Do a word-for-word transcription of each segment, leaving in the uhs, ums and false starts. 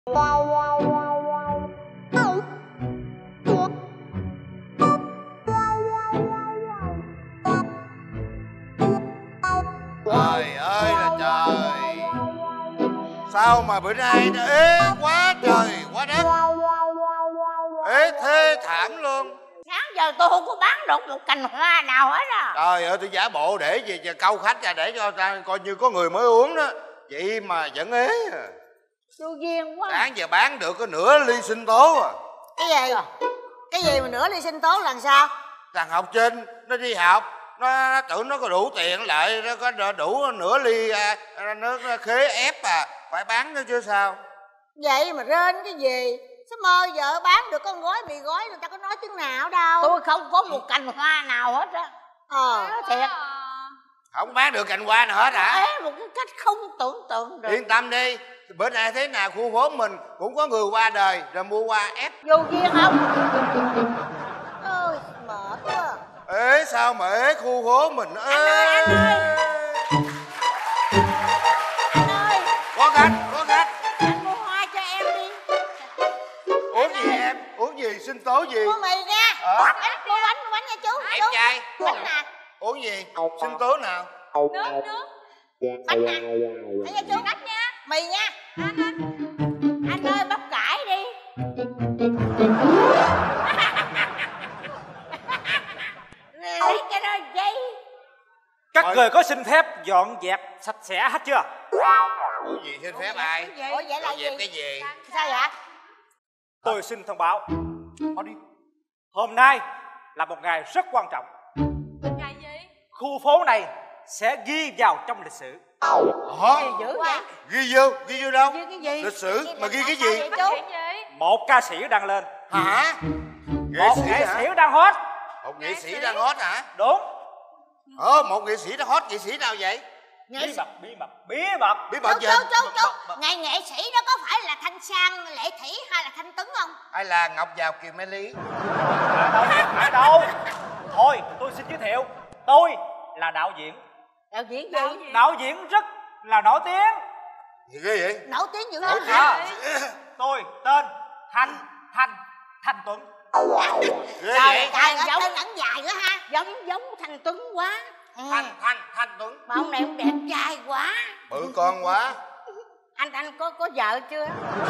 Trời ơi là trời, sao mà bữa nay nó ế quá trời quá đất, ế thê thảm luôn. Sáng giờ tôi không có bán được một cành hoa nào hết à. Trời ơi, tôi giả bộ để về chờ câu khách ra để cho ta coi như có người mới uống đó, vậy mà vẫn ế à. Vô duyên quá. Sáng giờ bán được có nửa ly sinh tố à. Cái gì? Cái gì mà nửa ly sinh tố là sao? Thằng học sinh nó đi học, nó, nó tưởng nó có đủ tiền lại, nó có đủ nửa ly à, nước khế ép à, phải bán nữa chứ sao. Vậy mà rên cái gì? Sao mơ vợ bán được con gói mì gói người ta có nói tiếng nào đâu. Tôi không có một cành hoa nào hết á. Ờ à, thiệt. Không bán được cành hoa nào hết hả? Ế một cái cách không tưởng tượng được. Yên tâm đi, bữa nay thế nào khu phố mình cũng có người qua đời rồi mua hoa ép. Vô duyên không? Ơi mệt quá. Ế sao mà ế khu phố mình ế. Anh ơi, anh ơi. Anh ơi. Có khách, có khách. Anh mua hoa cho em đi. Uống gì em? Uống gì? Sinh tố gì? Mua mì nha. Ờ. Bánh, mua bánh, mua bánh nha chú. Em chú. trai. Bánh nè. Uống gì? Sinh tố nào? Nước, nước. Bánh nè. Bánh nha chú. Đất nha. Mì nha. Anh, anh. Anh ơi, bắp cải đi. Lấy cái đó giấy. Các người có xin phép dọn dẹp sạch sẽ hết chưa? Ủa gì xin phép ai? Ủa vậy là Dọn dẹp gì? cái gì? Sao vậy? Tôi xin thông báo. Nói đi. Hôm nay là một ngày rất quan trọng. Ngày gì? Khu phố này sẽ ghi vào trong lịch sử. Hả? Dữ vậy? Ghi vô, ghi vô đâu? Ghi cái gì? Lịch sử, mà ghi cái Sao gì? vậy chú? Một ca sĩ đang lên. Hả? Nghệ Một sĩ nghệ hả? sĩ đang hot. Một nghệ sĩ đang hot hả? Đúng. Ờ, một nghệ sĩ đang hot, nghệ sĩ nào vậy? Bí mật, bí mật, bí mật. Bí Chú mật gì? chú chú chú. Ngày nghệ sĩ đó có phải là Thanh Sang, Lệ Thủy hay là Thanh Tuấn không? Hay là Ngọc Giàu, Kiều Mai Lý? Ở đâu? Ở đâu? Thôi, tôi xin giới thiệu. Tôi là đạo diễn. Đạo diễn gì? Đạo diễn rất là nổi tiếng. Gì ghê vậy? Nổi tiếng dữ Nổi lắm tiếng. hả? Tôi tên Thanh Thanh Thanh Tuấn. Ghê Trời vậy? Trời giống- ơi, tên ảnh dài nữa ha. Giống giống Thanh Tuấn quá. Thanh, Thanh, Thanh Tuấn. Mà ông này ông đẹp trai quá. Bự con quá. Anh anh có có vợ chưa?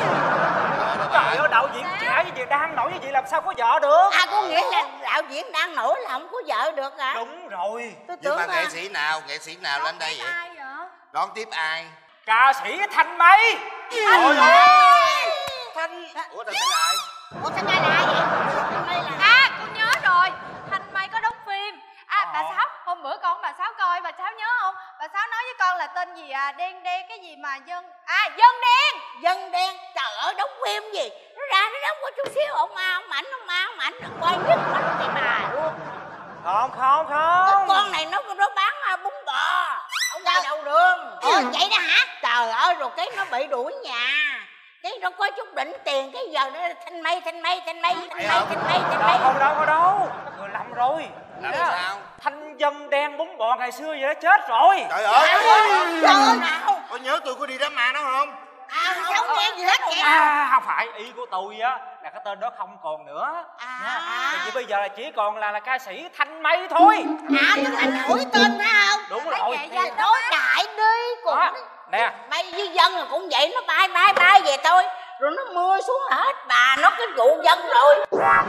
Trời ơi, đạo diễn trẻ như vậy, đang nổi như vậy làm sao có vợ được? À, có nghĩa là đạo diễn đang nổi là không có vợ được hả? Đúng rồi. Tôi Nhưng tưởng mà là nghệ sĩ nào, nghệ sĩ nào lên đây vậy? ai vậy? Đón tiếp ai? Ca sĩ Thanh Mây. Trời ơi! Thanh... Ủa Thanh Mây là ai? Ủa Thanh Mai là ai vậy? Thanh Mây là À, con nhớ rồi. Thanh Mây có đóng phim. À, bà Sáu, hôm bữa con bà Sáu coi, bà Sáu nhớ không? Bà Sáu nói với con là tên gì à, đen đen cái gì mà dân... À, dân đen. dân đen. Trời ơi, đóng phim gì? Nó ra nó đóng có chút xíu, ông ma, ông ảnh, ông ma, ông ảnh. Quay nhất mặt cái bà luôn. Không, không, Cái không. con này nó nó bán à, bún bò. Ông ra đầu đường. Ủa vậy đó hả? Trời ơi, rồi cái nó bị đuổi nhà. Cái nó có chút đỉnh tiền, cái giờ nó Thanh Mây, Thanh Mây, Thanh Mây, Thanh Mây, Thanh Mây, Thanh Mây. Không đâu, không đâu. Các người lầm rồi. Làm Đó. sao? Thanh dân đen bún bò ngày xưa vậy đó, chết rồi. Trời ơi! Trời ơi, nào. Có nhớ tôi có đi đám ma đó không? À, không nghe gì hết vậy. À, không phải, ý của tôi á là cái tên đó không còn nữa. À. Vì bây giờ là chỉ còn là là ca sĩ Thanh Mây thôi. À tức là đổi tên phải không? Đúng rồi. Dạ, nói đại đi cũng Đó. Nè, mày với dân là cũng vậy, nó bay bay bay về thôi rồi nó mưa xuống hết bà nó cái vụ dân rồi.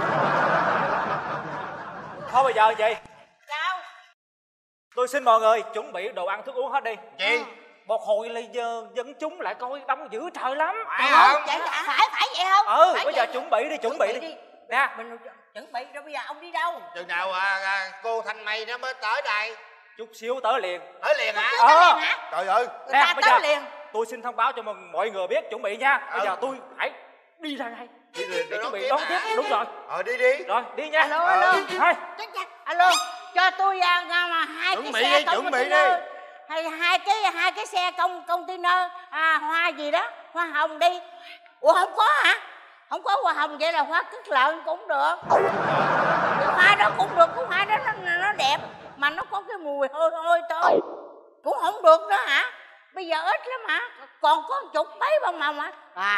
thôi bây giờ vậy, Sao? tôi xin mọi người chuẩn bị đồ ăn thức uống hết đi. Gì? Một hồi là giờ dân chúng lại coi đông dữ trời lắm. Phải không? Vậy hả? Phải phải vậy không? Ừ, Phải bây giờ vậy. chuẩn bị đi, chuẩn bị đi. Nè, Mình chuẩn bị rồi, bây giờ ông đi đâu? Chừng nào à, à, cô Thanh Mây nó mới tới đây? chút xíu tới liền. Tới liền hả? Ờ. Trời ơi! Người Nè, ta bây tới giờ liền. tôi xin thông báo cho mọi người biết, chuẩn bị nha. Bây Ừ. giờ tôi phải đi ra ngay Đi liền để để chuẩn bị tiếp đón hả? tiếp. Đúng rồi. Ờ đi đi. Rồi, đi nha. Alo, Ờ. alo. Thôi. Chắc chắc. Alo, cho tôi uh, mà hai Chuẩn cái bị xe đi, công chuẩn bị container. đi. Hay hai cái hai cái xe công container à, hoa gì đó, hoa hồng đi. Ủa không có hả? Không có hoa hồng vậy là hoa cứt lợn cũng được. Cái hoa đó cũng được, cái hoa đó nó, nó đẹp mà nó có cái mùi hôi hôi thôi. Cũng không được đó hả? Bây giờ ít lắm hả? Còn có một chục mấy bông hồng hả? À,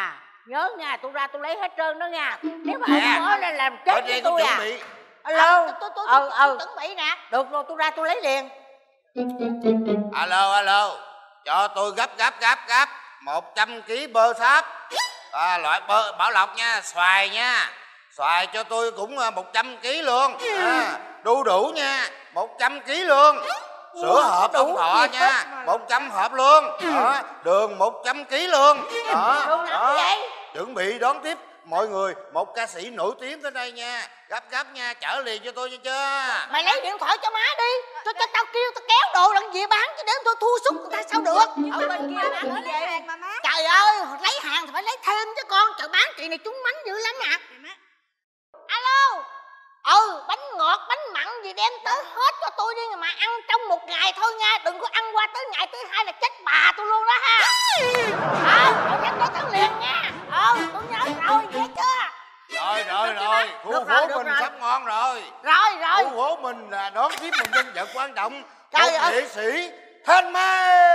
nhớ nha, tôi ra tôi lấy hết trơn đó nha. Nếu mà Nè, ông có là làm chết ở với đây tôi tôi à. chuẩn bị. Alo. tôi tôi Ừ ừ. chuẩn bị nè. Được rồi, tôi ra tôi lấy liền. Alo alo, cho tôi gấp gấp gấp gấp một trăm ký bơ sáp, à, loại bơ Bảo Lộc nha, xoài nha, xoài cho tôi cũng một trăm ký luôn, à, đu đủ nha, một trăm ký luôn, sữa hộp ông Thọ nha, một trăm hộp luôn, đó, đường một trăm ký luôn, đó, Đường nào đó. vậy? Chuẩn bị đón tiếp mọi người, một ca sĩ nổi tiếng tới đây nha, gấp gấp nha, chở liền cho tôi nha chưa. Mày lấy điện thoại cho má đi, cho cho tao kêu tao kéo đồ lần gì bán chứ, để tôi thua sút người ta sao được. Ở bên kia bán Ở cái lấy gì? hàng mà má. Trời ơi, lấy hàng thì phải lấy thêm chứ con. Trời, bán chị này trúng mánh dữ lắm à. Alo. Ừ, bánh ngọt, bánh mặn gì đem tới hết cho tôi đi, mà ăn trong một ngày thôi nha. Đừng có ăn qua tới ngày thứ hai là chết bà tôi luôn đó ha. Ờ, tôi nhắc tới thằng liền nha. Ờ, tôi nhớ rồi, nghe chưa? Rồi rồi rồi, khu Được phố rồi, được mình rồi. sắp ngon rồi. Rồi, rồi. Khu phố mình là đón tiếp một nhân vật quan trọng, Trời một ơi. nghệ sĩ Thanh Mai.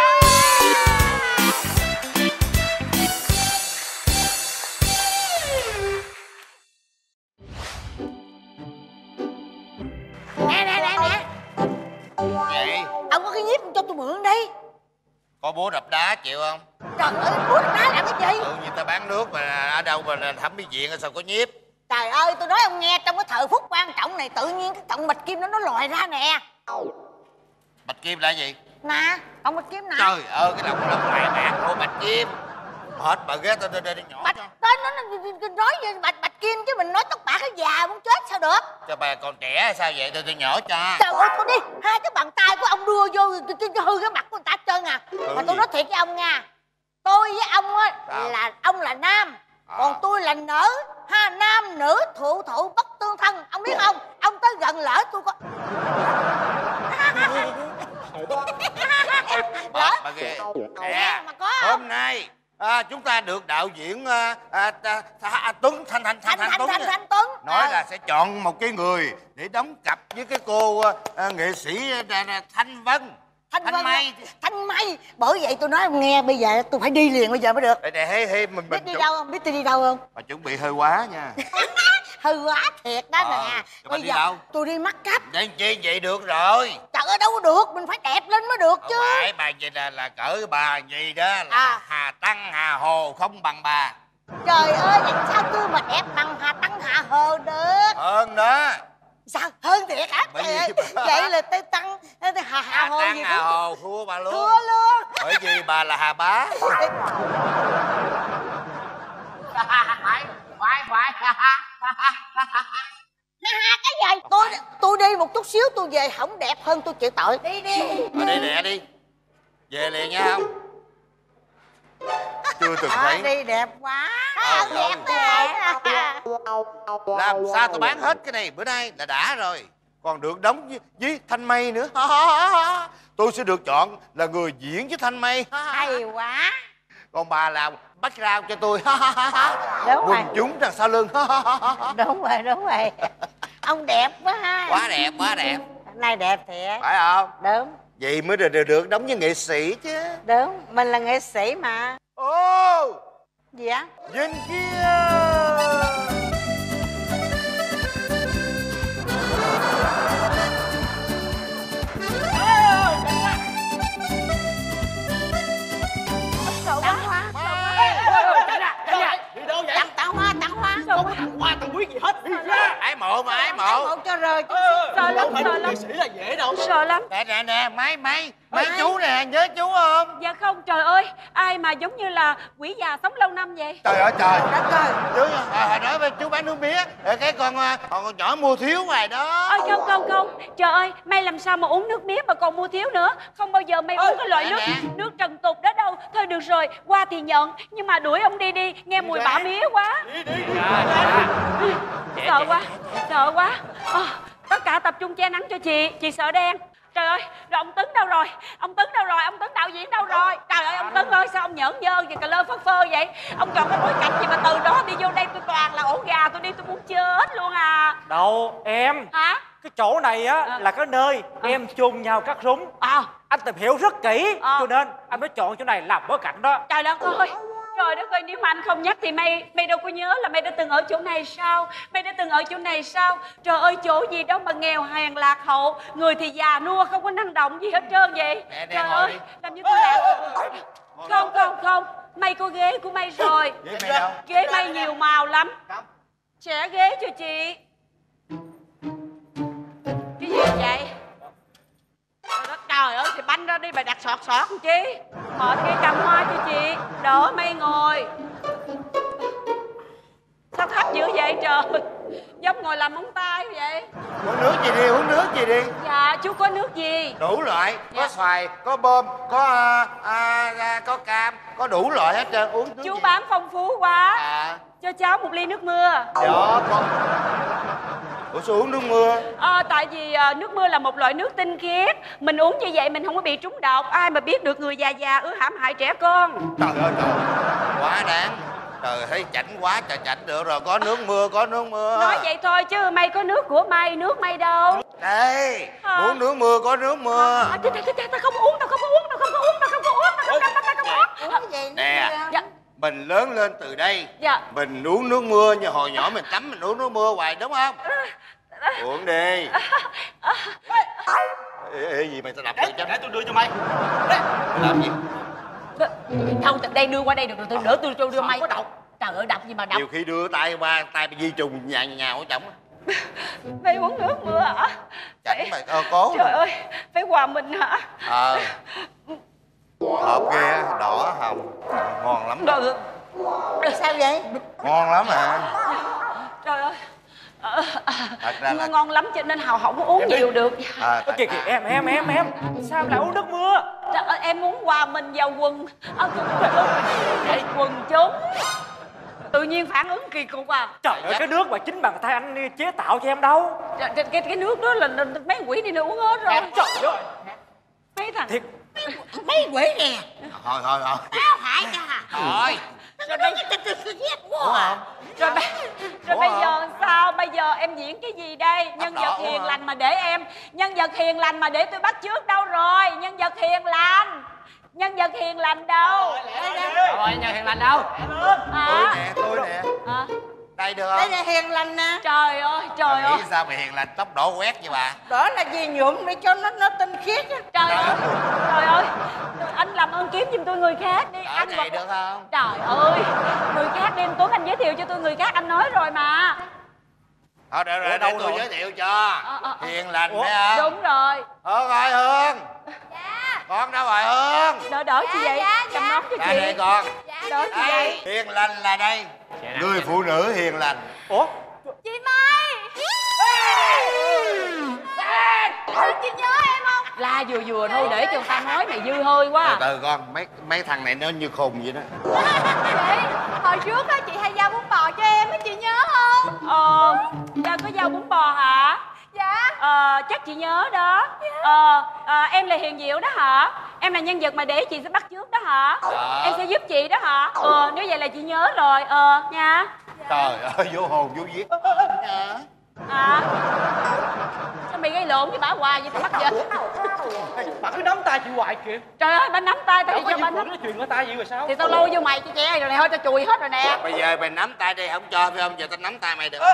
Nè, nè, nè, nè. Vậy Ông có cái nhíp cho tôi mượn đi. có búa đập đá chịu không? Trời ơi, bút đá làm cái gì? Ừ, như ta bán nước mà ở đâu mà thẩm mỹ viện sao có nhiếp. Trời ơi, tôi nói ông nghe, trong cái thời phút quan trọng này tự nhiên cái cọng bạch kim đó nó lòi ra nè. Bạch kim là gì? Nè, cọng bạch kim nè. Trời ơi, cái đồng lông mày mạc của bạch kim. Hết bà ghé tôi đây nhỏ Bạch cho. tên nó nó- nói về bạch bạch kim chứ mình nói tóc bạc cái già muốn chết sao được. Cho bà còn trẻ hay sao vậy? Tôi tôi nhỏ cho. Trời ơi, tôi đi, hai cái bàn tay của ông đưa vô cái, cái, cái hư cái mặt của người ta hết trơn à. Ừ, Mà tôi gì? nói thiệt với ông nha, tôi với ông á Sao? là ông là nam, À. còn tôi là nữ. Ha, nam nữ thụ thụ bất tương thân, ông biết không? Ông tới gần lỡ tôi có Bà, bà ghê. Nè, Nè, mà có không? hôm nay à, chúng ta được đạo diễn à, à, à, à, Tuấn Thanh Thanh Thanh Thanh Thanh Thanh Tuấn Thanh nha. Thanh Tuấn nói Ờ. là sẽ chọn một cái người để đóng cặp với cái cô à, nghệ sĩ à, à, Thanh Vân. Thanh, Thanh Vân Mai. Thanh Mai. Bởi vậy tôi nói ông nghe, bây giờ tôi phải đi liền bây giờ mới được. Để, để hay hay mình Biết mình đi chuẩn- đâu không? Biết tôi đi đâu không? Mà chuẩn bị hơi quá nha. Hơi quá thiệt đó Ờ, nè. rồi Bây bạn đi giờ đâu? tôi đi mắc cắp. Để chi vậy được rồi. Trời ơi, đâu có được, mình phải đẹp lên mới được Không chứ. phải bà gì là là cỡ bà gì đó là À. Hà Tăng Hà Hồ không bằng bà. Trời ơi, làm sao tôi mà đẹp bằng Hà Tăng Hà Hồ được? Hơn đó. Sao hơn thiệt hả? Bởi Trời vì ơi, bà- vậy là tôi Tăng Hà Hà Hà Hồ Tăng gì Hà đó. Hồ thua bà luôn. Thua luôn. Bởi vì bà là Hà Bá. Khoái khoái khoái. Cái gì? Tôi tôi đi một chút xíu tôi về không đẹp hơn tôi chịu tội. Đi đi. Ở đây nè đi. Về liền nha không? Chưa từng À, thấy. đi đẹp quá. Ờ, À, đẹp ờ. thế. Làm sao tôi bán hết cái này bữa nay là đã rồi. Còn được đóng với, với Thanh Mây nữa. Tôi sẽ được chọn là người diễn với Thanh Mây. Hay quá. Còn bà làm background cho tôi. Đúng rồi. Quần chúng đằng sau lưng. Đúng rồi, đúng rồi. Ông đẹp quá ha. Quá đẹp, quá đẹp. Này đẹp thiệt. Phải không? Đúng, Vậy mới được, được, được đóng với nghệ sĩ chứ. đúng. Mình là nghệ sĩ mà. Ô, Gì á? nhìn kia. Tặng hoa. Đi đâu vậy? Tặng tặng hoa, tặng hoa. Không có thằng hoa thằng quyết gì hết. Đi ra. Ái mộ mà ái Tặng mộ. một cho rời. Sợ lắm, sợ lắm. Nghệ sĩ là dễ đâu. Sợ lắm. Nè nè nè, mấy mấy mấy chú nè, nhớ chú không? Dạ không, trời ơi, ai mà giống như là quỷ già sống lâu năm vậy? Trời ơi trời. Đất ơi. Chú à, hồi nói với chú bán nước mía, rồi cái con à, con nhỏ mua thiếu ngoài đó. Ôi không không không, trời ơi, mày làm sao mà uống nước mía mà còn mua thiếu nữa? Không bao giờ mày Ôi, uống cái loại nè, nước nè. nước trần tục đó đâu. Thôi được rồi, qua thì nhận, nhưng mà đuổi ông đi đi, nghe mùi bã mía quá. Đi đi. Sợ quá, sợ quá. Ờ, tất cả tập trung che nắng cho chị, chị sợ đen. Trời ơi, rồi ông Tấn đâu rồi? Ông Tấn đâu rồi? Ông Tấn đạo diễn đâu rồi? Trời ơi, ông Tấn ơi, sao ông nhởn nhơ và cà lơ phất phơ vậy? Ông chọn cái bối cảnh gì mà từ đó đi vô đây tôi toàn là ổ gà, tôi đi tôi muốn chết luôn à. Đâu, em. Hả? Cái chỗ này á À. là cái nơi em chôn nhau cắt súng. À, Anh tìm hiểu rất kỹ, À. cho nên anh mới chọn chỗ này làm bối cảnh đó. trời đất ơi, Trời đất ơi, nếu mà anh không nhắc thì mày mày đâu có nhớ là mày đã từng ở chỗ này sao? Mày đã từng ở chỗ này sao? Trời ơi, chỗ gì đâu mà nghèo hèn lạc hậu, người thì già nua không có năng động gì hết trơn vậy. Nè, nè, Trời ngồi ơi, đi. làm như tôi lạc. Không không không, mày có ghế của mày rồi. Ghế mày đâu? Ghế mày nhiều màu lắm. Trả ghế cho chị. Cái gì vậy? Trời đất, trời ơi, thì banh ra đi, bà đặt sọt sọt làm chi? Mệt cái cầm hoa cho chị, đỡ mày ngồi. Sao thấp dữ vậy trời? Giống ngồi làm móng tay vậy. Uống nước gì đi, uống nước gì đi. Dạ, chú có nước gì? Đủ loại, có Dạ. xoài, có bơm, có à, à, à, có cam, có đủ loại hết trơn. Uống nước Chú gì? bán phong phú quá. À, Cho cháu một ly nước mưa. đó con. Ủa sao uống nước mưa? À, tại vì à, nước mưa là một loại nước tinh khiết. Mình uống như vậy mình không có bị trúng độc. Ai mà biết được người già già ưa hãm hại trẻ con. Trời ơi trời, quá đáng. Trời, thấy chảnh quá trời, chảnh được rồi, có nước mưa, có nước mưa. Nói vậy thôi chứ mày có nước của mày, nước mày đâu. Đây, Hả? muốn nước mưa có nước mưa. À, tao, tao, tao không có uống, tao không có uống, tao không có uống, tao không có uống, tao không có uống, tao không có uống. Uống cái gì Nè, Dạ, mình lớn lên từ đây, dạ. mình uống nước mưa như hồi nhỏ mình tắm mình uống nước mưa hoài đúng không? Uống đi. Ê, ê gì mày, tao đập được chứ? Để tôi đưa cho mày. Mày làm gì? Không, đây đưa qua đây được rồi, tôi đỡ tôi tôi đưa mày. Có độc. Trời ơi, độc gì mà độc. Nhiều khi đưa tay qua tay bị di trùng nhà nhà của chồng. Mày uống nước mưa hả? Chảnh mày ơ cố. Trời ơi, phải quà mình hả? Ờ. Hộp kia đỏ hồng, ngon lắm. Được. Sao vậy? Ngon lắm à. Trời ơi. Ờ, Thật ra là ngon lắm cho nên Hào không có uống nhiều được. à, Kìa kìa, em em em em sao em lại uống nước mưa? Trời ơi, em muốn hòa mình vào quần. À, cái quần chúng. Tự nhiên phản ứng kỳ cục à. Trời ơi, cái nước mà chính bàn tay anh chế tạo cho em đâu. Trời, cái, cái, cái nước đó là mấy quỷ đi nữa uống hết rồi. Trời ơi, Mấy thằng thiệt. Mấy quỷ nè. thôi thôi thôi. Tao hại cho hả? Thôi. Rồi bây giờ ghét quá Ủa à. không? rồi, bây- rồi Ủa bây hả? giờ sao? Bây giờ em diễn cái gì đây? Nhân đỏ vật quá hiền hả? lành mà để em nhân vật hiền lành mà để tôi bắt chước đâu rồi? Nhân vật hiền lành. Nhân vật hiền lành đâu? Rồi nhà hiền lành đâu? Tôi Hả? nè, tôi nè. Hả? Đây được Đây không? là hiền lành nè. Trời ơi, trời Bà ơi. nghĩ sao mà hiền lành tốc độ quét vậy bà? Đó là gì nhuộm để cho nó nó tinh khiết á. Trời ơi, trời ơi. Anh làm ơn kiếm giùm tôi người khác đi. Ở Anh này hoặc- được không? Trời ơi, người khác đi anh Tuấn, anh giới thiệu cho tôi người khác, anh nói rồi mà. Thôi được rồi, Ủa, để đâu tôi rồi? giới thiệu cho. Ờ, ờ, ờ. Hiền lành Ủa? phải không? Đúng rồi. Hương ơi Hương. Dạ. Con đâu rồi Hương? Đỡ đỡ chị vậy, cầm nón cho Ra đây chị. con. Đỡ chị Đây, vậy. hiền lành là đây. Người phụ nữ hiền lành. Ủa? Chị Mai. Chị nhớ em không? La vừa vừa thôi để cho người ta nói mày dư hơi quá. Từ từ con, mấy mấy thằng này nó như khùng vậy đó. Chị, hồi trước á chị hay giao bún bò cho em á, chị nhớ không? Ờ, cha có giao bún bò hả? Dạ. Ờ, chắc chị nhớ đó. Ờ, à, em là Hiền Diệu đó hả? Em là nhân vật mà để chị sẽ bắt chước đó hả? Dạ. Em sẽ giúp chị đó hả? Ờ, nếu vậy là chị nhớ rồi. Ờ, nha. Trời ơi, vô hồn vô viết. À, sao mày gây lộn với bả hoài vậy tao bắt giờ? Bà cứ nắm tay chị hoài kìa. Trời ơi, bà nắm tay tao Đâu đi có cho gì bà quẩn nắm. nói chuyện người ta vậy rồi sao? Thì tao lôi vô mày cho che rồi này thôi, tao chùi hết rồi nè. Bây giờ mày nắm tay đi, không cho phải không? Giờ tao nắm tay mày được.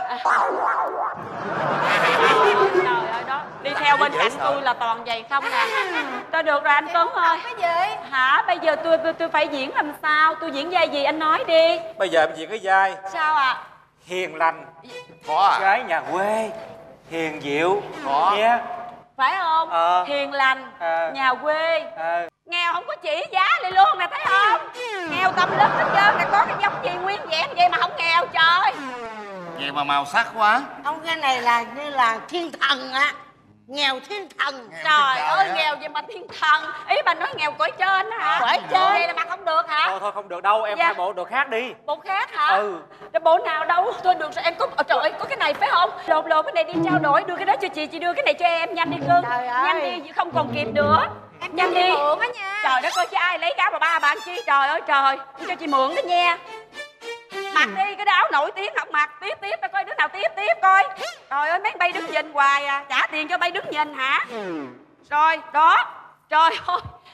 Trời ơi đó, đi theo bên cạnh tôi là toàn vậy không nè. Thôi được rồi anh Tuấn ơi. Cái gì? Hả? Bây giờ tôi tôi, tôi phải diễn làm sao? Tôi diễn vai gì anh nói đi. Bây giờ em diễn cái vai Sao ạ? À? hiền lành, Khó à? gái nhà quê, hiền diệu. Khó. Nha. Phải không? Ờ. Hiền lành, Ờ. nhà quê. Ờ. Nghèo không có chỉ giá lại luôn nè, thấy không? Nghèo tâm lắm hết trơn nè, có cái giống gì nguyên vẹn vậy mà không nghèo trời. Vậy mà màu sắc quá. Không, cái này là như là thiên thần á. Nghèo thiên thần. Nghèo Trời trên ơi, trời á. nghèo vậy mà thiên thần. Ý bà nói nghèo cõi trên á hả? Cõi trên. Vậy là bà không được hả? Thôi thôi không được đâu, em Dạ. thay bộ đồ khác đi. Bộ khác hả? Ừ. Rồi bộ nào đâu? Thôi được rồi, em có... Ờ, trời ơi, có cái này phải không? Lột lột cái này đi trao đổi, đưa cái đó cho chị, chị đưa cái này cho em. Nhanh đi cưng. Trời ơi. Nhanh đi, không còn kịp nữa. Em Nhanh cho chị đi. mượn á nha. Trời đất ơi, chứ ai lấy cá bà ba bạn chi? Trời ơi trời, em cho chị mượn đó nha. Mặc đi cái áo nổi tiếng không mặc. Tiếp tiếp tao coi đứa nào tiếp tiếp coi. Trời ơi, mấy bay đứng nhìn hoài à. Trả tiền cho bay đứng nhìn hả? Rồi, đó. Trời ơi,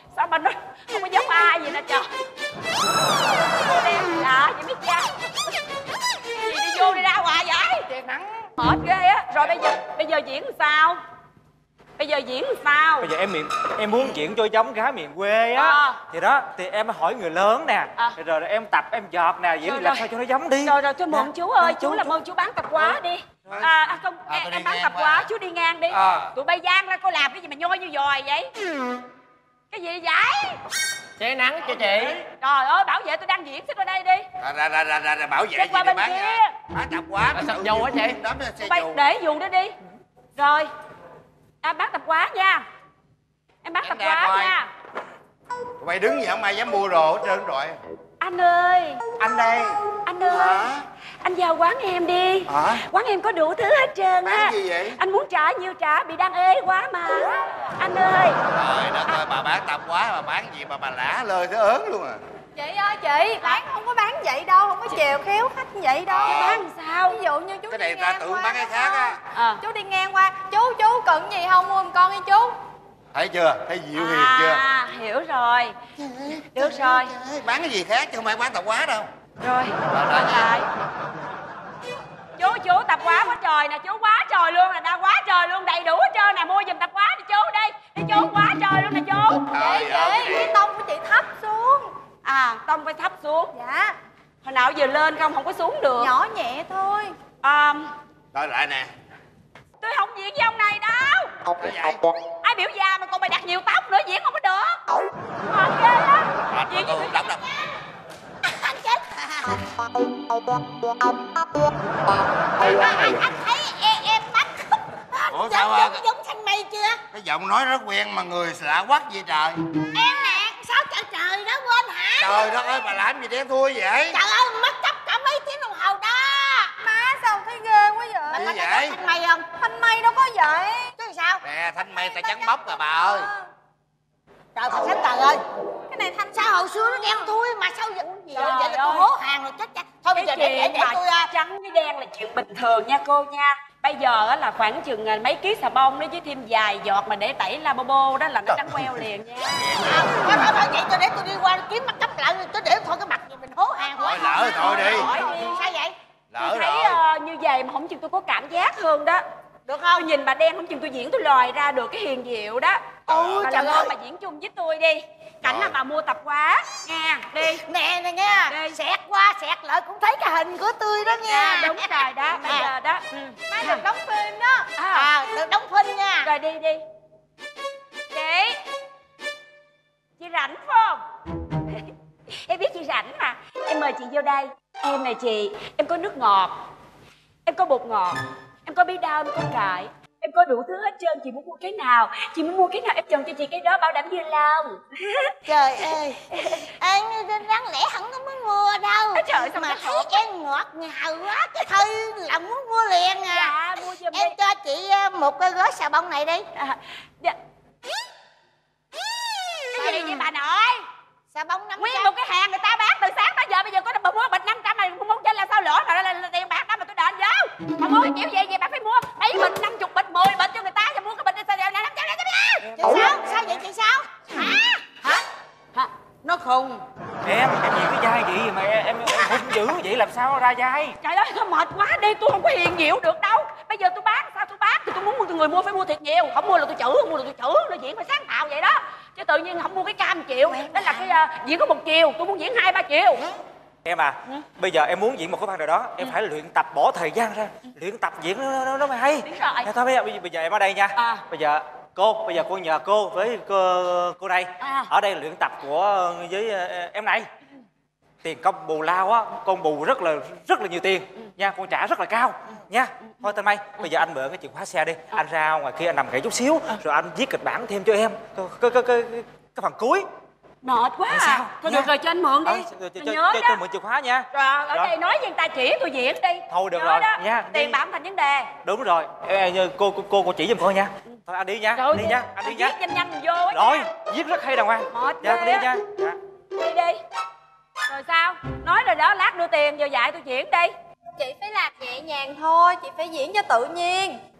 Sao mà nó không có giống ai vậy nè trời. Cô đen lạ vậy biết cha. Gì đi vô đi ra ngoài vậy? Che nắng. Mệt ghê á. Rồi bây giờ bây giờ diễn sao? Bây giờ diễn sao? Bây giờ em miền em muốn diễn cho giống gái miền quê á. À. Thì đó, thì em mới hỏi người lớn nè. À. Rồi, rồi em tập em giọt nè, diễn Rồi, làm rồi. sao cho nó giống đi. Rồi rồi tôi mượn Nè. chú ơi, Nè, chú, chú, làm chú. ơn chú bán tạp hóa đi. À, à không, À, em, tôi em đi bán ngang tạp qua. hóa, chú đi ngang đi. À. Tụi bay gian ra cô làm cái gì mà nhoi như dòi vậy? Cái gì vậy? Che nắng cho chị. Trời ơi, bảo vệ tôi đang diễn xích qua đây đi. Ra ra ra ra, ra, ra bảo vệ Xích gì qua để bên bán kia. nha. Bán tạp hóa. Là sập dù hả chị? Đám xe Tụi bay dù. để dù đó đi. Rồi. Em bán tạp hóa nha. Em bán Em tạp ra hóa coi. nha. Tụi bay đứng vậy không ai dám mua đồ hết trơn rồi. Anh ơi, Anh đây. anh ơi. Hả? Anh vào quán em đi. Hả? Quán em có đủ thứ hết trơn á. Bán gì vậy? Anh muốn trả nhiêu trả, bị đang ê quá mà. Anh ơi. Trời đất ơi, bà bán tạp hóa mà bán gì mà bà lả lơi tới ớn luôn à. Chị ơi chị, bán không có bán vậy đâu, không có chèo khéo khách như vậy đâu. Ờ. Bán sao? Ví dụ như chú Cái đi này ta ngang tưởng qua bán cái đó. khác á. Ờ. Chú đi ngang qua, chú chú cần gì không mua một con đi chú. Thấy chưa? Thấy dịu hiền chưa? À, hiểu rồi. Được rồi. Bán cái gì khác chứ không phải bán tạp hóa đâu. Rồi, quay lại. Chú, chú, tạp hóa quá trời nè, chú quá trời luôn nè, đã quá trời luôn, đầy đủ hết trơn nè, mua giùm tạp hóa đi chú đi. Đi chú, quá trời luôn nè chú. Trời Chị, ơi. chị, cái tông của chị thấp xuống. À, tông phải thấp xuống. Dạ, Hồi nào giờ lên không, không có xuống được. nhỏ nhẹ thôi. À, Coi lại nè. tôi không diễn với ông này đâu. Sao vậy? Ai biểu già mà còn mày đặt nhiều tóc nữa, diễn không có được. Mệt ghê á. À, Diễn tôi với đọc đọc. Anh chết. anh, anh, anh thấy em, em bắt Ủa giống, sao à? giống, giống thanh mây chưa? Cái giọng nói rất quen mà người lạ quắc vậy trời. Em nè, sao trời trời đó quên hả? Trời đất ơi, bà làm gì đen thui vậy? Trời ơi, mất chấp cả mấy tiếng đồng hồ đó. Má sao thấy ghê quá vậy? Gì Có vậy? thanh mây không? Thanh mây đâu có vậy. Chứ sao? Nè, thanh mây ta trắng bóc rồi bà ơi. Trời thật sánh trời ơi. Cái này thanh Sao hồi xưa nó đen thui mà sao vậy? Trời ơi, vậy là tôi ơi. hố hàng rồi chết chắc. Thôi bây giờ để để để mà tôi à, trắng với đen là chuyện bình thường nha cô nha. Bây giờ á là khoảng chừng à, mấy ký xà bông đó với thêm vài giọt mà để tẩy lavabo đó là nó trắng queo liền nha. à, thôi thôi thôi vậy tôi để tôi đi qua kiếm mắt cấp lại tôi để thôi cái mặt gì mình hố hàng Thôi quá. lỡ thôi đi. Hỏi đi. Sao vậy? Lỡ Tôi thấy rồi. ờ, như vậy mà không chừng tôi có cảm giác hơn đó. Được Tôi không? nhìn bà đen không chừng tôi diễn tôi lòi ra được cái hiền diệu đó. Ôi, Bà trời làm ơi. ơn bà diễn chung với tôi đi. Cảnh Rồi. là bà mua tạp hóa nha. Đi. Nè nè nha, Đây. xẹt qua xẹt lại cũng thấy cái hình của tôi đó nha. Dạ, đúng rồi đó. Bây À. giờ đó. Ừ. má được đóng phim đó. À. À, được đóng phim nha. Rồi đi đi. Chị. Chị rảnh phải không? Em biết chị rảnh mà. Em mời chị vô đây. Em này chị, em có nước ngọt, em có bột ngọt, em có bí đao, em có cải, em có đủ thứ hết trơn. Chị muốn mua cái nào, chị muốn mua cái nào em chọn cho chị cái đó, bảo đảm vui lòng. Trời ơi, anh đáng lẽ không có muốn mua đâu. Ôi trời, sao mà mà thấy khổ. em ngọt ngào quá cái thôi là muốn mua liền à. Dạ, mua giùm đi. Em cho chị à, một cái gói xà bông này đi. À, dạ. Cái gì vậy bà nội? Xà bông năm Nguyên trăm. một cái hàng người ta bán từ sáng tới giờ, bây giờ có bà mua bịch năm trăm này muốn trên là sao lỗi mà là, là, là tiền bạc đó mà tôi đền vô. Bà mua cái kiểu gì vậy bà phải mua mấy bịch năm chục bịch mười bịch cho người ta, cho mua cái bịch đi sao là năm trăm năm trăm. Chị sao? Sao vậy chị sao? Hả? Hả? Hả? Nó khùng. Em, em diễn cái vai gì mà em, em, em hung dữ vậy làm sao ra vai? Trời ơi nó mệt quá đi, tôi không có hiền diệu được đâu. Bây giờ tôi bán sao tôi bán thì tôi muốn mua, người mua phải mua thiệt nhiều, không mua là tôi chửi, không mua là tôi chửi. Nó diễn phải sáng tạo vậy đó, chứ tự nhiên không mua cái cam triệu đó là cái uh, diễn có một chiều, tôi muốn diễn hai ba triệu. Em à, Ừ. bây giờ em muốn diễn một cái vai nào đó, em phải luyện tập, bỏ thời gian ra, luyện tập diễn nó, nó, nó mới hay. Đúng rồi. Dạ, thôi bây giờ, bây giờ em ở đây nha. À. Bây giờ cô, bây giờ cô nhờ cô với cô, cô đây À. ở đây luyện tập của với ờ, em này. Tiền công bù lao á, con bù rất là rất là nhiều tiền nha, con trả rất là cao nha. Thôi Thanh Mây, bây giờ anh mượn cái chìa khóa xe đi, anh ra ngoài kia anh nằm nghỉ chút xíu, rồi anh viết kịch bản thêm cho em cái cái cái, cái, cái phần cuối. Mệt quá Tại à. sao? Thôi Nha. được rồi cho anh mượn đi. Ờ, cho, cho, Tôi cho, nhớ cho, đó. cho mượn chìa khóa nha. Rồi ở Rồi. đây nói với người ta chỉ tôi diễn đi. Thôi được Nhớ rồi đó. nha, Tiền đi. bạc không thành vấn đề. Đúng rồi. Ê, như cô cô cô, cô chỉ giùm con nha. Thôi anh đi nha, Rồi đi nha, anh đi nha. viết nhanh nhanh vô á. Rồi, nha. viết rất hay đàng hoàng. Mệt Dạ, ghê đi á. nha. Dạ. Đi đi. Rồi sao? Nói rồi đó, lát đưa tiền giờ dạy tôi diễn đi. Chị phải làm nhẹ nhàng thôi, chị phải diễn cho tự nhiên.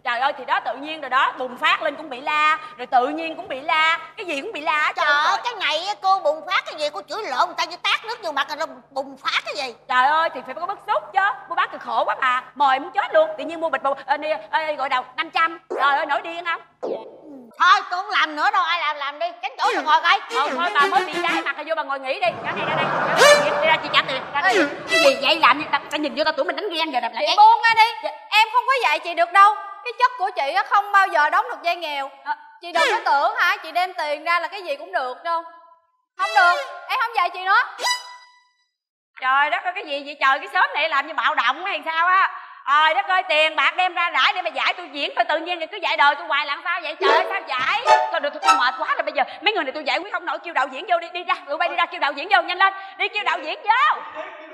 Trời ơi thì đó tự nhiên rồi đó, bùng phát lên cũng bị la, rồi tự nhiên cũng bị la, cái gì cũng bị la hết. Trời ơi cái này cô bùng phát cái gì, cô chửi lộn người ta như tát nước vô mặt rồi bùng phát cái gì. Trời ơi thì phải có bức xúc chứ, mua bán cực khổ quá mà, mời muốn chết luôn, tự nhiên mua bịch bột à, gọi đầu năm trăm, trời ơi nổi điên không. Thôi tôi không làm nữa đâu, ai làm làm đi, tránh chỗ rồi ngồi coi. Ờ thôi bà mới bị trái mặt rồi vô bà ngồi nghỉ đi, ra đây ra đây, đi ra chị trả tiền, ra đây. Cái gì vậy làm gì, ta nhìn vô ta tưởng mình đánh ghen giờ đập lại. Chị buông ra đi, em không có dạy chị được đâu. Cái chất của chị á không bao giờ đóng được dây nghèo. Chị đừng có tưởng hả, chị đem tiền ra là cái gì cũng được đâu. Không được, em không dạy chị nữa. Trời đất ơi cái gì vậy trời, cái xóm này làm như bạo động hay sao á. Trời đất ơi tiền bạc đem ra rải để mà giải tôi diễn thôi, tự nhiên thì cứ dạy đời tôi hoài làm sao vậy trời ơi, sao giải. Thôi được tôi mệt quá rồi, bây giờ mấy người này tôi giải quyết không nổi, kêu đạo diễn vô đi, đi ra tụi bay đi ra kêu đạo diễn vô, nhanh lên đi kêu đạo diễn vô.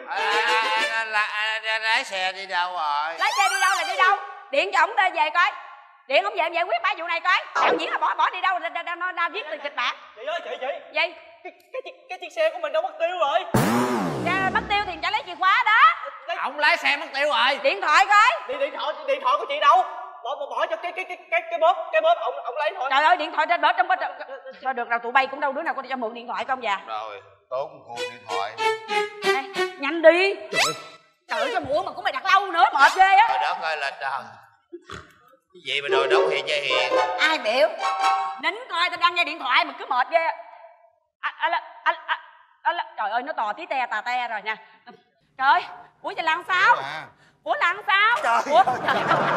Lái xe đi đâu rồi? Lái xe đi đâu là đi đâu, điện cho ổng ta về coi, điện không về em giải quyết ba vụ này coi. Đạo diễn là bỏ bỏ đi đâu, nó ra viết từ kịch bản. Chị ơi chị chị Gì? Cái, cái, cái chiếc xe của mình đâu mất tiêu rồi. Ra mất tiêu thì chả lấy chìa khóa đó. Ông lái xe mất tiêu rồi. Điện thoại coi. Điện điện thoại điện thoại của chị đâu? Bỏ bỏ, bỏ cho cái cái cái cái cái bóp, cái bóp ông ông lấy thôi. Trời ơi điện thoại trên bớt trong bớt. Thôi được rồi tụi bay cũng đâu đứa nào có đi cho mượn điện thoại không già. Rồi tốn cuộc điện thoại. Đây, nhanh đi. Trời ơi sao muộn mà cũng mày đặt lâu nữa, mệt ghê á. Trời đất ơi là trời. Cái gì mà đòi đấu hiền cho hiền. Ai biểu? Nín coi tao đang nghe điện thoại mà cứ mệt ghê. À, à, à, à, à, à, trời ơi nó tò tí te tà te rồi nè. Trời ơi, ủa trời làm sao? À. Ủa làm sao? Trời Ủa, ơi.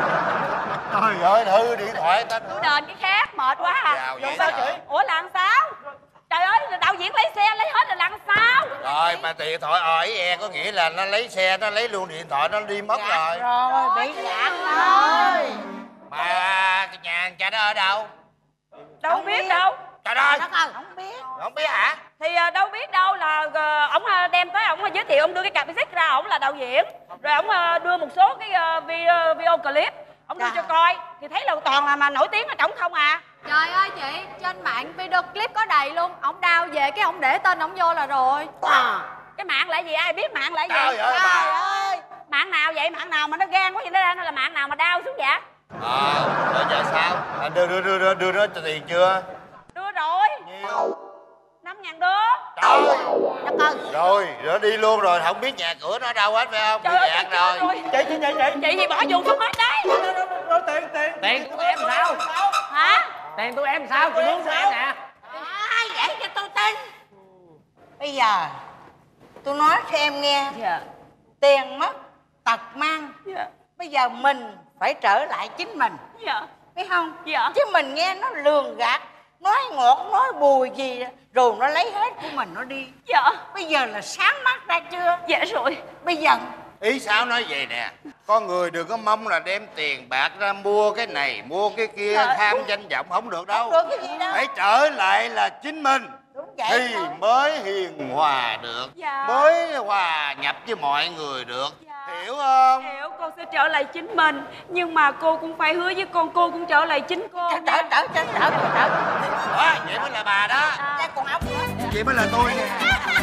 Trời ơi hư điện thoại ta. tôi đền cái khác mệt quá à. Sao vậy sao trời? Ủa làm sao? Trời ơi đạo diễn lấy xe lấy hết là làm sao? Rồi mà điện thoại ỏi e có nghĩa là nó lấy xe, nó lấy luôn điện thoại, nó đi mất rồi. Rồi bị gạt rồi. Mà nhà anh cha nó ở đâu? Đâu Không biết, biết. đâu. Trời ơi. Đất ơi không biết. Không biết hả? Thì uh, đâu biết đâu là uh, ổng uh, đem tới ổng uh, giới thiệu, ổng đưa cái cặp xích ra, ổng là đạo diễn, rồi ổng uh, đưa một số cái uh, video, video clip ổng đưa cho coi thì thấy là toàn là mà nổi tiếng ở trỏng không à. Trời ơi chị, trên mạng video clip có đầy luôn. Ổng đao về cái ổng để tên ổng vô là rồi. À. Cái mạng là gì, ai biết mạng là gì? Trời ơi bà. Trời ơi. Mạng nào vậy, mạng nào mà nó gan quá vậy, nó ra là mạng nào mà đau xuống vậy? Ờ rồi giờ sao? Anh đưa đưa đưa đưa đưa nó cho tiền chưa? Đưa rồi. Nhiêu? Năm ngàn đưa. Trời. Đất ơi. Rồi nó đi luôn rồi, không biết nhà cửa nó đâu hết phải không? Trời Bị ơi gạt chị rồi. rồi. Chị chị chị chị. Chị gì bỏ vụ xuống hết đấy. Rồi tiền tiền. Tiền của em sao? Hả? Tiền của em sao? Chị muốn của em nè. Ai vậy cho tôi tin. Bây giờ tôi nói cho em nghe. Dạ. Tiền mất tật mang. Dạ. Bây giờ mình phải trở lại chính mình. Dạ. Biết không? Dạ. Chứ mình nghe nó lường gạt, nói ngọt nói bùi gì rồi nó lấy hết của mình nó đi. Dạ. Bây giờ là sáng mắt ra chưa? Dạ rồi. Bây giờ Ý sao nói vậy nè, con người đừng có mong là đem tiền bạc ra mua cái này mua cái kia, Trời. tham danh vọng không được đâu. không được cái gì đâu. Phải trở lại là chính mình Đúng vậy thì thôi. mới hiền hòa được. Dạ. Mới hòa nhập với mọi người được. Dạ. Hiểu không? Hiểu, con sẽ trở lại chính mình. Nhưng mà cô cũng phải hứa với con, cô cũng trở lại chính cô. Trở trở trở trở trở trở. Đó, vậy mới là bà đó. Ra còn ốc nữa. Vậy mới là tôi nè.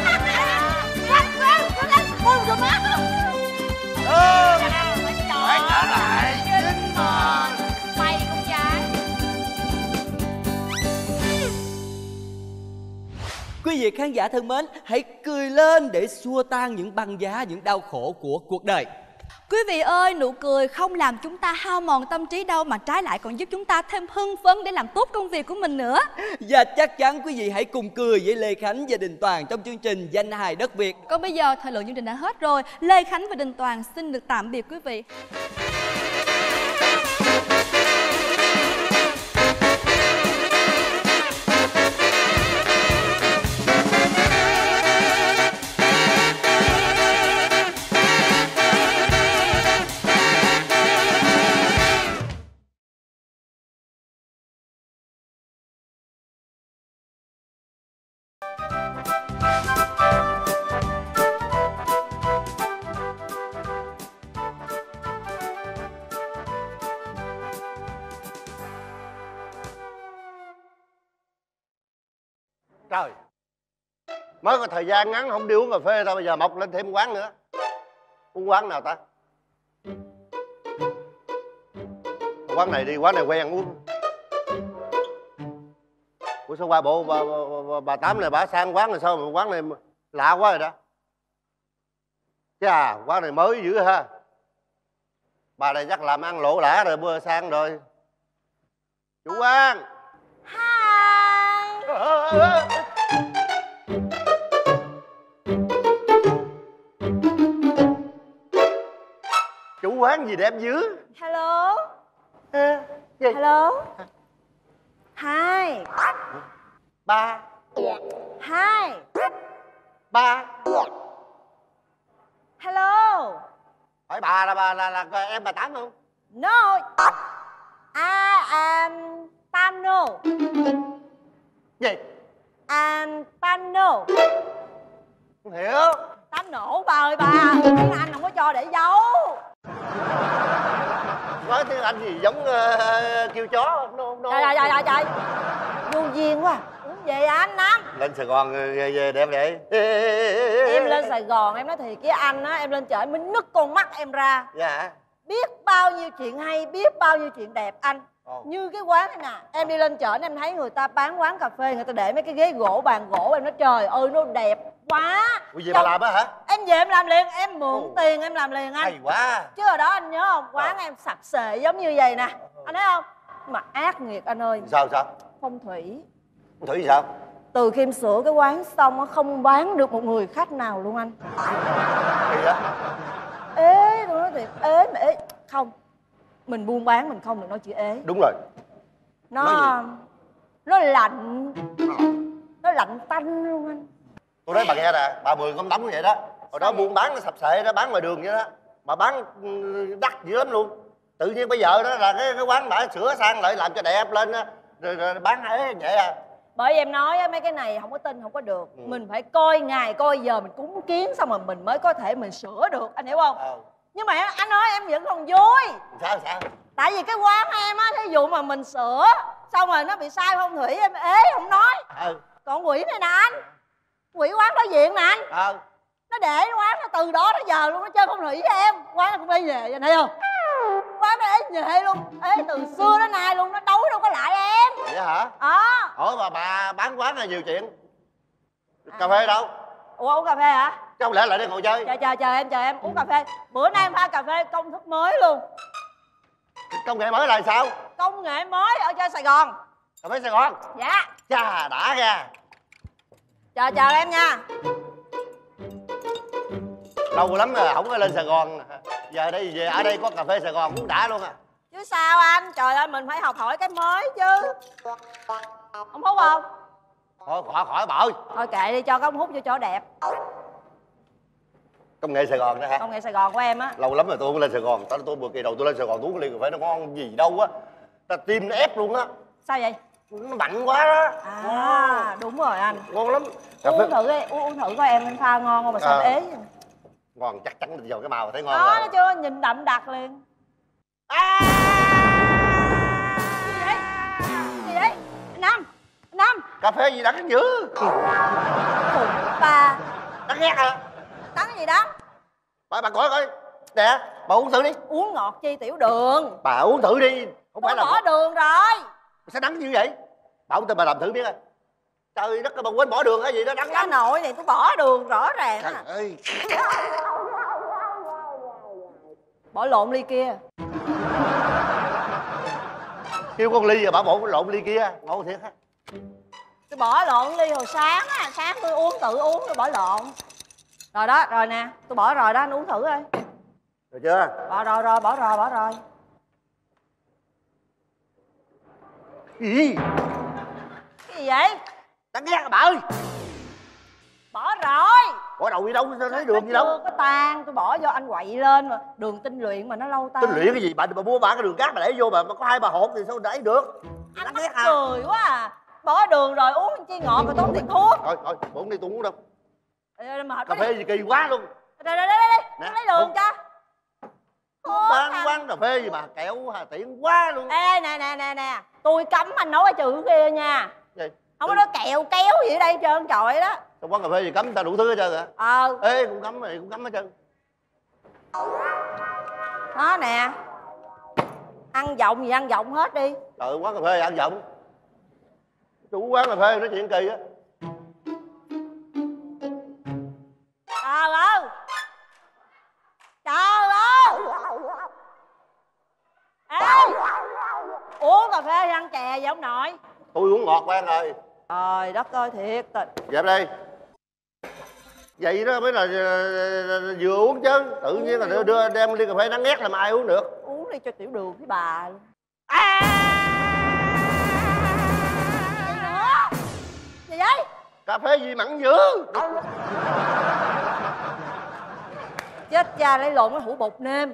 Quên quên quên quên rồi má. Ừ, phải trở lại chính mình. Mày cũng vậy. Quý vị khán giả thân mến, hãy cười lên để xua tan những băng giá, những đau khổ của cuộc đời. Quý vị ơi, nụ cười không làm chúng ta hao mòn tâm trí đâu, mà trái lại còn giúp chúng ta thêm hưng phấn để làm tốt công việc của mình nữa. Và chắc chắn quý vị hãy cùng cười với Lê Khánh và Đình Toàn trong chương trình Danh hài đất Việt. Còn bây giờ thời lượng chương trình đã hết rồi. Lê Khánh và Đình Toàn xin được tạm biệt quý vị. Trời, mới có thời gian ngắn không đi uống cà phê thôi, bây giờ mọc lên thêm quán nữa. Uống quán nào ta? quán này đi, quán này quen uống. Ủa sao qua bộ bà, bà, bà, bà Tám này bà sang quán rồi sao mà quán này lạ quá rồi đó. Chà, quán này mới dữ ha. Bà này chắc làm ăn lỗ lã rồi bữa sang rồi. Chủ quán. Hi. Chủ quán gì đẹp dữ. Hello. À, gì? Hello. Hi. Ba. Hi. Ba. Hello. Hỏi bà là bà là, là, là em bà Tám không? No. I am Tano. Gì? I'm Tano. Không hiểu. Tám nổ bà ơi bà. Tiếng Anh không có cho để giấu. Nói tiếng Anh gì giống uh, kêu chó. No, no. Trời trời trời trời. Vô duyên quá. Uống về anh Năm. Lên Sài Gòn về, về đẹp vậy. Em lên Sài Gòn em nói thiệt với anh á, em lên chợ em mới nứt con mắt em ra. Dạ. Biết bao nhiêu chuyện hay, biết bao nhiêu chuyện đẹp anh. Ồ. Như cái quán này nè, em đi lên chợ em thấy người ta bán quán cà phê, người ta để mấy cái ghế gỗ, bàn gỗ, em nói trời ơi nó đẹp quá. Ủa gì bà làm á hả? Em về em làm liền, em mượn Ồ. tiền em làm liền anh. Hay quá. Chứ ở đó anh nhớ không, quán Ờ. em sạch sệ giống như vậy nè. Anh thấy không? Mà ác nghiệt anh ơi. Sao sao? Phong thủy. Thủy sao? Từ khi em sửa cái quán xong á, không bán được một người khách nào luôn anh. Gì vậy? Ế, tôi nói thiệt, ế mà ế. Không, mình buôn bán mình không được nói chữ ế. Đúng rồi. Nó Nói nó lạnh. Nó lạnh tanh luôn anh. Tôi nói bà nghe nè, bà Mười con đóng như vậy đó. Hồi đó buôn bán nó sập sệ đó, bán ngoài đường vậy đó. Mà bán đắt dữ lắm luôn. Tự nhiên bây giờ đó là cái, cái quán bả sửa sang lại làm cho đẹp lên đó. Rồi, rồi bán ế vậy à. Bởi vì em nói á, mấy cái này không có tin không có được. Ừ. Mình phải coi ngày coi giờ mình cúng kiến xong rồi mình mới có thể mình sửa được, anh hiểu không? Ờ. Nhưng mà em- anh ơi em vẫn còn vui. Sao sao? Tại vì cái quán em á, thí dụ mà mình sửa xong rồi nó bị sai phong thủy em ế không nói. Ờ. Còn quỷ này nè anh, quỷ quán đối diện nè anh, Ờ. nó để quán nó từ đó tới giờ luôn, nó chơi phong thủy với em. Quán nó cũng ế nhề vậy thấy không? Quán nó ế nhề luôn, ế từ xưa đến nay luôn, nó đấu đâu có lại em. Vậy hả? Ờ. Ủa mà bà bán quán là nhiều chuyện. Cà phê đâu? Ủa uống cà phê hả? Chứ không lẽ lại đây ngồi chơi? Chờ chờ chờ em chờ em uống cà phê. Bữa nay em pha cà phê công thức mới luôn. Công nghệ mới là sao? Công nghệ mới ở trên Sài Gòn. Cà phê Sài Gòn. Dạ. Chà đã ra. Chờ chờ em nha. Lâu lắm rồi không có lên Sài Gòn. Giờ đây về ở đây có cà phê Sài Gòn cũng đã luôn à. Chứ sao anh? Trời ơi mình phải học hỏi cái mới chứ. Ông hút không? Thôi khỏi khỏi bợ. Thôi kệ đi, cho cái ông hút vô chỗ đẹp. Công nghệ Sài Gòn đó hả? Công nghệ Sài Gòn của em á. Lâu lắm rồi tôi không lên Sài Gòn. Tôi, tôi bữa kỳ đầu tôi lên Sài Gòn tôi uống ly cà phê nó ngon gì đâu á. Ta tim nó ép luôn á. Sao vậy? Nó mạnh quá đó. À đúng rồi anh. Ngon lắm. Cà Uống phê thử đi, uống, uống thử coi em em pha ngon không mà sao À. ế vậy? ngon chắc chắn giờ cái màu thấy ngon Đó rồi. nó chưa, nhìn đậm đặc liền. À! Gì vậy? Gì vậy? Năm Năm Cà phê gì đắng dữ. Khùng ba. Đắng ghét hả? Đắng gì đó? Bà bà coi coi. Nè, bà uống thử đi. Uống ngọt chi tiểu đường. Bà uống thử đi. Không Tôi phải là bỏ đường rồi. sao đắng như vậy? Bà uống tên bà làm thử biết coi. Trời đất ơi, bà quên bỏ đường hay gì đó đắng Cái lắm. nội này tôi bỏ đường rõ ràng Trời á. ơi. Bỏ lộn ly kia. Kêu con ly rồi bà bỏ lộn ly kia. Ngon thiệt ha. Tôi bỏ lộn ly hồi sáng á. Sáng tôi uống tự uống tôi bỏ lộn. Rồi đó, rồi nè. Tôi bỏ rồi đó, anh uống thử đi. Được chưa? Bỏ rồi rồi, bỏ rồi, bỏ rồi. Ý, Cái gì vậy? đắng ghét à bà ơi. Bỏ rồi. Bỏ đầu đi đâu sao thấy đường gì Nó đâu. chưa có tan, tôi bỏ vô anh quậy lên mà. Đường tinh luyện mà nó lâu tan. Tinh luyện cái gì bà, bà mua bà cái đường cát bà để vô bà, bà có hai bà hột thì sao để được. Anh Đắng mắc ghét à. cười quá à. Bỏ đường rồi uống chi ngọt rồi tốn tiền thuốc. Thôi thôi, uống đi tôi uống đâu. Ê, mệt Cà quá phê đi. gì kỳ quá luôn. Đây đây đây đây, Nè, tôi lấy đường uống. cho. Thôi, Bán à. quán cà phê gì mà kẹo hà tiện quá luôn. Ê nè nè nè nè, tôi cấm anh nói cái chữ kia nha. Gì? Không có nói kẹo kéo gì ở đây hết trơn trời đó. Trong quán cà phê gì cấm ta đủ thứ hết trơn hả? Ờ. Ê cũng cấm này cũng cấm hết trơn. Đó nè. Ăn vọng gì ăn vọng hết đi. Trời ơi, quán cà phê ăn vọng. Chủ quán cà phê nói chuyện kỳ á. Trời ơi, trời ơi. Ê, uống cà phê ăn chè vậy ông nội? Tôi uống ngọt quen rồi. Trời đất ơi, thiệt tình. Dẹp đi. Vậy đó mới là vừa uống chứ. Tự nhiên là đưa, đưa đem ly cà phê nắng ghét làm ai uống được. Uống đi cho tiểu đường với bà luôn. À! Gì nữa? Gì vậy? Cà phê gì mặn dữ. Chết cha, lấy lộn cái hũ bột nêm.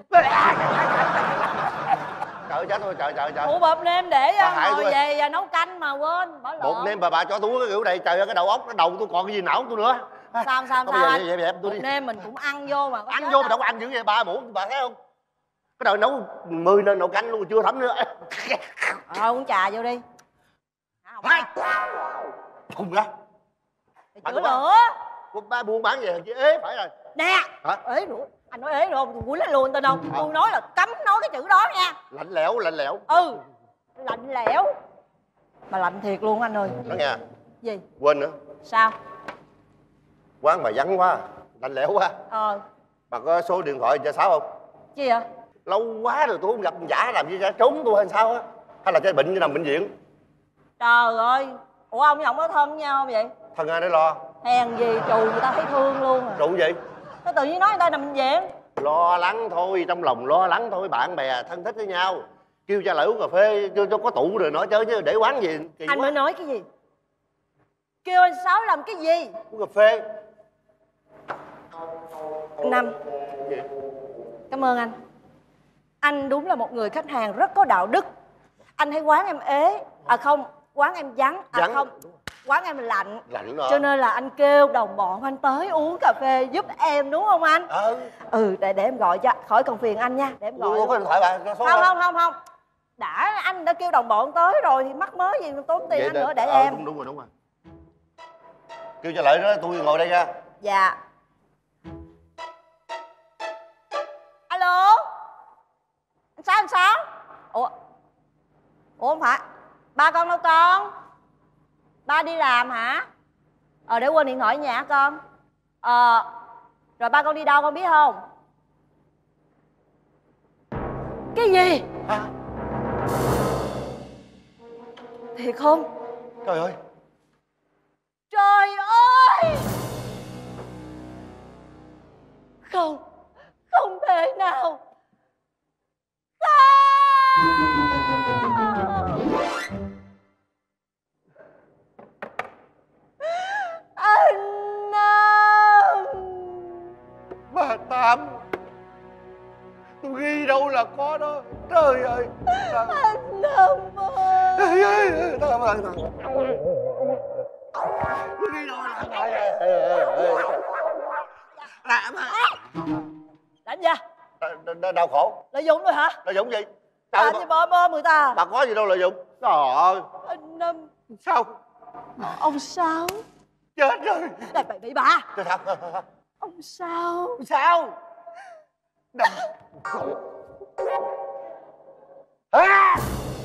Trời chết tôi, trời trời trời. Hũ bột nêm để hại ngồi tôi. về và nấu canh mà quên bỏ lộn. Bột nêm bà bà cho tôi uống cái kiểu này. Trời ơi, cái đầu ốc, cái đầu tôi còn cái gì não tôi nữa. Sao sao sao Thôi, anh? dẹp, dẹp, tôi đi. Bột nêm mình cũng ăn vô mà. Ăn vô mà đâu có ăn dữ vậy, ba muỗng bà thấy không? Cái đầu nấu mười nên nấu canh luôn chưa thấm nữa. Thôi uống trà vô đi. Hai. Thùng ra. Chữa lửa. Ba buôn bán về chứ ế phải rồi. Nè. Hả? Ế nữa. Anh nói ế rồi, quýnh lên luôn tên đâu. À. Tôi nói là cấm nói cái chữ đó nha. Lạnh lẽo, lạnh lẽo. Ừ. Lạnh lẽo. Mà lạnh thiệt luôn anh ơi. Đó nghe. Gì? Quên nữa. Sao? Quán bà vắng quá, lạnh lẽo quá. Ờ. Bà có số điện thoại cho Sáu không? Chi vậy? Lâu quá rồi tôi không gặp giả làm gì ra, trốn tôi hay sao á? Hay là cái bệnh nằm bệnh viện? Trời ơi. Ủa ông với ông có thân với nhau không vậy? Thân ai để lo. Hèn gì trù người ta thấy thương luôn à. Trù gì? Nó tự nhiên nói người ta nằm bệnh viện. Lo lắng thôi, trong lòng lo lắng thôi, bạn bè thân thích với nhau. Kêu cha lại uống cà phê cho, cho có tụ rồi nói chơi chứ để quán gì kỳ Anh quá. mới nói cái gì? Kêu anh Sáu làm cái gì? Uống cà phê. Anh Năm. Gì? Cảm ơn anh. Anh đúng là một người khách hàng rất có đạo đức. Anh thấy quán em ế. À không, quán em vắng. À Vắng. không, quán em lạnh. Lạnh rồi. Cho nên là anh kêu đồng bọn anh tới uống cà phê giúp em đúng không anh? Ừ. Ừ, để để em gọi cho, khỏi cần phiền anh nha. Để em gọi. Ủa, có điện thoại bà, có số Không bà. không không không. Đã anh đã kêu đồng bọn tới rồi thì mắc mớ gì mà tốn tiền Vậy anh để- nữa để ờ, em. Đúng, đúng rồi, đúng rồi. Kêu cho lại đó, tôi ngồi đây nha. Dạ. Alo. Anh Sáu, anh Sáu. Ủa Ủa không phải. Ba con đâu con? Ba đi làm hả? Ờ để quên điện thoại ở nhà hả con? Ờ. Rồi ba con đi đâu con biết không? Cái gì? Hả? Thiệt không? Trời ơi. Trời ơi. Không. Không thể nào. Anh Năm. Bà Tám. Tôi ghi đâu là có đó. Trời ơi. Anh Năm ơi. Tám ơi. Tôi ghi đâu là có. Làm hả? Làm gì? Đau khổ. Lợi dụng rồi hả? Lợi dụng gì? Làm gì bơm bơm người ta? Bà có gì đâu lợi dụng. Trời ơi. Anh Năm. Sao? Ông Sáu. Chết rồi. Này bậy bậy bà. Chết sao? Ông Sáu. Sao? Đâm. À!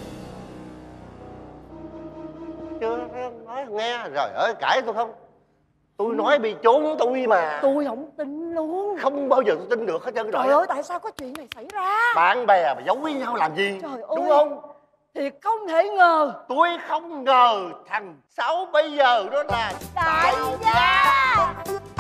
Chưa nói nghe. Trời ơi, cãi tôi không? Tôi nói bị trốn tôi mà. Tôi không tin luôn. Không bao giờ tôi tin được hết trơn. Trời ơi, tại sao có chuyện này xảy ra? Bạn bè mà giấu với nhau làm gì? Trời đúng ơi. không? Thiệt không thể ngờ. Tôi không ngờ thằng Sáu bây giờ đó là đại gia.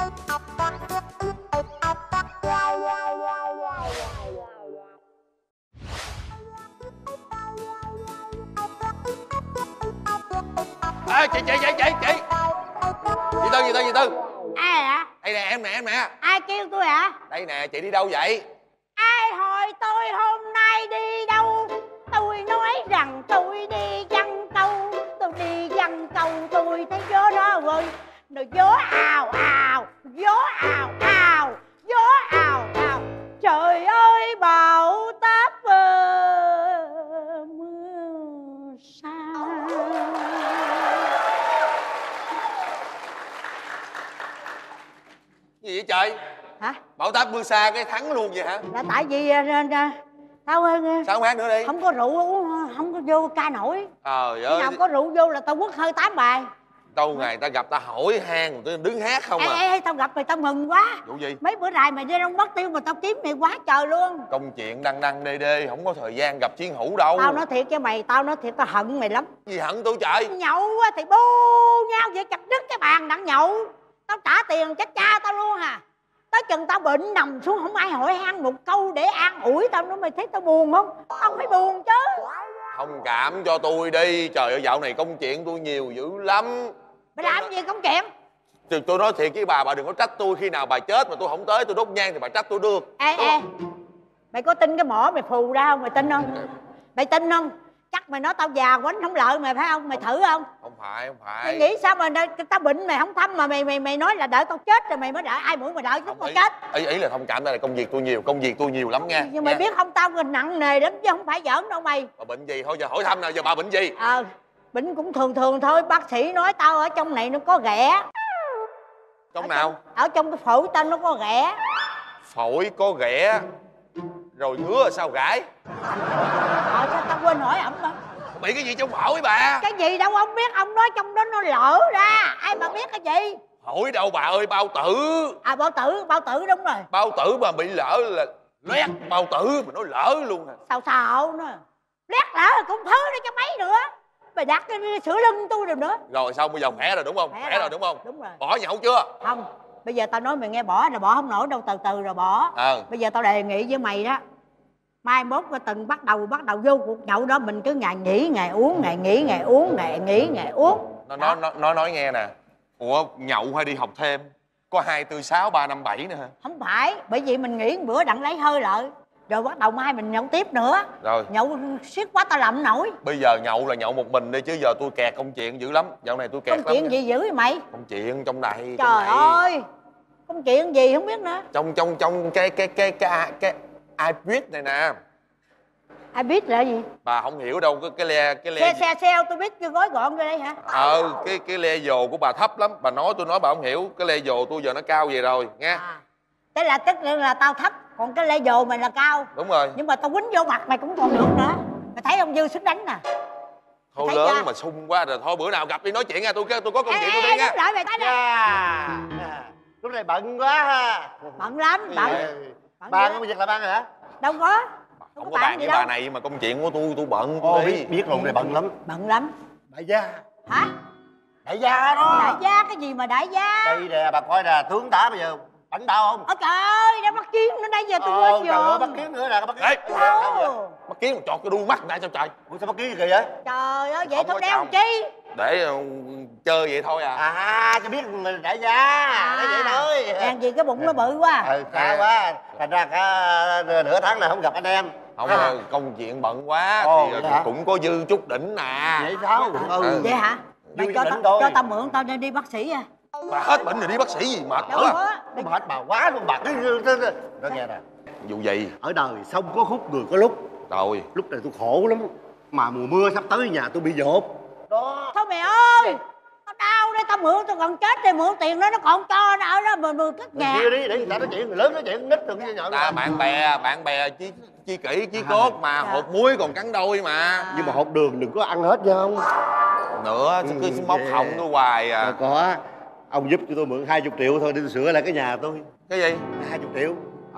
À, chị chị chị chị chị chị Tư chị Tư chị Tư Ai hả? đây nè, em nè em nè. Ai kêu tôi hả? Đây nè, chị đi đâu vậy? Ai hỏi tôi hôm nay đi đâu? Tôi nói rằng tôi đi giăng câu. Tôi đi giăng câu tôi thấy gió nó ơi. Nó gió ào ào, gió ào ào, gió ào ào. Trời ơi bão táp uh, mưa sa. Gì vậy trời? Hả? Bão táp mưa xa cái thắng luôn vậy hả? Là tại vì uh, uh, Tao ơi, sáu hát nữa đi. không có rượu uống, không có vô ca nổi. Trời Khi ơi, nào có rượu vô là tao quất hơi tám bài. đâu ngày ta gặp ta hỏi han, tôi đứng hát không ê, à. ê, ê, tao gặp mày tao mừng quá. Vụ gì? Mấy bữa nay mày đi đâu mất tiêu mà tao kiếm mày quá trời luôn. Công chuyện đăng đăng đê đê, không có thời gian gặp chiến hữu đâu. Tao nói thiệt cho mày, tao nói thiệt tao hận mày lắm. Gì hận tôi trời? Nhậu á thì bu nhau vậy, chặt đứt cái bàn đặng nhậu. Tao trả tiền chết cha tao luôn à. Tới chừng tao bệnh nằm xuống không ai hỏi han một câu để an ủi tao nữa. Mày thấy tao buồn không? Tao phải buồn chứ. Thông cảm cho tôi đi. Trời ơi, dạo này công chuyện tôi nhiều dữ lắm. Mày làm gì công chuyện? Thì tôi nói thiệt với bà, bà đừng có trách tôi. Khi nào bà chết mà tôi không tới tôi đốt nhang thì bà trách tôi được. Ê ê, mày có tin cái mỏ mày phù ra không? Mày tin không? Mày tin không? Chắc mày nói tao già quánh không lợi mày phải không? Mày thử không? Không phải, không phải. Mày nghĩ sao mà tao bệnh mày không thăm mà mày mày mày nói là đợi tao chết rồi mày mới đợi ai mũi mày đợi lúc tao chết. Ý ý là thông cảm, đây là công việc tôi nhiều, công việc tôi nhiều lắm nha. Nhưng mày biết không, tao nặng nề lắm chứ không phải giỡn đâu mày. Bà bệnh gì thôi giờ hỏi thăm nào, giờ bà bệnh gì? Ờ, bệnh cũng thường thường thôi. Bác sĩ nói tao ở trong này nó có ghẻ. Trong ở nào? Trong, ở trong cái phổi tao nó có ghẻ. Phổi có ghẻ rồi ngứa sao gãi? Ờ sao tao quên hỏi ổng mà. Bị cái gì trong phổi bà? Cái gì đâu ông biết, ông nói trong đó nó lỡ ra. Ai mà biết cái gì? Phổi đâu bà ơi, bao tử. À bao tử, bao tử đúng rồi. Bao tử mà bị lỡ là loét bao tử mà nó lỡ luôn à. Sao sao nữa. Loét lỡ là cũng thứ đó cho mấy nữa. Mày đặt cái sữa lưng tôi rồi nữa. Rồi xong bây giờ khỏe rồi đúng không? Khỏe Khỏe rồi. rồi đúng không? Đúng rồi. Bỏ nhậu chưa? Không. Bây giờ tao nói mày nghe, bỏ là bỏ không nổi đâu, từ từ rồi bỏ. Ờ. Bây giờ tao đề nghị với mày đó, mai mốt cái từng bắt đầu bắt đầu vô cuộc nhậu đó, mình cứ ngày nghỉ ngày uống, ngày nghỉ ngày uống, ngày nghỉ ngày uống. Nó nói nó nói nói nghe nè. Ủa nhậu hay đi học thêm? Có hai tư sáu ba năm bảy nữa hả? Không phải, bởi vì mình nghỉ một bữa đặng lấy hơi lại, rồi bắt đầu mai mình nhậu tiếp nữa. Rồi. Nhậu siết quá tao làm không nổi. Bây giờ nhậu là nhậu một mình đi chứ giờ tôi kẹt công chuyện dữ lắm. Dạo này tôi kẹt Công lắm. chuyện gì dữ vậy mày? Công chuyện trong đây. Trời trong đây. ơi, công chuyện gì không biết nữa. Trong trong trong cái cái cái cái cái iPad này nè. Ai biết là gì? Bà không hiểu đâu, cái cái le cái le Xe xe xe tôi biết chưa, gói gọn vô đây hả? Ờ cái cái le dồ của bà thấp lắm. Bà nói tôi nói bà không hiểu. Cái le dồ tôi giờ nó cao vậy rồi nghe. À, thế là tức là tao thấp, còn cái lê dồ mày là cao. Đúng rồi. Nhưng mà tao quýnh vô mặt mày cũng còn được nữa. Mày thấy ông Dư sức đánh nè. Thôi thấy lớn chưa? mà sung quá rồi, thôi bữa nào gặp đi nói chuyện nha. Tôi tôi có công Ê, chuyện ê, tôi đi ê, nha. đứng đợi mày tới đây. Dạ. Lúc này bận quá ha. Bận lắm, bận. Bận Ba dữ có lắm. việc là ban hả? Đâu có. Không có bàn với bà này mà công chuyện của tôi tôi bận tôi Ồ, đi. biết, biết rồi, này bận lắm. Bận lắm. Đại gia. Hả? Đại gia đó. Đại gia cái gì mà đại gia? Đây nè, bà coi nè, tướng tá bây giờ bánh đau không? Ôi trời ơi, đang bắt kiến nữa, nãy giờ tôi Ờ, quên trời ơi, rồi. bắt kiến nữa nè, bắt kiến. Ê, Đâu? bắt kiến một chọt cái đuôi mắt ra sao trời. Ủa sao bắt kiến kỳ vậy? Trời ơi, vậy Không thôi có đeo chồng. làm chi? Để uh, chơi vậy thôi à. À, cho biết người đại gia. À, Nói vậy thôi. đang gì cái bụng nó bự quá. Ừ, khá quá. Thành ra cả nửa tháng này không gặp anh em. Không, À. công chuyện bận quá Ồ, thì vậy hả? cũng có dư chút đỉnh nè. Vậy sao? Ừ. Vậy hả? Mày Vui cho đỉnh tao thôi. cho tao mượn, tao nên đi bác sĩ à. Bà hết bệnh rồi đi bác sĩ gì mệt Đâu quá. có. Nó mệt bà quá luôn bà. Nó nghe nè. Vụ gì? Ở đời sông có khúc người có lúc. Rồi. Lúc này tôi khổ lắm. Mà mùa mưa sắp tới nhà tôi bị dột. Đó. Thôi mày ơi, tao đau đây, tao mượn tao còn chết rồi, mượn tiền đó nó còn cho nó ở đó mà mượn cất Người nhà. kia đi để người ta nói chuyện, người lớn nói chuyện, nít đừng có nhỏ. À, bạn bè, bạn bè chi chi kỷ chí cốt mà Dạ. hột muối còn cắn đôi mà. Nhưng mà hột đường đừng có ăn hết nha không? Nữa Ừ, cứ móc yeah. họng tôi hoài à. Đâu có. Ông giúp cho tôi mượn hai mươi triệu thôi để tôi sửa lại cái nhà tôi. Cái gì? Hai mươi triệu.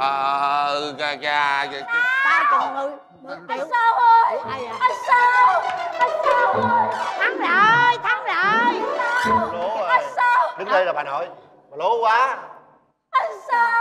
Ờ gà gà gà- Tao chừng người mượn triệu. Anh Sao ơi, Ai à? anh Sao, anh Sao ơi, Thắng rồi, thắng rồi. Lố rồi. anh Sao, Đứng đây là bà nội. Bà lố quá. anh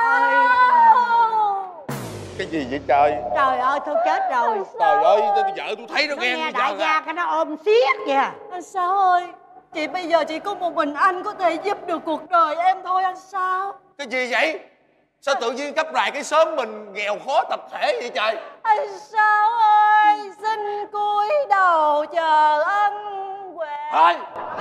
Sao. cái gì vậy trời? Trời ơi, thôi chết rồi. Trời ơi, tôi vợ tôi thấy nó Nó ghen nghe bây đại giờ gia à. cái nó ôm xiết kìa. Anh Sao ơi, chị bây giờ chỉ có một mình anh có thể giúp được cuộc đời em thôi anh Sao. Cái gì vậy? Sao tự nhiên cấp rài cái xóm mình nghèo khó tập thể vậy trời? Anh Sao ơi, xin cúi đầu chờ ân huệ. Thôi.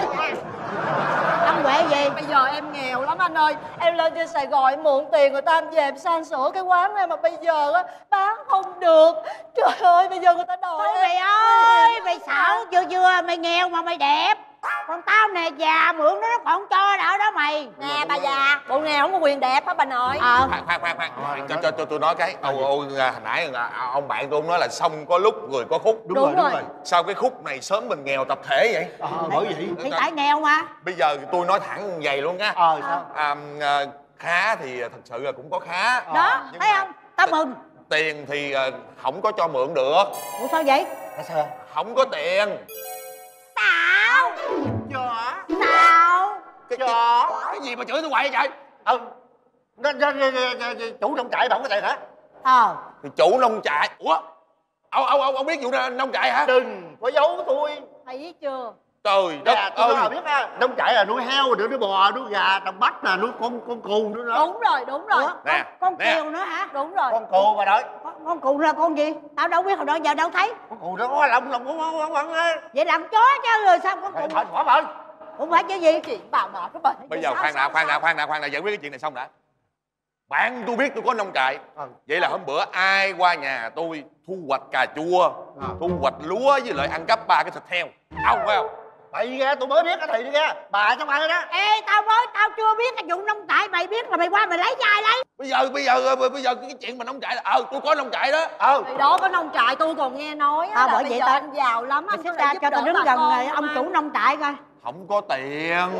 Ông Huệ gì? Bây giờ em nghèo lắm anh ơi. Em lên trên Sài Gòn em mượn tiền người ta em về em san sửa cái quán này mà bây giờ á bán không được. Trời ơi bây giờ người ta đòi Thôi em. mày ơi, mày xạo chưa chưa, mày nghèo mà mày đẹp. Còn tao nè già mượn nó nó còn cho đỡ đó mày. Nè bà già, bộ nghèo không có quyền đẹp hả bà nội? Ờ khoan khoan khoan khoan cho cho cho tôi nói cái ông ông hồi nãy ông bạn tôi nói là xong có lúc người có khúc. Đúng, đúng rồi, đúng rồi. Sao cái khúc này sớm mình nghèo tập thể vậy? Ờ bởi vậy. Thì tại nghèo mà. Bây giờ tôi nói thẳng vậy luôn nha. Ờ sao? À, à, khá thì thật sự là cũng có khá. Đó nhưng thấy mà không, tao mừng. tiền thì à, không có cho mượn được. Ủa sao vậy? Sao? Không có tiền. Tao Chó. tao Cái, Chó. cái gì mà chửi tôi hoài vậy trời? Ừ. Nó, nó, nó, nó, nó, chủ nông trại mà không có tiền hả? ờ Thì chủ nông trại. Ủa ông ông ông, ông biết vụ nông trại hả? Đừng có giấu tôi. Thầy biết chưa? Trời đất Dạ, tôi ơi. nói biết á, nông trại là nuôi heo, nuôi bò, nuôi gà, trồng bắp nè, nuôi con con cừu nữa đó. Đúng rồi, đúng rồi. Ủa, Nè, con nè. kiều nữa hả? Đúng rồi. Con cừu mà đợi. Con, con cừu là con gì? Tao đâu biết hồi đó giờ đâu thấy. Con cừu nó có lông lông con con con á. Vậy làm chó chứ rồi sao con cừu? Phải bỏ bơi. Không phải chứ gì? Chuyện bà mệt của bà. Bây giờ khoan đã khoan đã khoan đã khoan đã giải quyết cái chuyện này xong đã. Bạn tôi biết tôi có nông trại. Ừ. Vậy là hôm bữa ai qua nhà tôi thu hoạch cà chua, À. thu hoạch lúa với lại ăn cắp ba cái thịt heo. Ông phải không? Bậy ra tôi mới biết cái thầy đi ra. Bà trong ai đó. Ê tao mới tao chưa biết cái vụ nông trại, mày biết là mày qua mày lấy cho ai lấy? Bây giờ bây giờ bây giờ cái chuyện mà nông trại là ờ tôi có nông trại đó. Ờ. Thì đó có nông trại tôi còn nghe nói á, À, là bởi bây vậy giờ tao- anh giàu lắm Mày anh xích có ra thể giúp cho tao đỡ đứng bà gần con rồi ông mà. chủ nông trại coi. Không có tiền.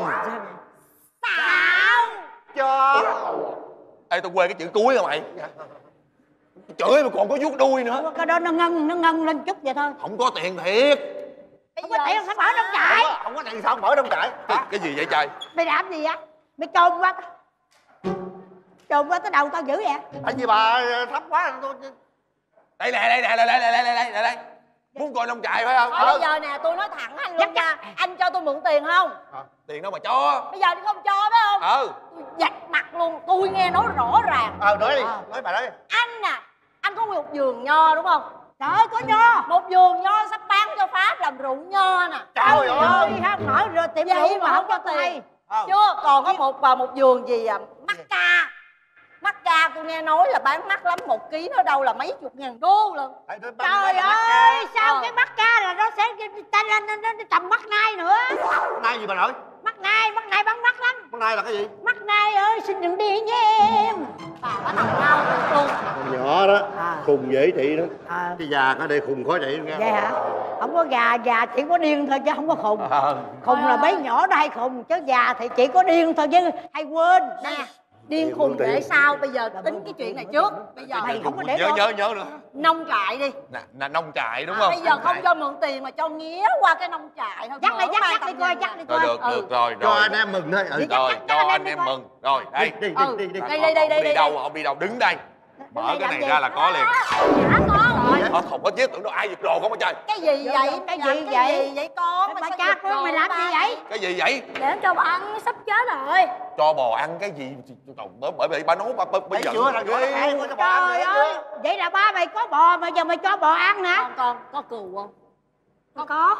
Tao Cho. Ê tao quê cái chữ cuối rồi mày. Chửi mà còn có vuốt đuôi nữa. cái đó nó ngân nó ngân lên chút vậy thôi. Không có tiền thiệt. Bây Không có giờ tiền phải mở nông Không trại. có, không có tiền sao mở nông trại. Cái, cái gì vậy trời? Mày làm gì á? Mày trồn quá. Trồn quá tới đầu tao dữ vậy. Tại vì bà thấp quá tôi. Đây nè đây nè đây đây đây đây đây đây đây. Muốn coi nông trại phải không? Thôi bây giờ nè tôi nói thẳng anh luôn nha. Anh cho tôi mượn tiền không? Tiền đâu mà cho. Bây giờ anh không cho phải không? Ừ. Tôi giặt mặt luôn. Tôi nghe nói rõ ràng. Ờ nói đi, nói bà nói. Anh nè, anh có một vườn nho đúng không? Trời ơi có nho. Một vườn nho sắp bán cho Pháp làm rượu nho nè. Trời ơi. ha mở rồi tiệm Vậy rượu mà mà không không có cho tiền. tiền. Chưa, còn có một và một vườn gì à, mắc ca. Mắc ca tôi nghe nói là bán mắc lắm, một ký nó đâu là mấy chục ngàn đô lận. Trời ơi sao Ờ. cái mắt ca là nó sẽ ta lên nó tầm mắt nai nữa. Nay gì bà nội? Mắt nai mắt nai bán mắt lắm. Hôm nay là cái gì? Mắt nai ơi xin đừng đi nha em. Bà có thằng nhau luôn. Con nhỏ đó, À. khùng dễ trị đó. À. Cái già có đây khùng khó trị nghe. Vậy hả? Không có già, già chỉ có điên thôi chứ không có khùng. Ờ. Khùng là mấy nhỏ đó hay khùng chứ già thì chỉ có điên thôi chứ hay quên. Nè, điên khùng để sao? Bây giờ tính cái chuyện này trước. Bây giờ Mày không có để Nhớ con. nhớ nhớ nữa. nông trại đi. Nè, nè nông trại đúng À, không? bây giờ không cho mượn tiền mà cho nghía qua cái nông trại thôi. Dắt đi Mở dắt mang dắt đi tầm coi nhìn dắt nè. đi Rồi coi. được Ừ. được rồi Cho rồi. anh em mừng thôi. Ừ. Rồi chắc cho anh em anh đi em coi. mừng. Rồi đây. Đi đi Ừ. đi đi. Đây đây đây đây Không đi đây. đâu không đi đâu đứng đây. Mở đây cái làm này gì? ra là có liền. Hả con? Ờ, không có giết tưởng đâu ai giật đồ không hết trời. Cái gì Vô, vậy? vô, cái Mày gì làm vậy? Cái gì vậy con? Bà sao cha giật con đồ mày làm ba gì vậy? Cái gì vậy? Để em cho bà ăn sắp chết rồi. Cho bò ăn cái gì? Trời, bởi bởi vì ba nói ba bây Thấy giờ chưa thằng nhỏ nó hay quá cho bà ăn Trời nữa ơi chưa? vậy là ba mày có bò mà giờ mày cho bò ăn hả? Con con có cừu không? Con có.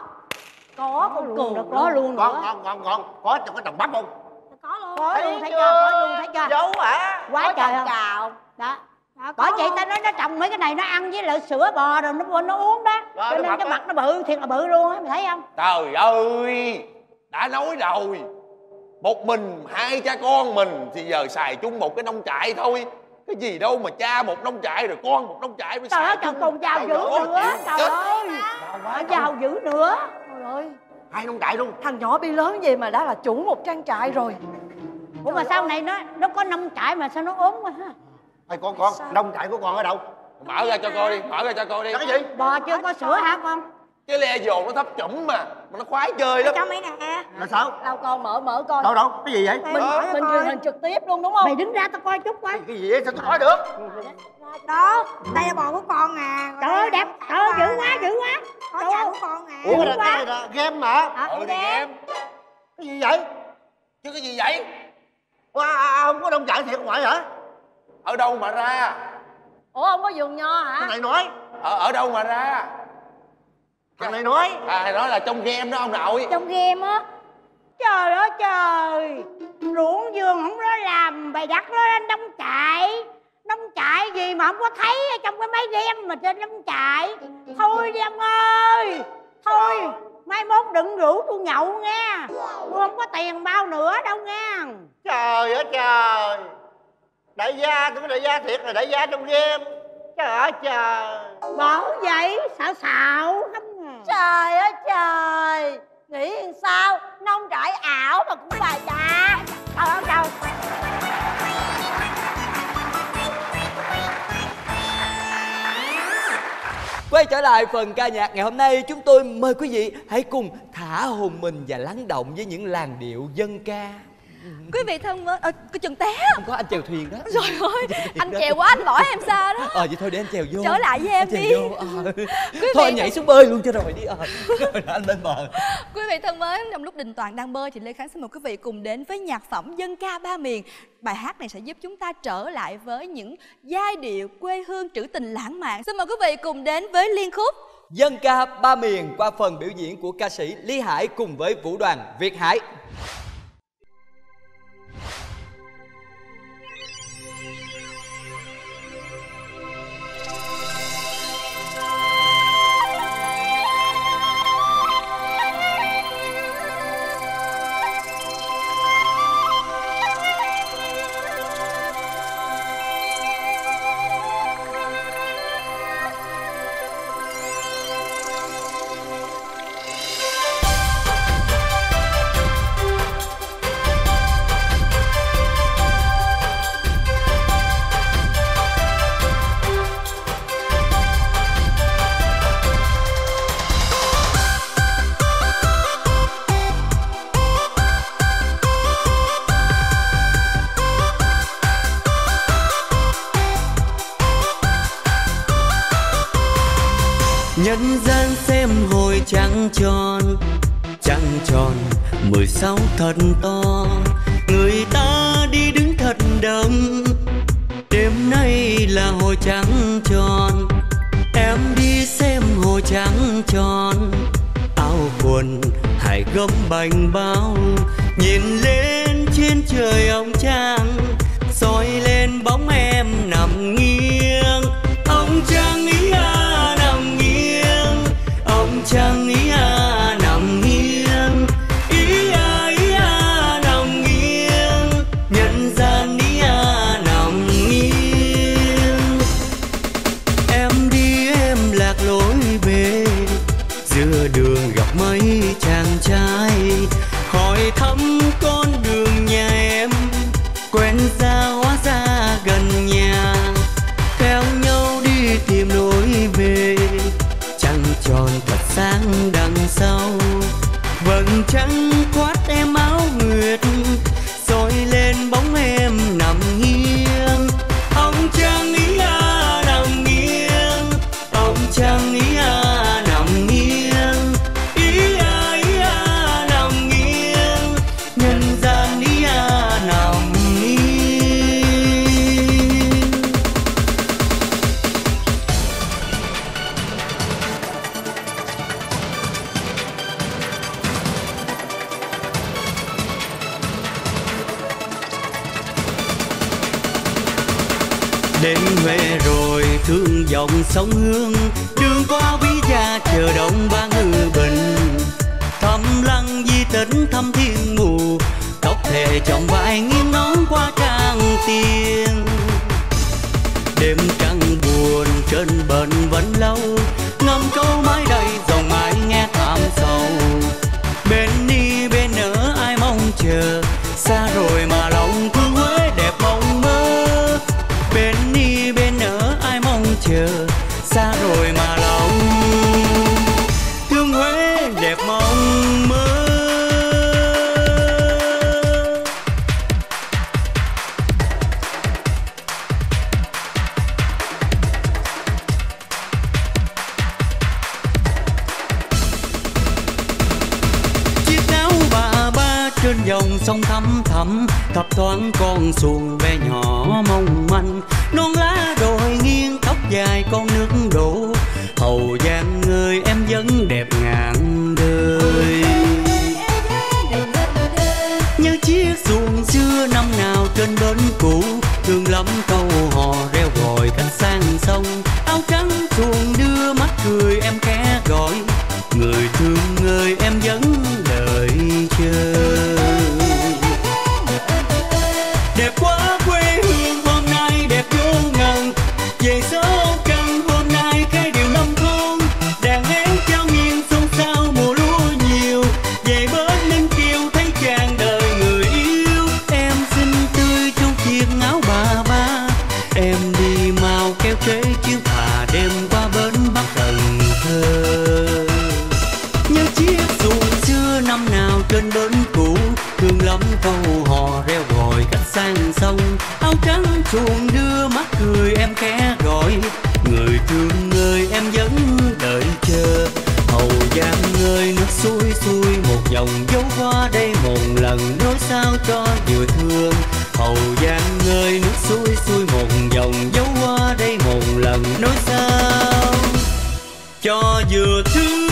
Có con cừu Được đó luôn Con nữa. con con con có trong cái trồng bắp không? Có luôn. Có Thấy luôn thấy chưa? chưa? Có luôn thấy chưa? Giấu hả? Quá Có trời trồng không? cà không? Đó. Đó, Bởi có vậy luôn. ta nói nó trồng mấy cái này nó ăn với lại sữa bò rồi nó nó uống đó. Đó, Cho nó nên mập cái đó. mặt nó bự thiệt là bự luôn á, mày thấy không? Trời ơi, đã nói rồi. Một mình hai cha con mình thì giờ xài chung một cái nông trại thôi. Cái gì đâu mà cha một nông trại rồi con một nông trại mới Trời xài ơi trời chung. còn giàu Trời dữ ơi, nữa. chịu Trời chết. ơi. Ở giàu dữ nữa. Trời ơi, Hai nông trại luôn. thằng nhỏ bi lớn gì mà đã là chủ một trang trại rồi. Ủa mà sau này nó nó có nông trại mà sao nó ốm quá ha? Ê con con, nông trại của con ở đâu? Mở ra cho coi đi, mở ra cho coi đi. Là cái gì? Bò chưa có sữa hả con? Cái le dồn nó thấp chủm mà, mà nó khoái chơi lắm. Cho mấy nè. Là sao? Đâu con mở mở coi. Đâu đâu? Cái gì vậy? Mình mình truyền hình trực tiếp luôn đúng không? Mày đứng ra tao coi chút coi. Cái gì vậy? Sao tôi nói được? Đó, đây là bò của con à. Trời ơi đẹp, trời ơi dữ quá dữ quá. Có Trời chảo ơi. của con à. Ủa cái này, cái này là game mà. À, Ừ thì em. Cái gì vậy? Chứ cái gì vậy? Ủa, à, à, không có nông trại thiệt ngoại hả? Ở đâu mà ra? Ủa không có vườn nho hả? Thằng này nói. Ở, ở đâu mà ra? Thằng này nói. À nói là trong game đó ông nội. trong game á. Trời ơi trời. Ruộng vườn không có làm, bày đặt nó lên nông trại. Nông trại gì mà không có thấy ở trong cái máy game mà trên nông trại. Thôi đi ông ơi. Thôi Mai mốt đừng rủ tôi nhậu nha. Tôi không có tiền bao nữa đâu nha. Trời ơi trời, đại gia tôi đại gia thiệt là đại gia trong game. Trời ơi trời. Bởi vậy xạo xạo không à. Trời ơi trời, nghĩ làm sao nông trại ảo mà cũng bà già. Trời ơi trời. Quay trở lại phần ca nhạc ngày hôm nay, chúng tôi mời quý vị hãy cùng thả hồn mình và lắng động với những làn điệu dân ca. Quý vị thân mến, ờ, cái chân té. Không có, anh chèo thuyền đó. Trời ơi, anh chèo quá anh bỏ em xa đó. Ờ vậy thôi để anh chèo vô. Trở lại với em anh đi. Vô. Ờ. Thôi anh nhảy xuống bơi luôn cho rồi đi. Ờ. Rồi anh lên bờ. Quý vị thân mến, trong lúc Đình Toàn đang bơi thì Lê Khánh xin mời quý vị cùng đến với nhạc phẩm Dân ca ba miền. Bài hát này sẽ giúp chúng ta trở lại với những giai điệu quê hương trữ tình lãng mạn. Xin mời quý vị cùng đến với liên khúc Dân ca ba miền qua phần biểu diễn của ca sĩ Ly Hải cùng với vũ đoàn Việt Hải. Nhân gian xem hồi trăng tròn, trăng tròn mười sáu thật to, người ta đi đứng thật đông. Đêm nay là hồi trăng tròn, em đi xem hồi trăng tròn. Áo quần hải gấm bành bao, nhìn lên trên trời ông trăng, soi lên bóng em nằm nghiêng. Ông trăng ý à nằm nghiêng, ông trăng ý à nằm nghiêng, ý à ý à nằm nghiêng, nhân gian ý à nằm nghiêng. Em đi em lạc lối về, giữa đường gặp mấy chàng trai, hỏi thăm con đường nhà em, quen ra hóa ra gần nhà, theo nhau đi tìm lối về. Trăng tròn thật sáng đằng sau, vầng trăng khoác em áo nguyệt, soi lên bóng em nằm nghiêng. Ông trăng ý à nằm nghiêng, ông trăng ý à nằm nghiêng, ý à ý à nằm nghiêng, nhân gian ý à nằm nghiêng. Đêm Huế rồi thương dòng sông Hương, đường qua Quý Gia chờ đông ba ngư bình. Thăm lăng di tích thăm thiên mù, tóc thề trong vai nghiêng nón qua trang tiền. Đêm trăng buồn trên bờ vẫn lâu, ngâm câu mãi đây dòng mãi nghe thảm sầu. Bên đi bên ở ai mong chờ, xa rồi mà lòng thương Huế đẹp mộng mơ. Bên đi bên ở ai mong chờ, xa rồi mà lòng thương Huế đẹp mộng mơ. Chiếc áo bà ba trên dòng sông thăm thẳm, thập thoáng con xuồng bé nhỏ mong manh. Non lá đồi nghiêng tóc dài con nước đổ, hầu giang người em vẫn đẹp ngàn đời. Nhớ chiếc xuồng xưa năm nào trên bến cũ, thương lắm câu hò reo gọi cách sang sông. Áo trắng xuồng đưa mắt cười em khẽ gọi, người thương người em xuồng đưa mắt cười em khẽ gọi. Người thương ơi em vẫn đợi chờ. Hậu Giang ơi nước xuôi xuôi một dòng dấu qua đây một lần nói sao cho vừa thương. Hậu Giang ơi nước xuôi xuôi một dòng dấu qua đây một lần nói sao cho vừa thương.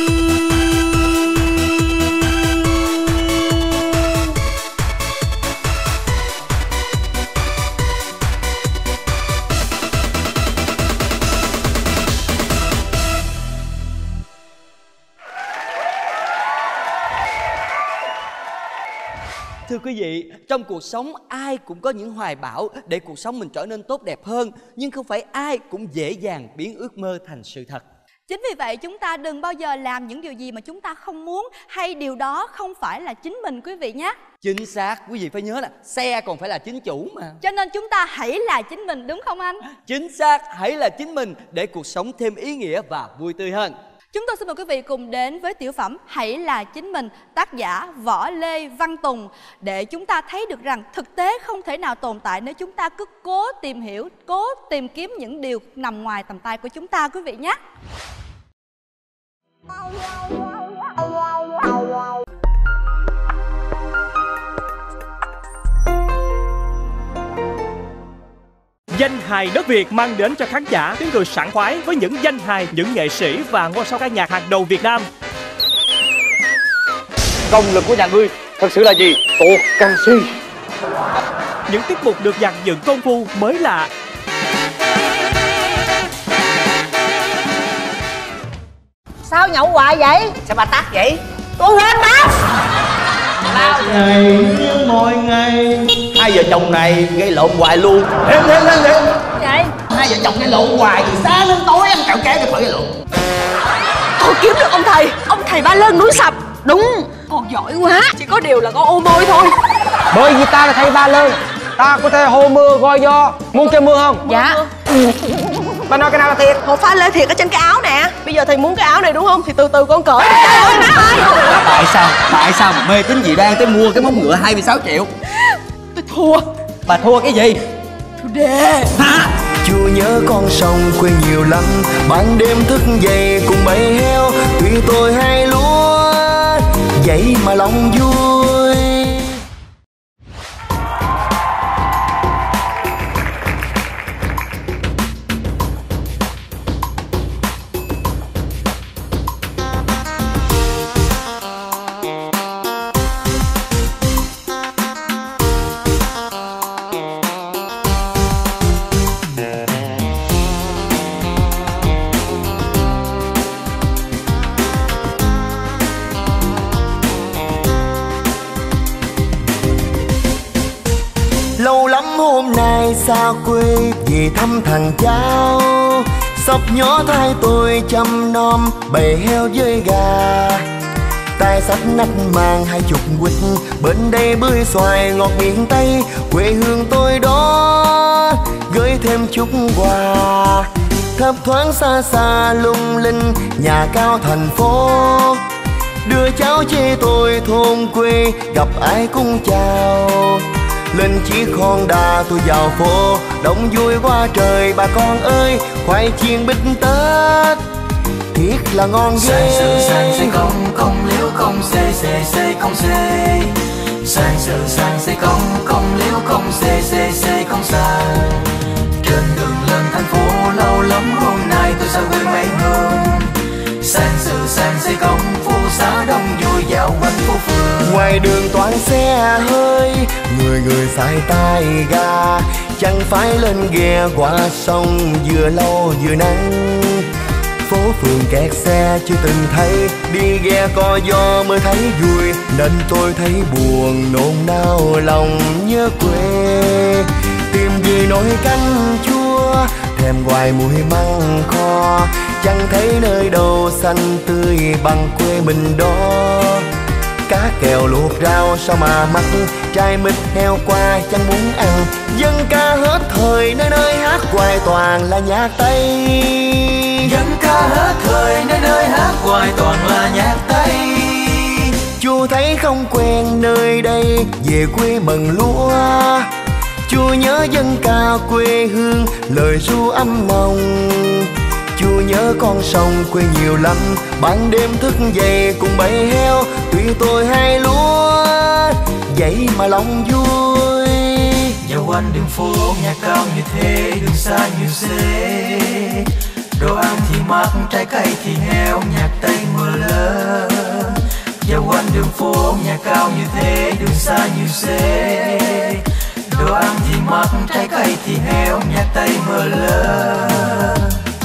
Thưa quý vị, trong cuộc sống ai cũng có những hoài bão để cuộc sống mình trở nên tốt đẹp hơn. Nhưng không phải ai cũng dễ dàng biến ước mơ thành sự thật. Chính vì vậy chúng ta đừng bao giờ làm những điều gì mà chúng ta không muốn, hay điều đó không phải là chính mình quý vị nhé. Chính xác, quý vị phải nhớ là xe còn phải là chính chủ mà. Cho nên chúng ta hãy là chính mình, đúng không anh? Chính xác, hãy là chính mình để cuộc sống thêm ý nghĩa và vui tươi hơn. Chúng tôi xin mời quý vị cùng đến với tiểu phẩm Hãy là chính mình, tác giả Võ Lê Văn Tùng, để chúng ta thấy được rằng thực tế không thể nào tồn tại nếu chúng ta cứ cố tìm hiểu, cố tìm kiếm những điều nằm ngoài tầm tay của chúng ta quý vị nhé. Danh hài đất Việt mang đến cho khán giả tiếng cười sảng khoái với những danh hài, những nghệ sĩ và ngôi sao ca nhạc hàng đầu Việt Nam. Công lực của nhà ngươi thật sự là gì? Tuột canxi. Những tiết mục được dàn dựng công phu mới lạ. Sao nhậu hoài vậy? Sao bà tát vậy? Tôi quên tát. Ngày như mọi ngày. Hai vợ chồng này gây lộn hoài luôn. Em em em em. Vậy? Hai vợ chồng gây lộn hoài thì sáng đến tối em kẹo kéo cho khỏi gây lộn. Con kiếm được ông thầy, ông thầy Ba Lơn núi Sập. Đúng, con giỏi quá. Chỉ có điều là con ô môi thôi. Bởi vì ta là thầy Ba Lơn, ta có thể hô mưa gọi gió. Muốn chơi mưa không? Dạ. Bà nói cái nào là thiệt? Hồ pha lê thiệt ở trên cái áo nè. Bây giờ thầy muốn cái áo này đúng không? Thì từ từ con cởi. Trời ơi má ơi. Tại sao? Tại sao mà mê tín dị đoan tới mua cái móng ngựa hai mươi sáu triệu? Tôi thua. Bà thua cái gì? Thua đê. Hả? Chưa nhớ con sông quê nhiều lắm, ban đêm thức dậy cùng bầy heo, tuy tôi hay lúa vậy mà lòng vui. Lâu lắm hôm nay xa quê về thăm thằng cháu, sắp nhỏ thay tôi chăm nom bầy heo với gà. tay sách nách mang hai chục quýt, bên đây bưởi xoài ngọt miền Tây, quê hương tôi đó gửi thêm chút quà. Thấp thoáng xa xa lung linh nhà cao thành phố, đưa cháu chê tôi thôn quê gặp ai cũng chào. Lên chiếc Honda tôi vào phố, đông vui qua trời bà con ơi, khoai chiên bít tết thiệt là ngon ghê. Sang sự sang sẽ công công liễu công xê xê xê công xê. Sang sự sang sẽ công công liễu công xê xê xê công sang. Trên đường lên thành phố lâu lắm hôm nay tôi sao quên mấy hương. Sang sự sang sẽ công phố xá đông vui dạo quanh phố phường. Ngoài đường toàn xe hơi, người người xài tay ga, chẳng phải lên ghe qua sông vừa lâu vừa nắng. Phố phường kẹt xe chưa từng thấy, đi ghe co gió mới thấy vui, nên tôi thấy buồn nôn nao lòng nhớ quê. Tìm về nồi canh chua, thèm hoài mùi măng kho, chẳng thấy nơi đâu xanh tươi bằng quê mình đó. Cá kèo luộc rau sao mà mắc, trai mít heo qua chẳng muốn ăn. Dân ca hết thời nơi nơi hát hoài toàn là nhạc Tây. Dân ca hết thời nơi nơi hát hoài toàn là nhạc Tây. Chú thấy không quen nơi đây, về quê mừng lúa, Chúa nhớ dân ca quê hương lời ru âm mộng. Chúa nhớ con sông quê nhiều lắm, ban đêm thức dậy cùng bầy heo. Tuy tôi hay lúa vậy mà lòng vui. Dạo quanh đường phố nhà cao như thế, đường xa như thế. Đồ ăn thì mắc, trái cây thì heo, nhạc Tây mưa lớn. Dạo quanh đường phố nhà cao như thế, đường xa như thế. Đồ ăn thì mắc, trái cây thì heo, nhạc Tây mưa lớn.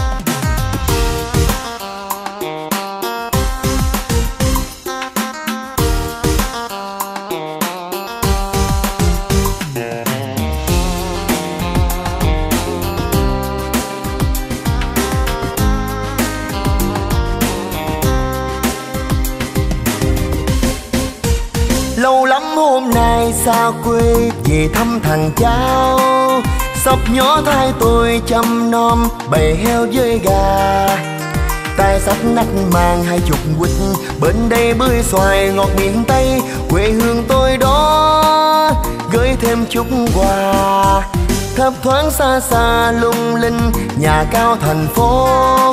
Lâu lắm hôm nay xa quê về thăm thằng cháu. Sắp nhỏ thai tôi chăm nom bầy heo với gà. tay sách nách mang hai chục quýt, bên đây bưởi xoài ngọt miền Tây, quê hương tôi đó gửi thêm chút quà. Thấp thoáng xa xa lung linh nhà cao thành phố,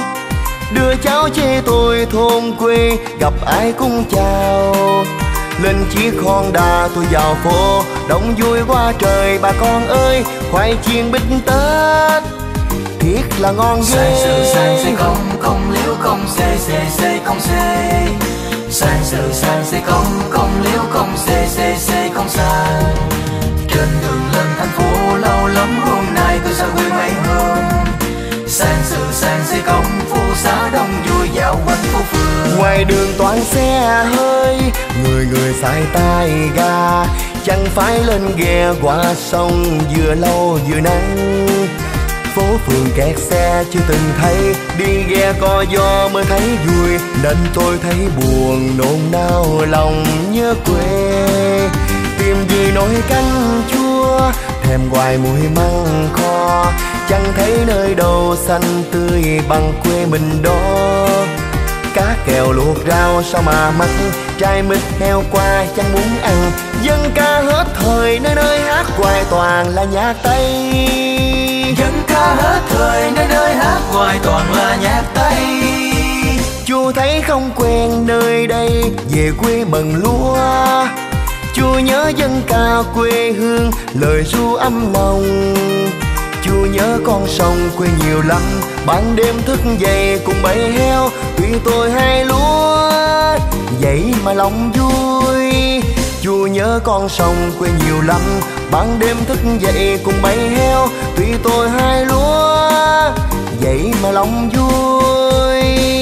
đưa cháu chê tôi thôn quê gặp ai cũng chào. Lên chiếc Honda tôi vào phố, đông vui qua trời bà con ơi, khoai chiên bít tết thiết là ngon ghê. Sang sự sang sẽ không không liếu không xê xê xê không xê. Sang sự sang sẽ không không liếu không xê xê xê không sang. Trên đường lên thành phố lâu lắm hôm nay tôi sao quên mấy hôm. Sang sự sang sẽ không phố xá đông vui dạo quanh phố phường. Ngoài đường toàn xe hơi, người người xài tay ga, chẳng phải lên ghe qua sông vừa lâu vừa nắng. Phố phường kẹt xe chưa từng thấy, đi ghe co gió mới thấy vui, nên tôi thấy buồn nôn nao lòng nhớ quê. Tìm gì nồi canh chua, thèm hoài mùi măng kho, chẳng thấy nơi đâu xanh tươi bằng quê mình đó. Cá kèo luộc rau sao mà mắc, trai mít heo qua chẳng muốn ăn. Dân ca hết thời nơi nơi hát hoài toàn là nhạc Tây. Dân ca hết thời nơi nơi hát hoài toàn là nhạc Tây. Chú thấy không quen nơi đây, về quê mần lúa. Chú nhớ dân ca quê hương lời ru âm nồng. Chú nhớ con sông quê nhiều lắm, ban đêm thức dậy cùng bầy heo. Tuy tôi hay lúa vậy mà lòng vui. Chú nhớ con sông quê nhiều lắm, ban đêm thức dậy cùng bầy heo. Tuy tôi hay lúa vậy mà lòng vui.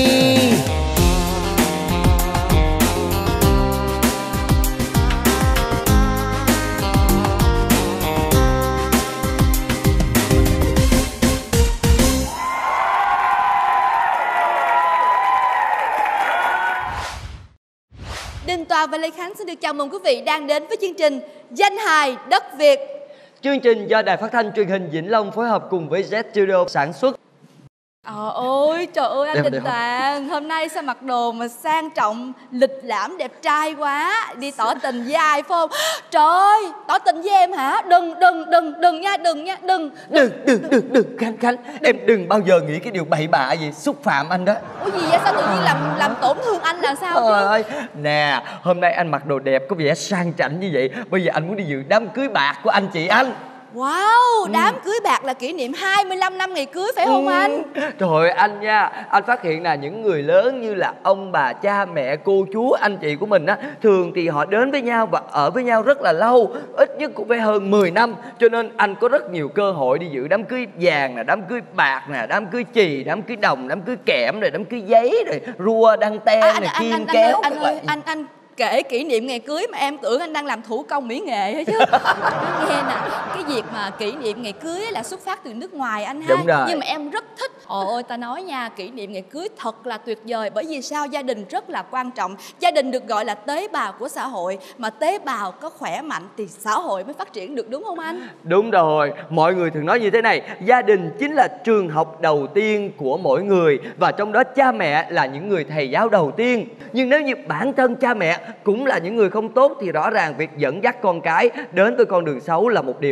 Đình Toàn và Lê Khánh xin được chào mừng quý vị đang đến với chương trình Danh hài đất Việt. Chương trình do Đài Phát thanh Truyền hình Vĩnh Long phối hợp cùng với Z Studio sản xuất. Ờ ôi trời ơi anh Đẹp, Đình đẹp Toàn, hôm nay sao mặc đồ mà sang trọng, lịch lãm, đẹp trai quá. Đi tỏ tình với ai phải không? Trời ơi, tỏ tình với em hả? Đừng, đừng, đừng, đừng nha, đừng nha, đừng Đừng, đừng, đừng, đừng, Khánh, Khánh Em đừng bao giờ nghĩ cái điều bậy bạ gì xúc phạm anh đó. Ủa gì vậy, sao tự nhiên làm làm tổn thương anh là sao chứ? Trời ơi, nè, hôm nay anh mặc đồ đẹp có vẻ sang chảnh như vậy, bây giờ anh muốn đi dự đám cưới bạc của anh chị anh. Wow, đám ừ. cưới bạc là kỷ niệm hai mươi lăm năm ngày cưới phải không ừ. anh? Trời ơi anh nha, anh phát hiện là những người lớn như là ông bà, cha mẹ, cô chú, anh chị của mình á, thường thì họ đến với nhau và ở với nhau rất là lâu, ít nhất cũng phải hơn mười năm. Cho nên anh có rất nhiều cơ hội đi dự đám cưới vàng nè, đám cưới bạc nè, đám cưới chì, đám cưới đồng, đám cưới kẽm, rồi đám cưới giấy, rồi rua, đăng ten, à, này, anh, kim anh, kéo. Anh ơi, anh ơi, anh, anh kể kỷ niệm ngày cưới mà em tưởng anh đang làm thủ công mỹ nghệ hết chứ. Nghe nè, cái việc mà kỷ niệm ngày cưới là xuất phát từ nước ngoài anh ha. Đúng rồi. Nhưng mà em rất thích. Ôi ôi ta nói nha, kỷ niệm ngày cưới thật là tuyệt vời. Bởi vì sao? Gia đình rất là quan trọng. Gia đình được gọi là tế bào của xã hội. Mà tế bào có khỏe mạnh thì xã hội mới phát triển được, đúng không anh? Đúng rồi, mọi người thường nói như thế này, gia đình chính là trường học đầu tiên của mỗi người, và trong đó cha mẹ là những người thầy giáo đầu tiên. Nhưng nếu như bản thân cha mẹ cũng là những người không tốt thì rõ ràng việc dẫn dắt con cái đến với con đường xấu là một điều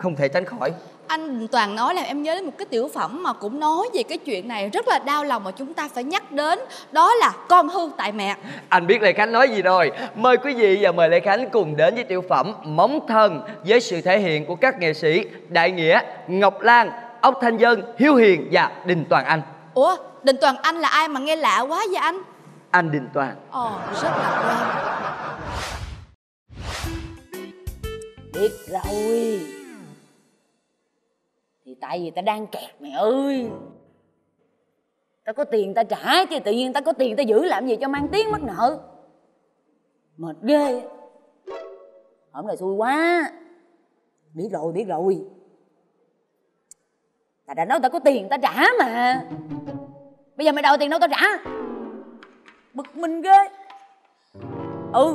không thể tránh khỏi. Anh Đình Toàn nói làm em nhớ đến một cái tiểu phẩm mà cũng nói về cái chuyện này rất là đau lòng mà chúng ta phải nhắc đến. Đó là con hư tại mẹ. Anh biết Lê Khánh nói gì rồi. Mời quý vị và mời Lê Khánh cùng đến với tiểu phẩm Móng Thần với sự thể hiện của các nghệ sĩ Đại Nghĩa, Ngọc Lan, Ốc Thanh Dân, Hiếu Hiền và Đình Toàn Anh. Ủa, Đình Toàn Anh là ai mà nghe lạ quá vậy anh? Anh Đình Toàn. Ồ, rất là quen. Biết rồi. Thì tại vì ta đang kẹt mày ơi. Ta có tiền ta trả chứ tự nhiên ta có tiền ta giữ làm gì cho mang tiếng mắc nợ. Mệt ghê. Hôm nay xui quá. Biết rồi biết rồi. Ta đã nói ta có tiền ta trả mà. Bây giờ mày đòi tiền đâu ta trả. Bực mình ghê. Ừ.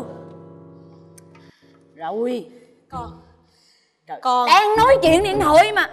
Rồi. Con. Trời, Con đang nói chuyện điện thoại mà.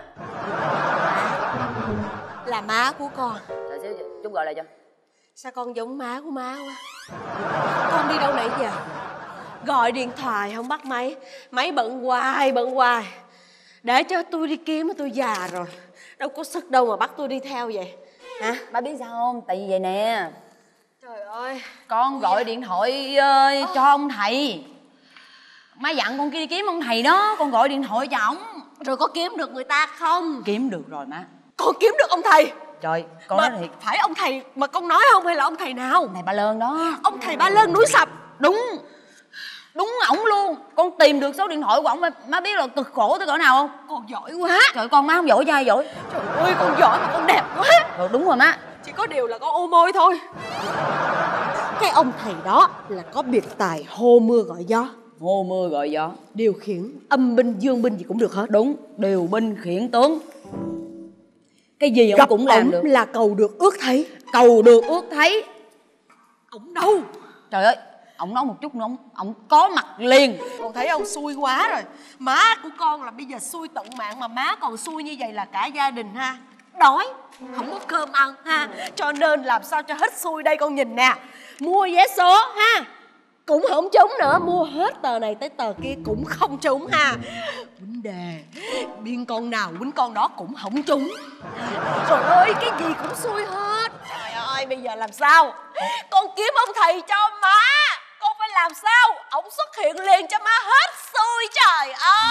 Là má của con. Trời xíu chút gọi lại cho. Sao con giống má của má quá. Con đi đâu nãy giờ? Gọi điện thoại không bắt máy. Máy bận hoài bận hoài. Để cho tôi đi kiếm tôi già rồi. Đâu có sức đâu mà bắt tôi đi theo vậy. Hả? Ba biết sao không? Tại vì vậy nè. Trời ơi. Con gọi điện thoại uh, cho ông thầy. Má dặn con kia đi kiếm ông thầy đó. Con gọi điện thoại cho ổng. Rồi có kiếm được người ta không? Kiếm được rồi má. Con kiếm được ông thầy? Trời, con mà nói thiệt. Phải ông thầy mà con nói không hay là ông thầy nào? Thầy Ba Lơn đó. Ông thầy Ba Lơn núi Sập. Đúng. Đúng ổng luôn. Con tìm được số điện thoại của ổng. Má biết là cực khổ tới cỡ nào không? Con giỏi quá. Trời, con má không giỏi cho ai giỏi. Trời ơi, con giỏi mà con đẹp quá. Rồi, đúng rồi má. Chỉ có điều là con ô môi thôi. Cái ông thầy đó là có biệt tài hô mưa gọi gió. Hô mưa gọi gió. Điều khiển âm binh dương binh gì cũng được hết. Đúng. Điều binh khiển tướng. Cái gì ông Gặp cũng làm ổng được. là cầu được ước thấy. Cầu được ước thấy. Ổng đâu? Trời ơi, ổng nói một chút nữa, ổng, ổng có mặt liền. Con thấy ông xui quá rồi. Má của con là bây giờ xui tận mạng. Mà má còn xui như vậy là cả gia đình ha. Đói, không có cơm ăn ha. Cho nên làm sao cho hết xui đây con nhìn nè. Mua vé số ha, cũng không trúng nữa. Mua hết tờ này tới tờ kia cũng không trúng ha. Vấn đề biên con nào quýnh con đó cũng không trúng. Trời ơi, cái gì cũng xui hết. Trời ơi, bây giờ làm sao? Con kiếm ông thầy cho má. Con phải làm sao ổng xuất hiện liền cho má hết xui. Trời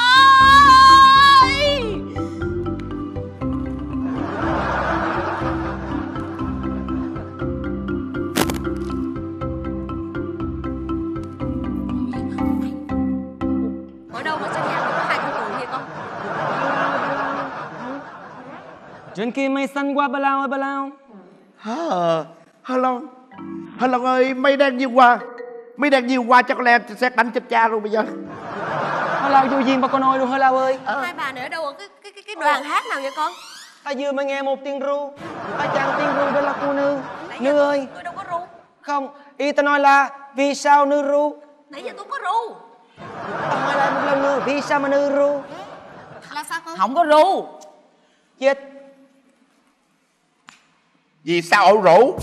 ơi. Ở đâu mà trong nhà mình có hai con tượng vậy con? Trên kia mây xanh qua ba lao ơi ba lao. Hả? Hơ Long. Hơ Long ơi, mây đang nhiều qua. Mây đang nhiều qua chắc có lẽ sẽ đánh chết cha luôn bây giờ. Hơ lao vô duyên ba con ơi luôn Hơ lao ơi. Ờ. Hai bà này ở đâu? Ở cái cái cái, cái đoàn hát nào vậy con? Ta vừa mới nghe một tiếng ru. Ta chàng tiếng ru đó là cô Nư. Nư ơi. Tôi đâu có ru. Không, ý ta nói là vì sao Nư ru? Nãy giờ tôi có ru. Ta hỏi lại một lần nữa, vì sao mà Nư ru? Là sao con? Không có ru. Chết. Vì sao ổ rủ?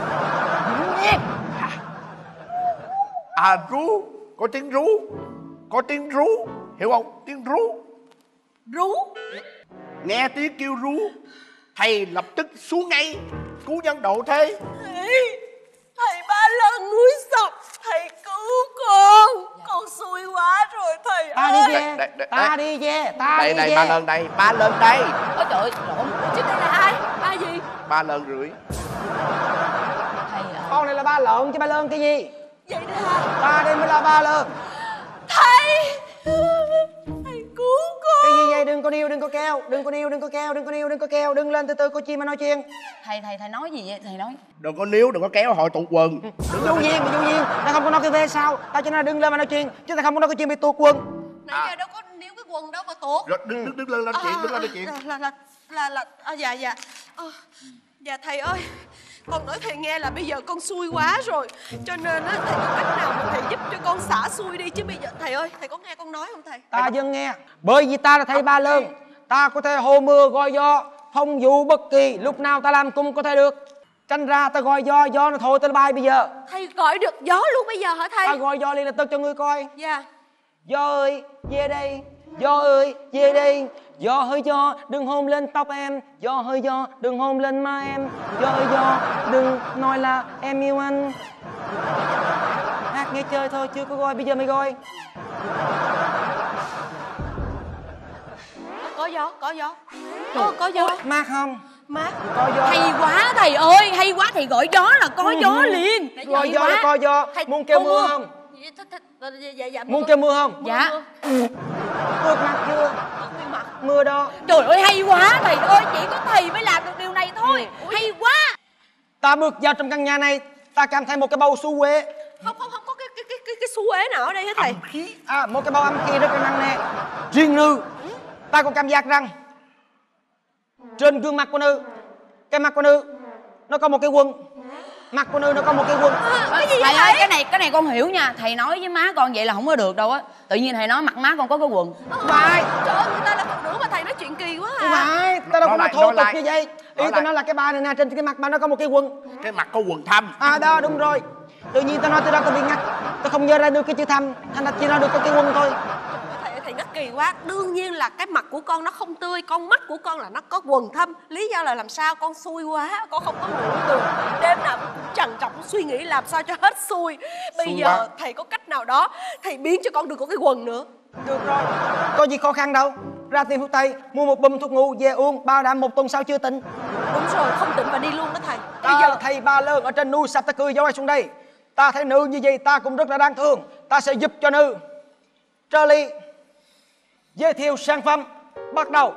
À rú. Có tiếng rú. Có tiếng rú. Hiểu không? Tiếng rú. Rú. Nghe tiếng kêu rú, thầy lập tức xuống ngay cứu nhân độ thế. Thầy, thầy Ba Lơn núi Sập, thầy cứu con. Con xui quá rồi thầy Ta ơi. đi về. Ta đi về. Ta Đây đi đây về. ba lần đây, ba lần đây. Ôi trời ơi, lộn. Chứ đây là ai? Ba gì? Ba lần rưỡi. Thầy ơi. Con này là ba lợn chứ ba lơn cái gì? Vậy đó hả? Ba đây mới là ba lơn. Thầy, thầy cứu con. Cái gì vậy? Đừng có điêu, đừng có keo. Đừng có điêu, đừng có keo, đừng có điêu, đừng có keo. Đừng lên từ từ, có chi mà nói chuyện. Thầy, thầy, thầy nói gì vậy? Thầy nói. Đừng có níu, đừng có kéo hội tụt quần. Đừng vô duyên, vô duyên. Ta không có nói cái về sao. Ta cho nên đừng lên mà nói chuyện. Chứ ta không có nói cái chuyện bị tuột quần. Nãy giờ đâu có níu cái quần đâu mà tuột. Rồi đứng đứng đứng lên lên chuyện, đứng lên nói chuyện. Là là là là, là à, dạ dạ. À, dạ thầy ơi, con nói thầy nghe là bây giờ con xui quá rồi. Cho nên á, thầy có cách nào mà thầy giúp cho con xả xui đi chứ bây giờ. Thầy ơi, thầy có nghe con nói không thầy? Ta dân nghe. Bởi vì ta là thầy Ba Lơn. Ta có thể hô mưa gọi gió, phong dụ bất kỳ, lúc nào ta làm cũng có thể được. Tranh ra ta gọi gió, gió nó thôi ta bay bây giờ. Thầy gọi được gió luôn bây giờ hả thầy? Ta gọi gió liền lập tức cho ngươi coi. Dạ. Gió ơi, về đây. Gió ơi về đây. Gió hơi gió đừng hôn lên tóc em. Gió hơi gió đừng hôn lên má em. Gió ơi gió đừng nói là em yêu anh. Hát nghe chơi thôi chưa có gọi, bây giờ mới gọi. Có gió, có gió. Có, có gió. Mát không? Mát. Có gió. Hay quá thầy ơi, hay quá, thầy gọi gió là có gió liền. Gọi gió là có gió. Muốn kêu mưa không? Dạ, dạ, Muốn kêu mưa không? Dạ. Ướt mặt chưa? Mưa đó. Trời ơi hay quá thầy ơi, chỉ có thầy mới làm được điều này thôi. Hay quá. Ta bước vào trong căn nhà này, ta cảm thấy một cái bầu xu quế. Không, không, không có cái cái cái cái, cái xu ế nào ở đây hả thầy? Âm khí. À, một cái bầu âm khí rất là nặng nề. Riêng Nữ, ta có cảm giác rằng trên gương mặt của Nữ, cái mặt của Nữ nó có một cái quần. Mặt của Nữ nó có một cái quần. À, cái gì thầy ơi, cái này cái này con hiểu nha. Thầy nói với má con vậy là không có được đâu á. Tự nhiên thầy nói mặt má con có cái quần. Không phải. Trời ơi, người ta là phụ nữ mà thầy nói chuyện kỳ quá à. Không phải, ta đâu có nói thô tục như vậy. Ý ta nói là cái bà này nè, trên cái mặt bà nó có một cái quần. Cái mặt có quần thâm. À đó, đúng rồi. Tự nhiên ta nói từ đó ta bị ngắt. Ta không nhớ ra được cái chữ thâm, thành ra chỉ nói được có cái quần thôi. Thầy thầy ngắt kỳ quá. Đương nhiên là cái mặt của con nó không tươi, con mắt của con là nó có quần thâm. Lý do là làm sao? Con xui quá, con không có ngủ được. Đêm nào cũng trằn trọc suy nghĩ làm sao cho hết xui. Bây Xui giờ quá. thầy có cách nào đó thầy biến cho con đừng có cái quần nữa. Được rồi, có gì khó khăn đâu. Ra tìm thuốc tây, mua một bùm thuốc ngủ về uống, bảo đảm một tuần sau chưa tỉnh. Đúng rồi, không tỉnh và đi luôn đó thầy. Bây giờ thầy ba lớn ở trên núi sắp ta cười dõi xuống đây. Ta thấy Nữ như vậy ta cũng rất là đáng thương. Ta sẽ giúp cho Nữ. Charlie, giới thiệu sản phẩm, bắt đầu.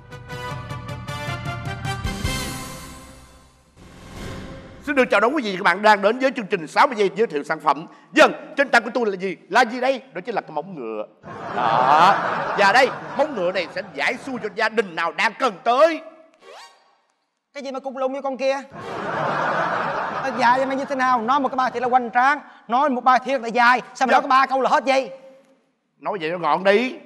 Xin được chào đón quý vị và các bạn đang đến với chương trình sáu mươi giây giới thiệu sản phẩm. Dân, trên tay của tôi là gì? Là gì đây? Đó chính là cái móng ngựa. Đó. Và đây, móng ngựa này sẽ giải xui cho gia đình nào đang cần tới. Cái gì mà cục lùng như con kia? Nó dài vậy mà như thế nào? Nói một cái bài thiệt là hoành tráng, nói một bài thiệt là dài. Sao mà nói có ba câu là hết vậy? Nói vậy nó gọn đi.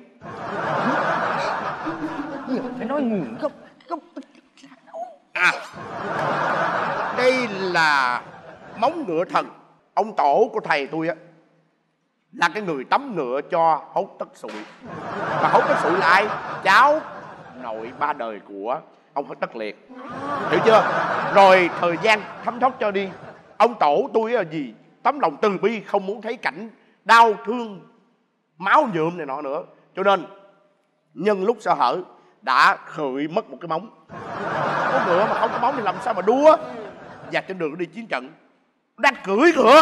Phải nói nguồn gốc. Gốc. À, đây là móng ngựa thần. Ông tổ của thầy tôi á là cái người tắm ngựa cho Hốt Tất Sụi. Mà Hốt Tất Sụi là ai? Cháu nội ba đời của ông Hốt Tất Liệt. Hiểu chưa? Rồi thời gian thấm thoát cho đi, ông tổ tôi là gì? Tấm lòng từ bi, không muốn thấy cảnh đau thương, máu nhuộm này nọ nữa. Cho nên nhân lúc sơ hở đã khởi mất một cái móng. Có ngựa mà không có móng thì làm sao mà đua. Và trên đường đi chiến trận, đang cưỡi ngựa,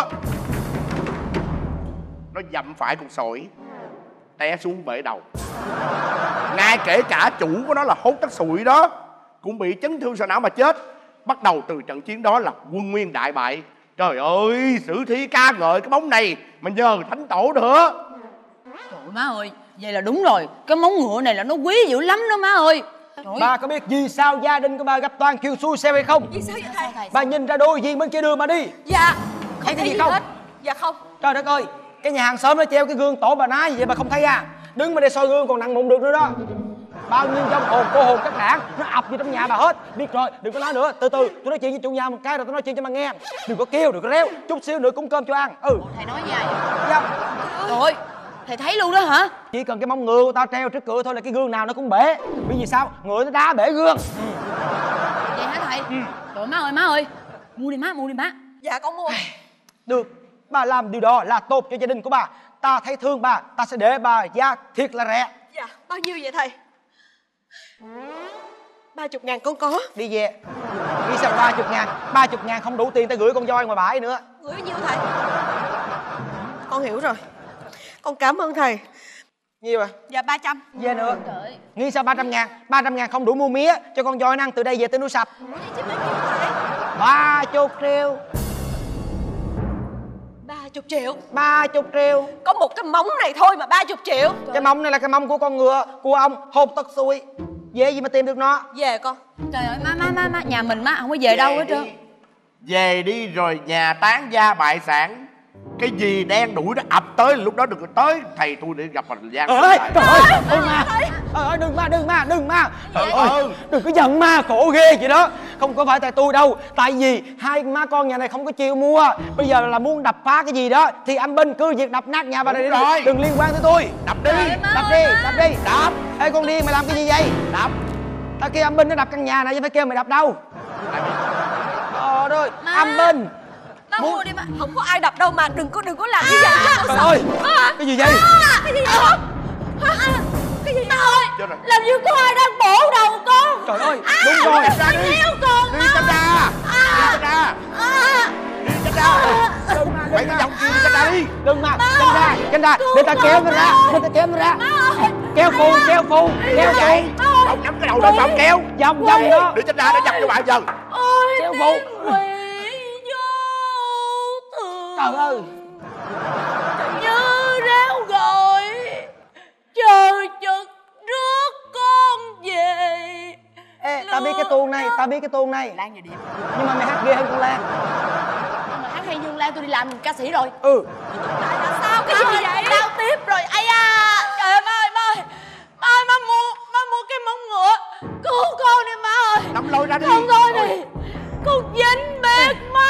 nó dậm phải con sỏi, té xuống bể đầu. Ngay kể cả chủ của nó là Hốt Tất Sụi đó cũng bị chấn thương sọ não mà chết. Bắt đầu từ trận chiến đó là quân Nguyên đại bại. Trời ơi, sử thi ca ngợi cái móng này mà nhờ thánh tổ nữa. Trời ơi, má ơi, vậy là đúng rồi. Cái móng ngựa này là nó quý dữ lắm đó má ơi. Bà có biết vì sao gia đình của bà gặp toàn chuyện xui xẻo hay không? Vì sao vậy thầy? Bà nhìn ra đôi gì bên kia đường mà đi. Dạ. Thấy cái gì không? Hết. Dạ không. Trời đất ơi, cái nhà hàng xóm nó treo cái gương tổ bà nái vậy mà không thấy à? Đứng mà để soi gương còn nặng mụn được nữa đó. Bao nhiêu dòng hồn cô hồn các đảng nó ập vô trong nhà bà hết. Biết rồi, đừng có nói nữa. Từ từ tôi nói chuyện với chủ nhà một cái rồi tôi nói chuyện cho bà nghe. Đừng có kêu, đừng có réo. Chút xíu nữa cúng cơm cho ăn. Ừ. Thầy nói gì vậy? Dạ. Trời ơi, thầy thấy luôn đó hả? Chỉ cần cái móng ngựa của tao treo trước cửa thôi là cái gương nào nó cũng bể. Vì sao? Ngựa nó đá bể gương. Ừ. Vậy hả thầy? Ừ. Trời ơi, má ơi má ơi, mua đi má, mua đi má. Dạ con mua. Được, bà làm điều đó là tốt cho gia đình của bà. Ta thấy thương bà, ta sẽ để bà giá thiệt là rẻ. Dạ, bao nhiêu vậy thầy? Ba chục ngàn con có. Đi về. Đi sao ba chục ngàn? Ba chục ngàn không đủ tiền ta gửi con voi ngoài bãi nữa. Gửi bao nhiêu thầy? Con hiểu rồi. Con cảm ơn thầy. Nhiêu à? Dạ ba trăm. Về nữa. Nghĩ sao ba trăm ngàn? Ba trăm ngàn không đủ mua mía cho con voi ăn từ đây về tới núi Sập. Ba chục triệu. Ba chục triệu. Ba chục triệu. Có một cái móng này thôi mà ba chục triệu. Cái móng này là cái móng của con ngựa của ông Hốt Tất Sụi. Về gì mà tìm được nó? Về con. Trời ơi má má má má nhà mình má không có về, về đâu hết trơn. Về đi rồi nhà tán gia bại sản. Cái gì đen đuổi nó ập tới lúc đó đừng có tới thầy tôi để gặp Hoàng Giang. Trời ơi, trời ơi, đừng mà. Trời ơi, đừng mà, đừng mà, đừng mà. Trời ơi, đừng có giận ma khổ ghê vậy đó. Không có phải tại tôi đâu. Tại vì hai má con nhà này không có chịu mua. Bây giờ là muốn đập phá cái gì đó thì anh Binh cứ việc đập nát nhà bà này đi. Rồi. Đừng liên quan tới tôi. Đập đi. Đập đi, đập đi. Đập. Ê con điên, mày làm cái gì vậy? Đập. Tao kêu anh Binh nó đập căn nhà này chứ phải kêu mày đập đâu. Ờ rồi, anh Binh. Má mua đi má. Không có ai đập đâu mà đừng có đừng có làm như vậy. Trời ơi, cái gì vậy? Cái gì vậy con? Cái gì vậy ơi? Làm như có ai đang bổ đầu con. Trời ơi, đúng rồi. Đi ra đi. Con Đi cho ra. Đi cho ra. Đi cho ra. Mày cái dòng kia đi cho ra đi. Đừng mà, canh ra, canh ra. Để ta kéo nó ra, để ta kéo nó ra. Kéo phù, kéo phù, kéo phù. Ông nhắm cái đầu lên ông kéo. Vòng vòng đó. Để cho ra nó dập cho bạn giờ. Kéo phù. Trời ơi. Như ráo gọi chờ chực rước con về. Ê, tao biết cái tuồng này, tao biết cái tuồng này. Lan gì điểm. Nhưng mà mày hát ghê hơn con Lan. Mà hát hay như Lan tôi đi làm ca sĩ rồi. Ừ. Tại là sao cái gì vậy? Đau tiếp rồi. Ây da. Trời ơi má ơi, má ơi. Má ơi, má mua, má mua cái móng ngựa. Cứu con đi má ơi. Nắm lôi ra đi. Không thôi đi. Con dính bệt má.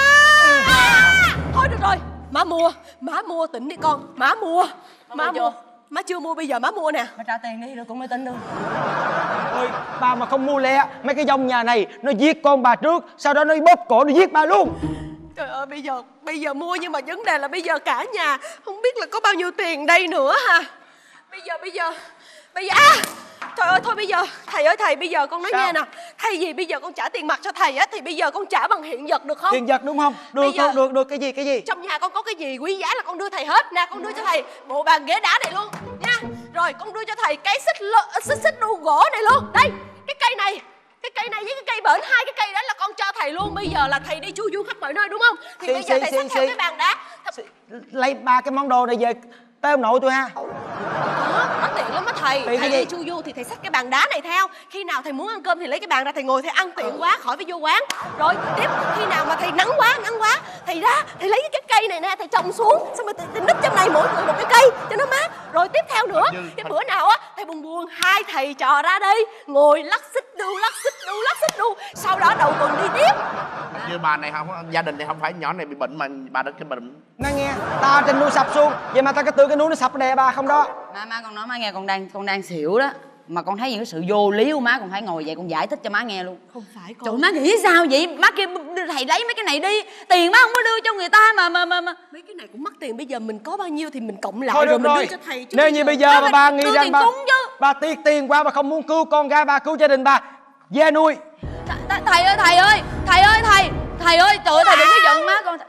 Thôi được rồi. Má mua, má mua tỉnh đi con. Má mua. Má mua. Má chưa mua bây giờ má mua nè. Má trả tiền đi rồi cũng mới tính được. Ôi, bà mà không mua lẹ, mấy cái dòng nhà này nó giết con bà trước, sau đó nó bóp cổ nó giết bà luôn. Trời ơi, bây giờ bây giờ mua nhưng mà vấn đề là bây giờ cả nhà không biết là có bao nhiêu tiền đây nữa ha. Bây giờ bây giờ bây giờ à, trời ơi thôi bây giờ thầy ơi thầy bây giờ con nói nghe nè, thay vì bây giờ con trả tiền mặt cho thầy á thì bây giờ con trả bằng hiện vật được không? Hiện vật đúng không? Được Bây giờ- được được, được cái gì cái gì? Trong nhà con có cái gì quý giá là con đưa thầy hết nè, con đưa cho thầy bộ bàn ghế đá này luôn nha. Rồi con đưa cho thầy cái xích lô, xích xích đu gỗ này luôn. Đây, cái cây này, cái cây này với cái cây bển, hai cái cây đó là con cho thầy luôn. Bây giờ là thầy đi chu du khắp mọi nơi đúng không? Thì Xì, bây giờ xì, thầy xì, xách theo xì. cái bàn đá. Lấy ba cái món đồ này về tới ông nội tôi ha. Đó, nó tiện lắm á thầy. Tiện Thầy cái đi gì? chu du thì thầy xách cái bàn đá này theo. Khi nào thầy muốn ăn cơm thì lấy cái bàn ra thầy ngồi thầy ăn tiện quá khỏi phải vô quán. Rồi tiếp khi nào mà thầy nắng quá nắng quá thầy ra thầy lấy cái cây này nè thầy trồng xuống xong rồi thầy, thầy nứt trong này mỗi người một cái cây cho nó mát. Rồi tiếp theo nữa cái bữa nào á thầy buồn buồn hai thầy trò ra đây ngồi lắc xích đu lắc xích đu lắc xích đu sau đó đầu tuần đi tiếp. Như bà này không, gia đình này không phải nhỏ này bị bệnh mà bà đó cái bệnh. Nó nghe, tao trên núi sập xuống, vậy mà tao cái tự cái núi nó sập đè bà không đó. Má má con nói má nghe, con đang con đang xỉu đó. Mà con thấy những cái sự vô lý của má, con phải ngồi dậy con giải thích cho má nghe luôn. Không phải con. Trời, má nghĩ sao vậy? Má kêu thầy lấy mấy cái này đi, tiền má không có đưa cho người ta mà mà mà, mà. Mấy cái này cũng mắc tiền, bây giờ mình có bao nhiêu thì mình cộng lại Thôi rồi được mình rồi. đưa cho thầy chứ. Nếu như bây giờ mà bà nghĩ đưa rằng tiền bà cúng chứ. bà tiếc tiền qua bà không muốn cứu con gái bà, cứu gia đình bà, về nuôi. Th thầy ơi thầy ơi thầy ơi thầy thầy ơi trời ơi thầy đừng có giận má con.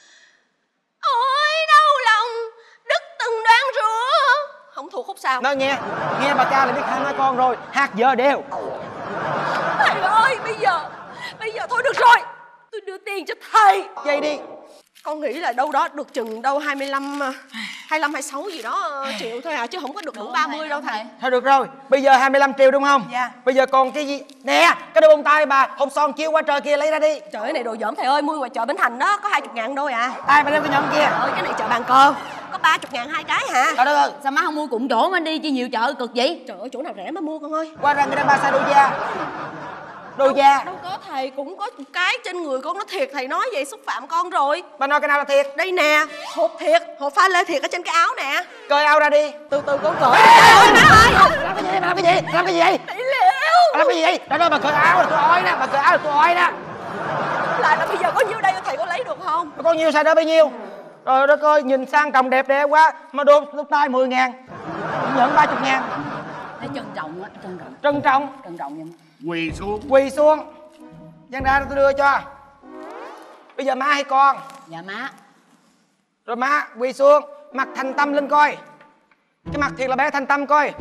Ôi đau lòng đứt từng đoán rửa. Không thuộc khúc sao. Nó nghe, nghe bà ca là biết hai má con rồi, hát giờ đều. Thầy ơi bây giờ bây giờ thôi được rồi, tôi đưa tiền cho thầy. Vậy đi. Con nghĩ là đâu đó được chừng đâu hai mươi lăm hai mươi lăm hai mươi sáu gì đó triệu thôi à, chứ không có được đủ ba mươi đâu thầy. Thôi được rồi, bây giờ hai mươi lăm triệu đúng không? Dạ. Bây giờ còn cái gì? Nè, cái đôi bông tai bà, hồng son chiếu qua trời kia lấy ra đi. Trời ơi này đồ dởm thầy ơi, mua ngoài chợ Bến Thành đó có hai mươi ngàn đôi à. Ai mà đem cái nhẫn kia? Ơi cái này chợ Bàn Cờ có ba mươi ngàn hai cái hả? Trời đất ơi, sao má không mua cùng chỗ mà đi chi nhiều chợ cực vậy? Trời ơi chỗ nào rẻ mà mua con ơi. Qua ra người ta ba sai đôi da. Đôi da. Đâu có thầy, cũng có một cái trên người con nó thiệt, thầy nói vậy xúc phạm con rồi. Bà nói cái nào là thiệt? Đây nè, hộp thiệt, hộp pha lê thiệt ở trên cái áo nè. Cởi áo ra đi. Từ từ con cởi. Ê, má ơi, làm cái gì, làm cái gì, làm cái gì vậy? Thầy liệu. Làm cái gì vậy? Đó đó, bà cởi áo là tôi oi nè, bà cởi áo là tôi oi nè. Lại là bây giờ có nhiêu đây thầy có lấy được không? Có nhiêu sao đó bấy nhiêu? Trời đất ơi, nhìn sang trọng đẹp đẽ quá mà đô lúc tay mười ngàn, nhận ba mươi ngàn. Thấy trân trọng á, trân trọng. Trân trọng. Trân trọng vậy. Quỳ xuống. Quỳ xuống. Giang ra tôi đưa cho. Bây giờ má hay con? Dạ má. Rồi má quỳ xuống, mặt thành tâm lên coi. Cái mặt thiệt là bé thành tâm coi.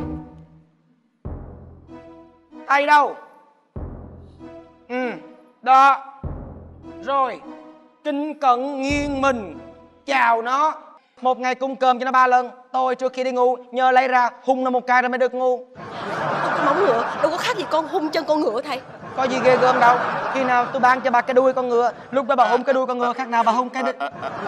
Tay đâu? Ừ, đó. Rồi, kính cẩn nghiêng mình chào nó. Một ngày cung cơm cho nó ba lần. Tôi trước khi đi ngủ nhớ lấy ra hung nó một cái rồi mới được ngu. Cái móng ngựa đâu có khác gì con hung chân con ngựa thầy. Có gì ghê gớm đâu. Khi nào tôi bán cho bà cái đuôi con ngựa, lúc đó bà hung cái đuôi con ngựa khác nào bà hung cái đuôi.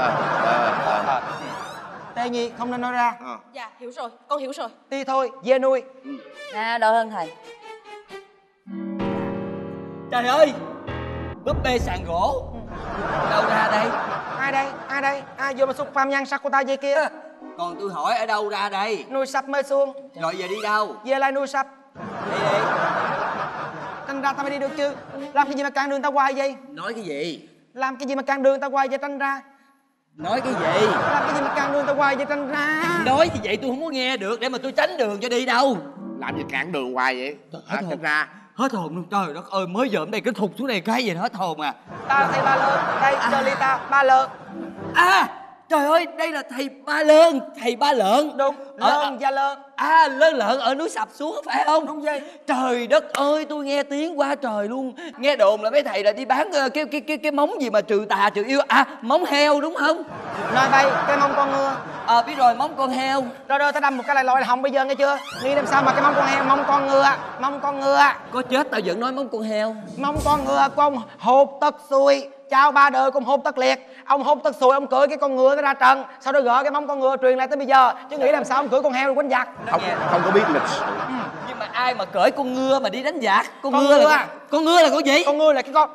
Tê Nhi không nên nói ra. Dạ hiểu rồi, con hiểu rồi. Đi thôi, về nuôi. À, đỡ hơn thầy. Trời ơi, búp bê sàn gỗ. Đâu ra đây? Ai đây? Ai đây? Ai vừa mà xúc pham nhang Sakota dây kia? Còn tôi hỏi ở đâu ra đây? Nuôi sập mê xuông. Rồi giờ đi đâu? Về lại nuôi sập. Đi đi. Tranh ra tao mới đi được chứ. Làm cái gì mà cản đường tao hoài vậy? Nói cái gì? Làm cái gì mà cản đường tao hoài vậy tranh ra? Nói cái gì? Làm cái gì mà cản đường tao hoài vậy tranh ra? Nói như vậy tôi không có nghe được để mà tôi tránh đường cho đi đâu. Làm gì cản đường hoài vậy? Hết hồn ra. Hết hồn luôn, trời đất ơi, mới dợm đây cái thụt xuống đây cái gì hết hồn à. Tao thầy Ba Lơn, đây à. Chơi ly tao, Ba Lơn. À, trời ơi, đây là thầy Ba Lơn, thầy Ba Lợn. Đúng, Lơn và Lơn. À, Lơn Lợn ở núi Sập xuống phải không? Đúng vậy. Trời đất ơi, tôi nghe tiếng quá trời luôn. Nghe đồn là mấy thầy là đi bán uh, cái cái cái cái móng gì mà trừ tà trừ yêu. À, móng heo đúng không? Nói bay, cái mông con ngựa. Ờ, à, biết rồi, móng con heo. Rồi rồi, tao đâm một cái lại lòi là hồng bây giờ nghe chưa? Nghĩ làm sao mà cái mông con heo, mông con ngựa, mông con ngựa. Có chết tao vẫn nói móng con heo. Mông con ngựa của ông hột tất xui. Chào ba đời con hôn tất liệt. Ông hôn tất xui, ông cưỡi cái con ngựa nó ra trần, sau đó gỡ cái mông con ngựa truyền lại tới bây giờ. Chứ nghĩ làm sao ông cưỡi con heo rồi quánh giặc. Không, không có biết lịch sử. Ừ. Nhưng mà ai mà cưỡi con ngựa mà đi đánh giặc? Con, con ngựa, ngựa là con, con ngựa là con gì? Con ngựa là cái con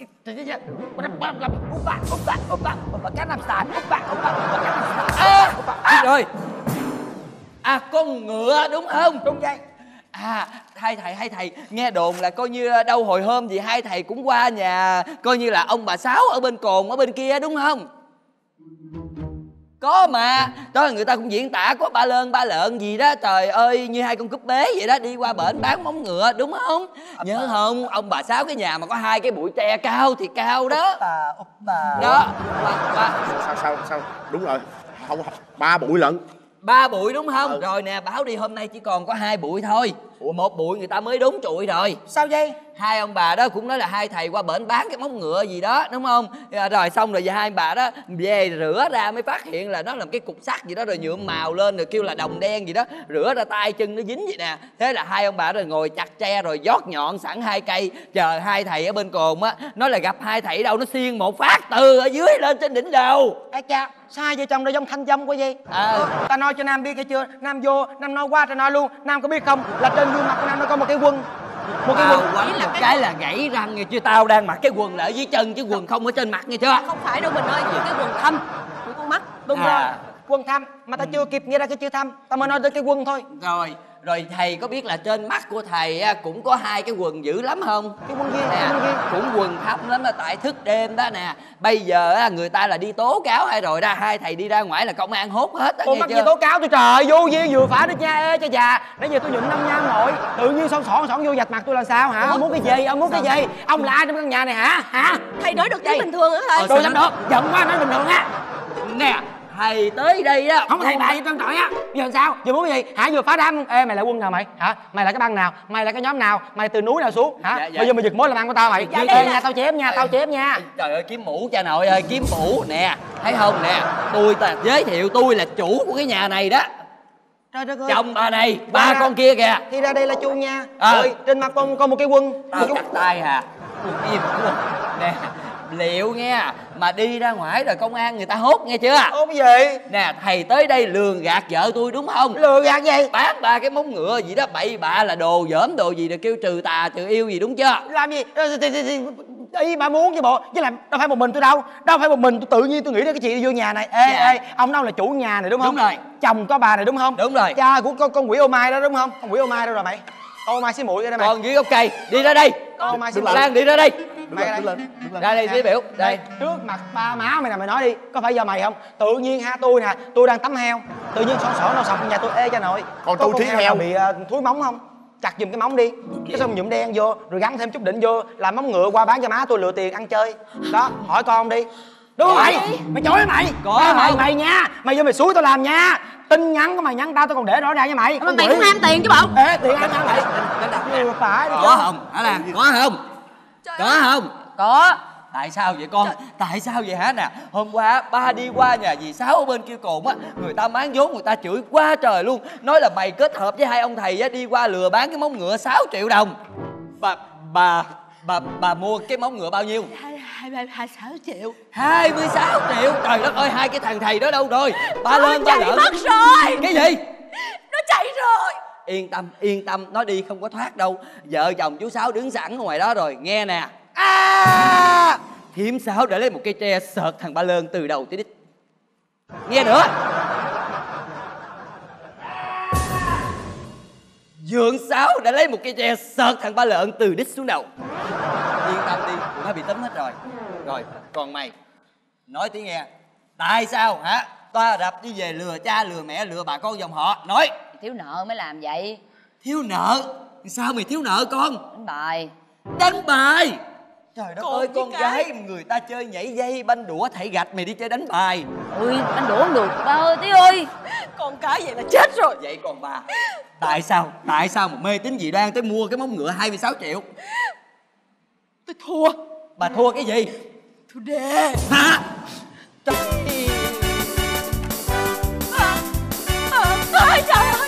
à, rồi. À, con ngựa đúng không? Đúng vậy. À, hai thầy hai thầy nghe đồn là coi như đâu hồi hôm gì hai thầy cũng qua nhà coi như là ông bà Sáu ở bên Cồn ở bên kia đúng không? Có mà, đó là người ta cũng diễn tả có ba lơn ba lợn gì đó, trời ơi như hai con cúp bế vậy đó, đi qua bển bán móng ngựa đúng không? Nhớ không? Ông bà Sáu cái nhà mà có hai cái bụi tre cao thì cao đó. Úp bà, úp bà. Đó. Qua, qua. Sao sao sao? Đúng rồi. Không, ba bụi lận. Ba bụi đúng không? Ừ. Rồi nè, báo đi hôm nay chỉ còn có hai bụi thôi. Ủa? Một bụi người ta mới đốn trụi rồi. Sao vậy? Hai ông bà đó cũng nói là hai thầy qua bển bán cái móng ngựa gì đó đúng không? Rồi xong rồi hai ông bà đó về rửa ra mới phát hiện là nó làm cái cục sắt gì đó rồi nhuộm màu lên rồi kêu là đồng đen gì đó, rửa ra tay chân nó dính vậy nè. Thế là hai ông bà rồi ngồi chặt tre rồi vót nhọn sẵn hai cây chờ hai thầy ở bên Cồn á, nói là gặp hai thầy đâu nó xiên một phát từ ở dưới lên trên đỉnh đầu. Ê cha, sai vợ chồng đó giống thanh dâm quá gì? À. Ờ, ta nói cho Nam biết hay chưa? Nam vô, Nam nói qua ta nói luôn. Nam có biết không là trên gương mặt của Nam nó có một cái quần. Một cái tao quần quánh một cái là gãy răng nghe chưa? Tao đang mặc cái quần là ở dưới chân chứ quần không ở trên mặt nghe chưa? Không phải đâu mình ơi, cái quần thâm của con mắt. Đúng À. rồi, quần thâm. Mà ta chưa kịp nghe ra cái chữ thâm, ta mới nói tới cái quần thôi. Rồi, rồi thầy có biết là trên mắt của thầy á, cũng có hai cái quần dữ lắm không? Cái quần gì? Nè, Cái quần gì? cũng quần thâm lắm, là tại thức đêm đó nè. Bây giờ á, người ta là đi tố cáo hay rồi ra, hai thầy đi ra ngoài là công an hốt hết đó, Ủa nghe mắc chưa? gì tố cáo tôi trời, vô duyên vừa phải đó cha, ê cha già. Nãy giờ tôi nhịn năm nhang nội, tự nhiên son sỏn sỏn vô vạch mặt tôi là sao hả? Ông muốn cái gì? Ông muốn cái gì? Ông là ai trong căn nhà này hả? Hả? Thầy nói được tiếng bình thường hả thầy? Tôi làm được, giận quá nói bình thường á. Nè, thầy tới đây đó. Không thầy bà gì trân trọi á. Giờ sao? Giờ muốn cái gì? Hả? Vừa phá đám. Ê mày là quân nào mày? Hả? Mày là cái băng nào? Mày là cái nhóm nào? Mày từ núi nào xuống? Hả? Dạ, dạ. Bây giờ mày giật mối làm ăn của tao mày. Dạ, Ê dạ. nha, tao chém nha, tao chém nha. Trời ơi, kiếm mũ cha nội ơi, kiếm mũ nè. Thấy không nè, tôi ta giới thiệu tôi là chủ của cái nhà này đó. Trời đất ơi. Chồng bà này, Bà ba ra- con kia kìa. Thì ra đây là chu nha. À. Rồi trên mặt con con một cái quân. Tao chặt tay hả? Quần im quần. Nè, liệu nghe mà đi ra ngoài rồi công an người ta hốt nghe chưa? Hốt cái gì? Nè, thầy tới đây lường gạt vợ tôi đúng không? Lừa gạt gì? Bán ba cái móng ngựa gì đó bậy bạ là đồ dởm đồ gì rồi kêu trừ tà trừ yêu gì đúng chưa? Làm gì? Ờ, thì- thì- thì- ý bà muốn chứ bộ, chứ làm đâu phải một mình tôi đâu, đâu phải một mình tôi, tự nhiên tôi nghĩ đến cái chị đi vô nhà này. Ê Dạ. ê, ông đâu là chủ nhà này đúng không? Đúng rồi. Chồng có bà này đúng không? Đúng rồi. Cha của con, con quỷ ô mai đó đúng không? Con quỷ ô mai đâu rồi mày? Con ô mai xí muội đây mày. Còn dưới gốc cây, đi ra đây. Con ô mai xí Đừng muội. Lan đi ra đây. Mày ra đây. Ra đây xí biểu. Đây. Trước mặt ba má mày nè, mày nói đi, có phải do mày không? Tự nhiên ha, tôi nè, tôi đang tắm heo, tự nhiên sổ sổ nó sọc nhà tôi. Ê cha nội, Còn có tôi con thí nào heo. bị uh, thúi móng không? Chặt giùm cái móng đi, cái xong nhuộm đen vô rồi gắn thêm chút đỉnh vô, làm móng ngựa qua bán cho má tôi lừa tiền ăn chơi. Đó, hỏi con đi. Đúng không mày? Mày chối mày. Có Ê, mày không? mày nha, mày vô mày xúi tao làm nha. Tin nhắn của mày nhắn tao tao còn để rõ ràng cho mày. Mà mày cũng ham tiền chứ bộ. Ê, tiền ai nhắn mày? Vừa phải đi Có không? Hả Lan? Có không? Có không? Có. Tại sao vậy con? Tại sao vậy hả nè? Hôm qua ba đi qua nhà dì Sáu ở bên kia Cồn á, người ta mang vốn người ta chửi quá trời luôn, nói là mày kết hợp với hai ông thầy á đi qua lừa bán cái móng ngựa sáu triệu đồng. Bà bà bà bà mua cái móng ngựa bao nhiêu? Hai hai hai sáu triệu. hai mươi sáu triệu. Trời đất ơi, hai cái thằng thầy đó đâu rồi? Ba Nó lên ba chạy lợn. mất rồi. Cái gì? Nó chạy rồi. Yên tâm, yên tâm, nó đi không có thoát đâu. Vợ chồng chú Sáu đứng sẵn ở ngoài đó rồi, nghe nè. À, Thiểm Sáu đã lấy một cây tre sợt thằng Ba Lơn từ đầu tới đít. Nghe nữa. Dượng Sáu đã lấy một cây tre sợt thằng Ba Lợn từ đít xuống đầu. Yên tâm đi, tụi nó bị tóm hết rồi. Rồi, còn mày, nói tí nghe. Tại sao hả? Toa đập đi về lừa cha, lừa mẹ, lừa bà con dòng họ. Nói. Thiếu nợ mới làm vậy. Thiếu nợ? Sao mày thiếu nợ con? Đánh bài. Đánh bài? Trời đất Con ơi, với con cái. gái người ta chơi nhảy dây, banh đũa, thảy gạch, mày đi chơi đánh bài. Ui, banh đũa không được ba ơi, Tí ơi. Con cái vậy là chết rồi. Vậy còn bà, tại sao, tại sao một mê tín dị đoan tới mua cái móng ngựa hai mươi sáu triệu? Tôi thua. Bà thua cái gì? Thua đê. Hả? À, à, trời ơi.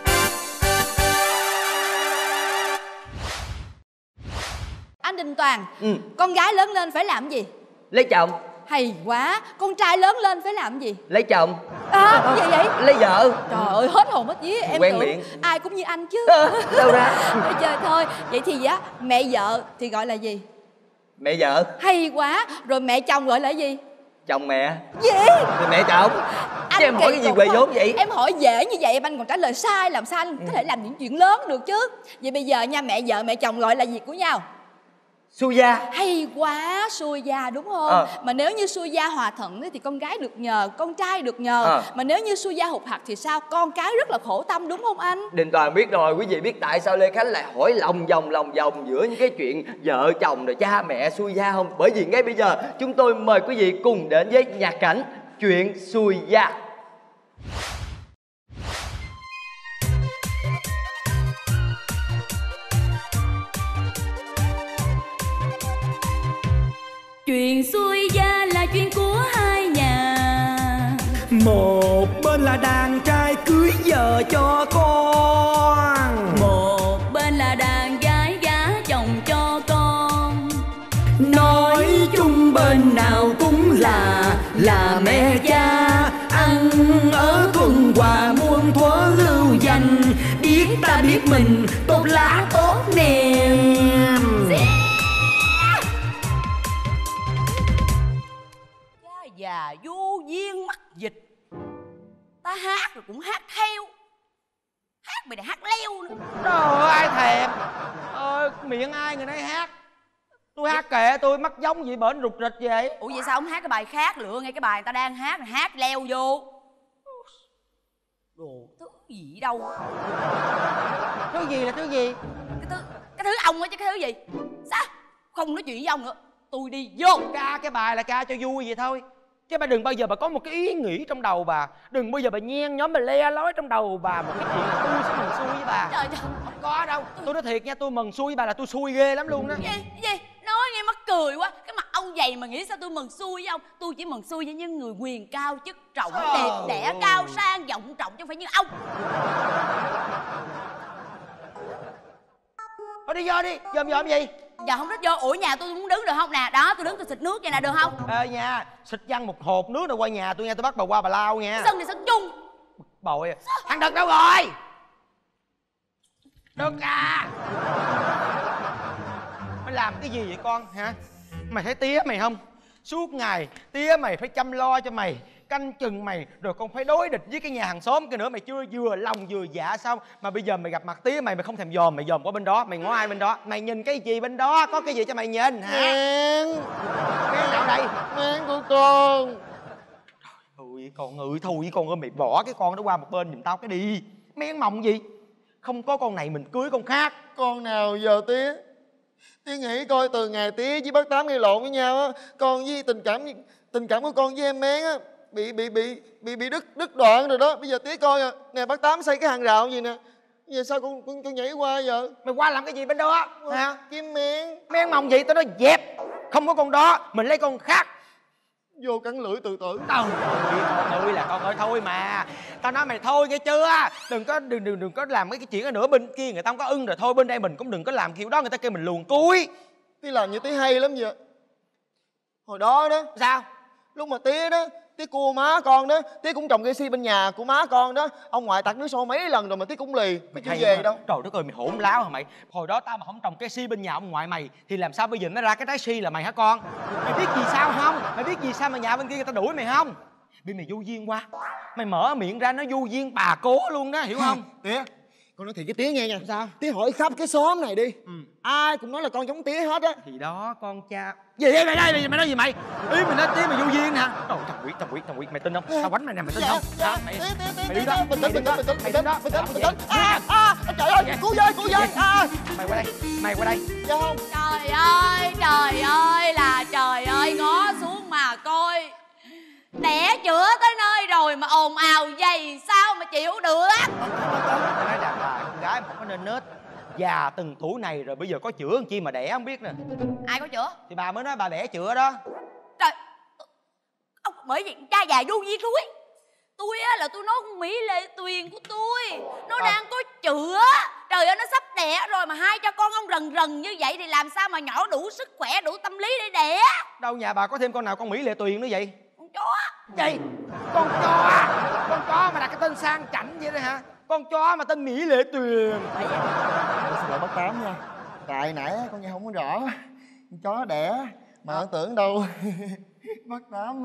Anh Đình Toàn, Ừ. con gái lớn lên phải làm gì? Lấy chồng. Hay quá. Con trai lớn lên phải làm gì? Lấy chồng. À, cái gì vậy? Lấy vợ. Trời ơi, hết hồn hết vía. Em Quen tưởng miệng. ai cũng như anh chứ. Đâu ra? Thôi chơi thôi. Vậy thì á, mẹ vợ thì gọi là gì? Mẹ vợ. Hay quá. Rồi mẹ chồng gọi là gì? Chồng mẹ. Gì? Thì mẹ chồng. Chứ em hỏi cái gì quê vốn vậy? Em hỏi dễ như vậy anh còn trả lời sai. Làm sao anh có thể làm những chuyện lớn được chứ? Vậy bây giờ nha, mẹ vợ mẹ chồng gọi là gì của nhau? Xui gia. Hay quá, xui gia đúng không? Ờ. Mà nếu như xui gia hòa thuận thì con gái được nhờ, con trai được nhờ. Ờ. Mà nếu như xui gia hụt hặc thì sao? Con cái rất là khổ tâm đúng không anh? Đình Toàn biết rồi, quý vị biết tại sao Lê Khánh lại hỏi lòng vòng lòng vòng giữa những cái chuyện vợ chồng rồi cha mẹ xui gia không? Bởi vì ngay bây giờ chúng tôi mời quý vị cùng đến với nhạc cảnh Chuyện Xui Gia. Chuyện xui gia là chuyện của hai nhà. Một bên là đàn trai cưới vợ cho con, Một bên là đàn gái gả chồng cho con. nói chung bên nào cũng là là mẹ cha. Ăn ở tuần hòa muôn thuở lưu danh, biết ta biết mình tốt lá tốt nèm. Già vô duyên mắc dịch. Ta hát rồi cũng hát theo. Hát mày để hát leo nữa. Trời ơi, ai thèm. Ờ, miệng ai người nấy hát. Tôi hát kệ tôi, mắc giống gì bển rụt rịch vậy. Ủa vậy sao không hát cái bài khác, lựa ngay cái bài người ta đang hát rồi hát leo vô. Đồ thứ gì đâu. Thứ gì là thứ gì? Cái thứ, cái thứ ông á chứ cái thứ gì. Sao không nói chuyện với ông nữa. Tôi đi vô. Ca cái bài là ca cho vui vậy thôi. Chứ bà đừng bao giờ bà có một cái ý nghĩ trong đầu bà. Đừng bao giờ bà nhen nhóm bà le lói trong đầu bà một cái chuyện là tôi sẽ mừng xui với bà. Trời trời. Không có đâu. Tôi nói thiệt nha, tôi mừng xui với bà là tôi xui ghê lắm luôn đó. Gì gì nói nghe mắc cười quá. Cái mặt ông vậy mà nghĩ sao tôi mừng xui với ông. Tôi chỉ mừng xui với những người quyền cao chức trọng, đẹp đẽ cao sang vọng trọng, chứ không phải như ông. Thôi đi vô đi, dòm dòm gì? Giờ không thích vô. Ủa nhà tôi muốn đứng được không nè? Đó tôi đứng tôi xịt nước vậy nè, được không? Ê nha, xịt văng một hộp nước rồi qua nhà tôi nghe, tôi bắt bà qua bà lao nha. Sân thì sân chung. Bội à. Thằng Đực đâu rồi? Đực à. Mày làm cái gì vậy con hả? Mày thấy tía mày không? Suốt ngày tía mày phải chăm lo cho mày, canh chừng mày, rồi còn phải đối địch với cái nhà hàng xóm kia nữa. Mày chưa vừa lòng vừa dạ xong mà bây giờ mày gặp mặt tía mày mày không thèm dòm, mày dòm qua bên đó, mày ngó ai bên đó, mày nhìn cái gì bên đó, có cái gì cho mày nhìn hả? Mén. Mén nào đây? Mén của con. Ôi con ơi, thôi con ơi, mày bỏ cái con đó qua một bên giùm tao cái đi. Mén mộng gì? Không có con này mình cưới con khác. Con nào giờ tía? Tía nghĩ coi, từ ngày tía với bác Tám gây lộn với nhau á, con với tình cảm tình cảm của con với em Mén á bị bị bị bị bị đứt đứt đoạn rồi đó. Bây giờ tía coi à, nè bác Tám xây cái hàng rào gì nè, giờ sao con con, con nhảy qua giờ? Mày qua làm cái gì bên đó hả? Kiếm Mén. Mén mong gì tao nói dẹp, không có con đó mình lấy con khác. Vô cắn lưỡi tự tử. Tao con ơi là con ơi, thôi mà tao nói mày thôi nghe chưa, đừng có đừng đừng đừng có làm mấy cái chuyện đó nữa. Bên kia người ta không có ưng rồi, thôi bên đây mình cũng đừng có làm kiểu đó, người ta kêu mình luồn cui. Tía làm như tía hay lắm vậy. Hồi đó đó sao Lúc mà tía đó, tía cua má con đó, tía cũng trồng cây si bên nhà của má con đó. Ông ngoại tạt nước sôi mấy lần rồi mà tía cũng lì, mày chưa về đâu. Trời đất ơi, mày hỗn láo hả mày? Hồi đó tao mà không trồng cây si bên nhà ông ngoại mày thì làm sao bây giờ nó ra cái trái si là mày hả con? Mày biết gì sao không? Mày biết gì sao mà nhà bên kia người ta đuổi mày không? Bị mày vô duyên quá. Mày mở miệng ra nó vô duyên bà cố luôn đó, hiểu không? Tía, con nói thiệt với tía nghe nha. Sao? Tía hỏi khắp cái xóm này đi, ừ. ai cũng nói là con giống tía hết á. Thì đó, con cha. Gì đây mày đây mày nói gì mày? Ý mày nói tía mày vô duyên hả? Trời, thằng Quyết, thằng Quyết, thằng Quyết, mày tin không? Tao quánh mày nè, mày tin không? Hả? Mày mày đứng đó, bình tĩnh, bình tĩnh, bình tĩnh, mày đứng đó, bình tĩnh, bình tĩnh. À, à, trời ơi, cứu với, cứu với. À. Mày qua đây, mày qua đây. Dạ không? Trời ơi, trời ơi là trời ơi, ngó xuống mà coi. Đẻ chữa tới nơi rồi mà ồn ào vậy sao mà chịu được? Tao nói đàn bà con gái mà không có nên nết. Già từng tuổi này rồi bây giờ có chữa làm chi mà đẻ không biết nè. Ai có chữa? Thì bà mới nói bà đẻ chữa đó. Trời, ông bởi vì cha già vô duyên thúi. Tôi á là tôi nói con Mỹ Lệ Tuyền của tôi, nó à. đang có chữa. Trời ơi, nó sắp đẻ rồi mà hai cha con ông rần rần như vậy thì làm sao mà nhỏ đủ sức khỏe, đủ tâm lý để đẻ. Đâu nhà bà có thêm con nào con Mỹ Lệ Tuyền nữa vậy? Con chó. Gì? Con chó à? Con chó mà đặt cái tên sang chảnh vậy đó hả? Con chó mà tên Mỹ Lệ Tuyền. Tôi xin lỗi bác Tám nha. Tại nãy con nghe không có rõ. Con chó đẻ mà à. tưởng đâu bác Tám.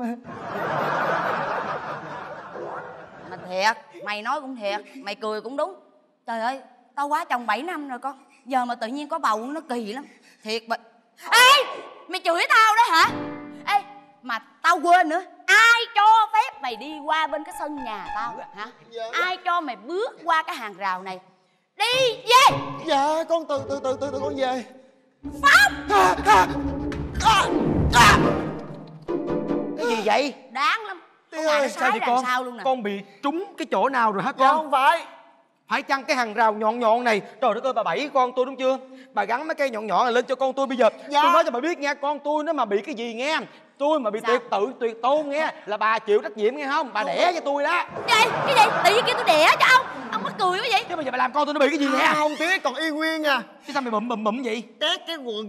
Mà thiệt, mày nói cũng thiệt, mày cười cũng đúng. Trời ơi, tao quá chồng bảy năm rồi con. Giờ mà tự nhiên có bầu nó kỳ lắm. Thiệt mà. Ê, mày chửi tao đó hả? Ê, mà tao quên nữa. Ai cho phép mày đi qua bên cái sân nhà tao hả? Ai cho mày bước qua cái hàng rào này? Đi về. Dạ con từ từ từ từ từ con về. Phong. À, à, à, à. Cái gì vậy? Đáng lắm. Tía ơi, sao vậy con? Sao luôn nè. Con bị trúng cái chỗ nào rồi hả con? Dạ không phải. Phải chăng cái hàng rào nhọn nhọn này? Trời đất ơi, bà bẫy con tôi đúng chưa? Bà gắn mấy cây nhọn nhọn này lên cho con tôi bây giờ. Dạ. Tôi nói cho bà biết nha, con tôi nó mà bị cái gì nghe, tôi mà bị tuyệt tự tuyệt tôn nghe là bà chịu trách nhiệm nghe không? Bà đẻ cho tôi đó. Cái gì? Cái gì? Tự nhiên kêu tôi đẻ cho ông. Ông mắc cười quá vậy? Chứ bây giờ bà làm con tôi nó bị cái gì nè? À, không tía, còn y nguyên nha. Chứ sao mày bụm bụm bụm vậy? Tét cái quần.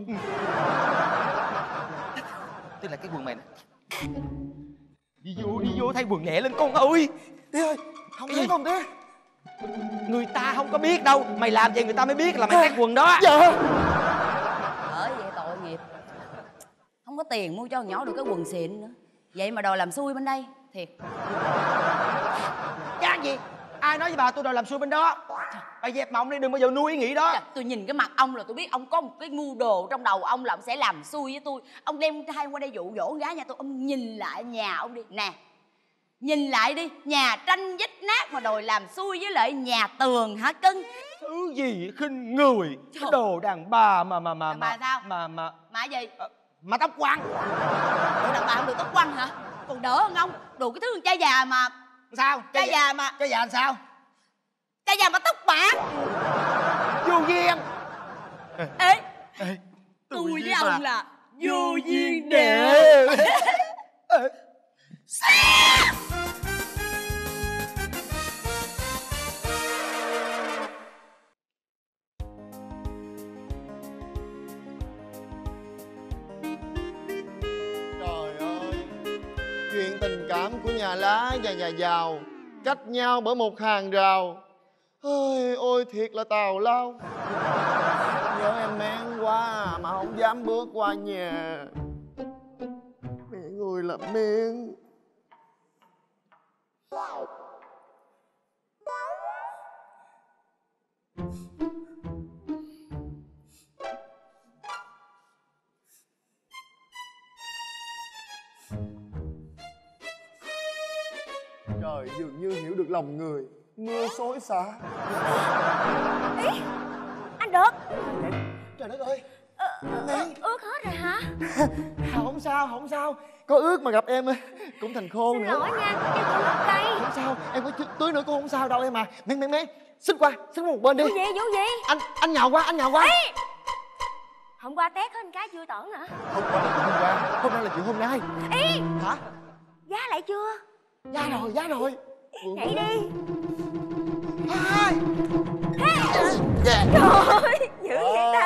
Tức là cái quần mày nè. Đi vô, đi vô thay quần nhẹ lên con ơi. Tía ơi, không biết không tía? Người ta không có biết đâu. Mày làm vậy người ta mới biết là mày tét quần đó. Dạ. Bởi vậy tội nghiệp. Không có tiền mua cho con nhỏ được cái quần xịn nữa. Vậy mà đòi làm xui bên đây. Thiệt. Chán gì? Ai nói với bà tôi đòi làm xui bên đó? Bà dẹp mộng đi, đừng bao giờ nuôi ý nghĩ đó. Trời, tôi nhìn cái mặt ông là tôi biết ông có một cái mưu đồ trong đầu ông là ông sẽ làm xui với tôi. Ông đem trai qua đây dụ dỗ con gái nhà tôi. Ông nhìn lại nhà ông đi. Nè, nhìn lại đi, nhà tranh vách nát mà đòi làm xui với lại nhà tường hả cưng? Thứ gì khinh người. Trời. Cái đồ đàn bà mà mà mà đàn bà sao? Mà mà mà gì? À, mà tóc quăn. Đồ đàn bà không được tóc quăn hả? Còn đỡ hơn ông. Đồ cái thứ con cha già mà. Sao? Cha già mà. Cha già làm sao? Cha già mà tóc bạc. Vô duyên. Ê, Ê tôi với ông bà. Là vô duyên đều. Trời ơi, chuyện tình cảm của nhà lá và nhà giàu cách nhau bởi một hàng rào. Ôi, ôi thiệt là tào lao. Nhớ em mến quá mà không dám bước qua nhà. Mẹ người làm miệng. Trời dường như hiểu được lòng người. Mưa xối xả. Ý, anh được. Trời đất ơi. Ờ, ờ, ướt hết rồi hả? Không sao, không sao. Có ướt mà gặp em cũng thành khô Xin nữa. lỗi nha, em cũng ướt đây. Không sao, em có tưới nữa cũng không sao đâu em à. Mén mén mén, xích qua, xích qua một bên đi. Vụ gì, vụ gì? Anh, anh nhào qua, anh nhào qua. Ê! Hôm qua tét hết cái chưa tởn hả? Hôm qua là chuyện hôm qua, hôm nay là chuyện hôm nay. Ý! Hả? Giá lại chưa? Giá rồi, giá rồi. Nhảy đi. Hai. Trời ơi, dữ vậy ta.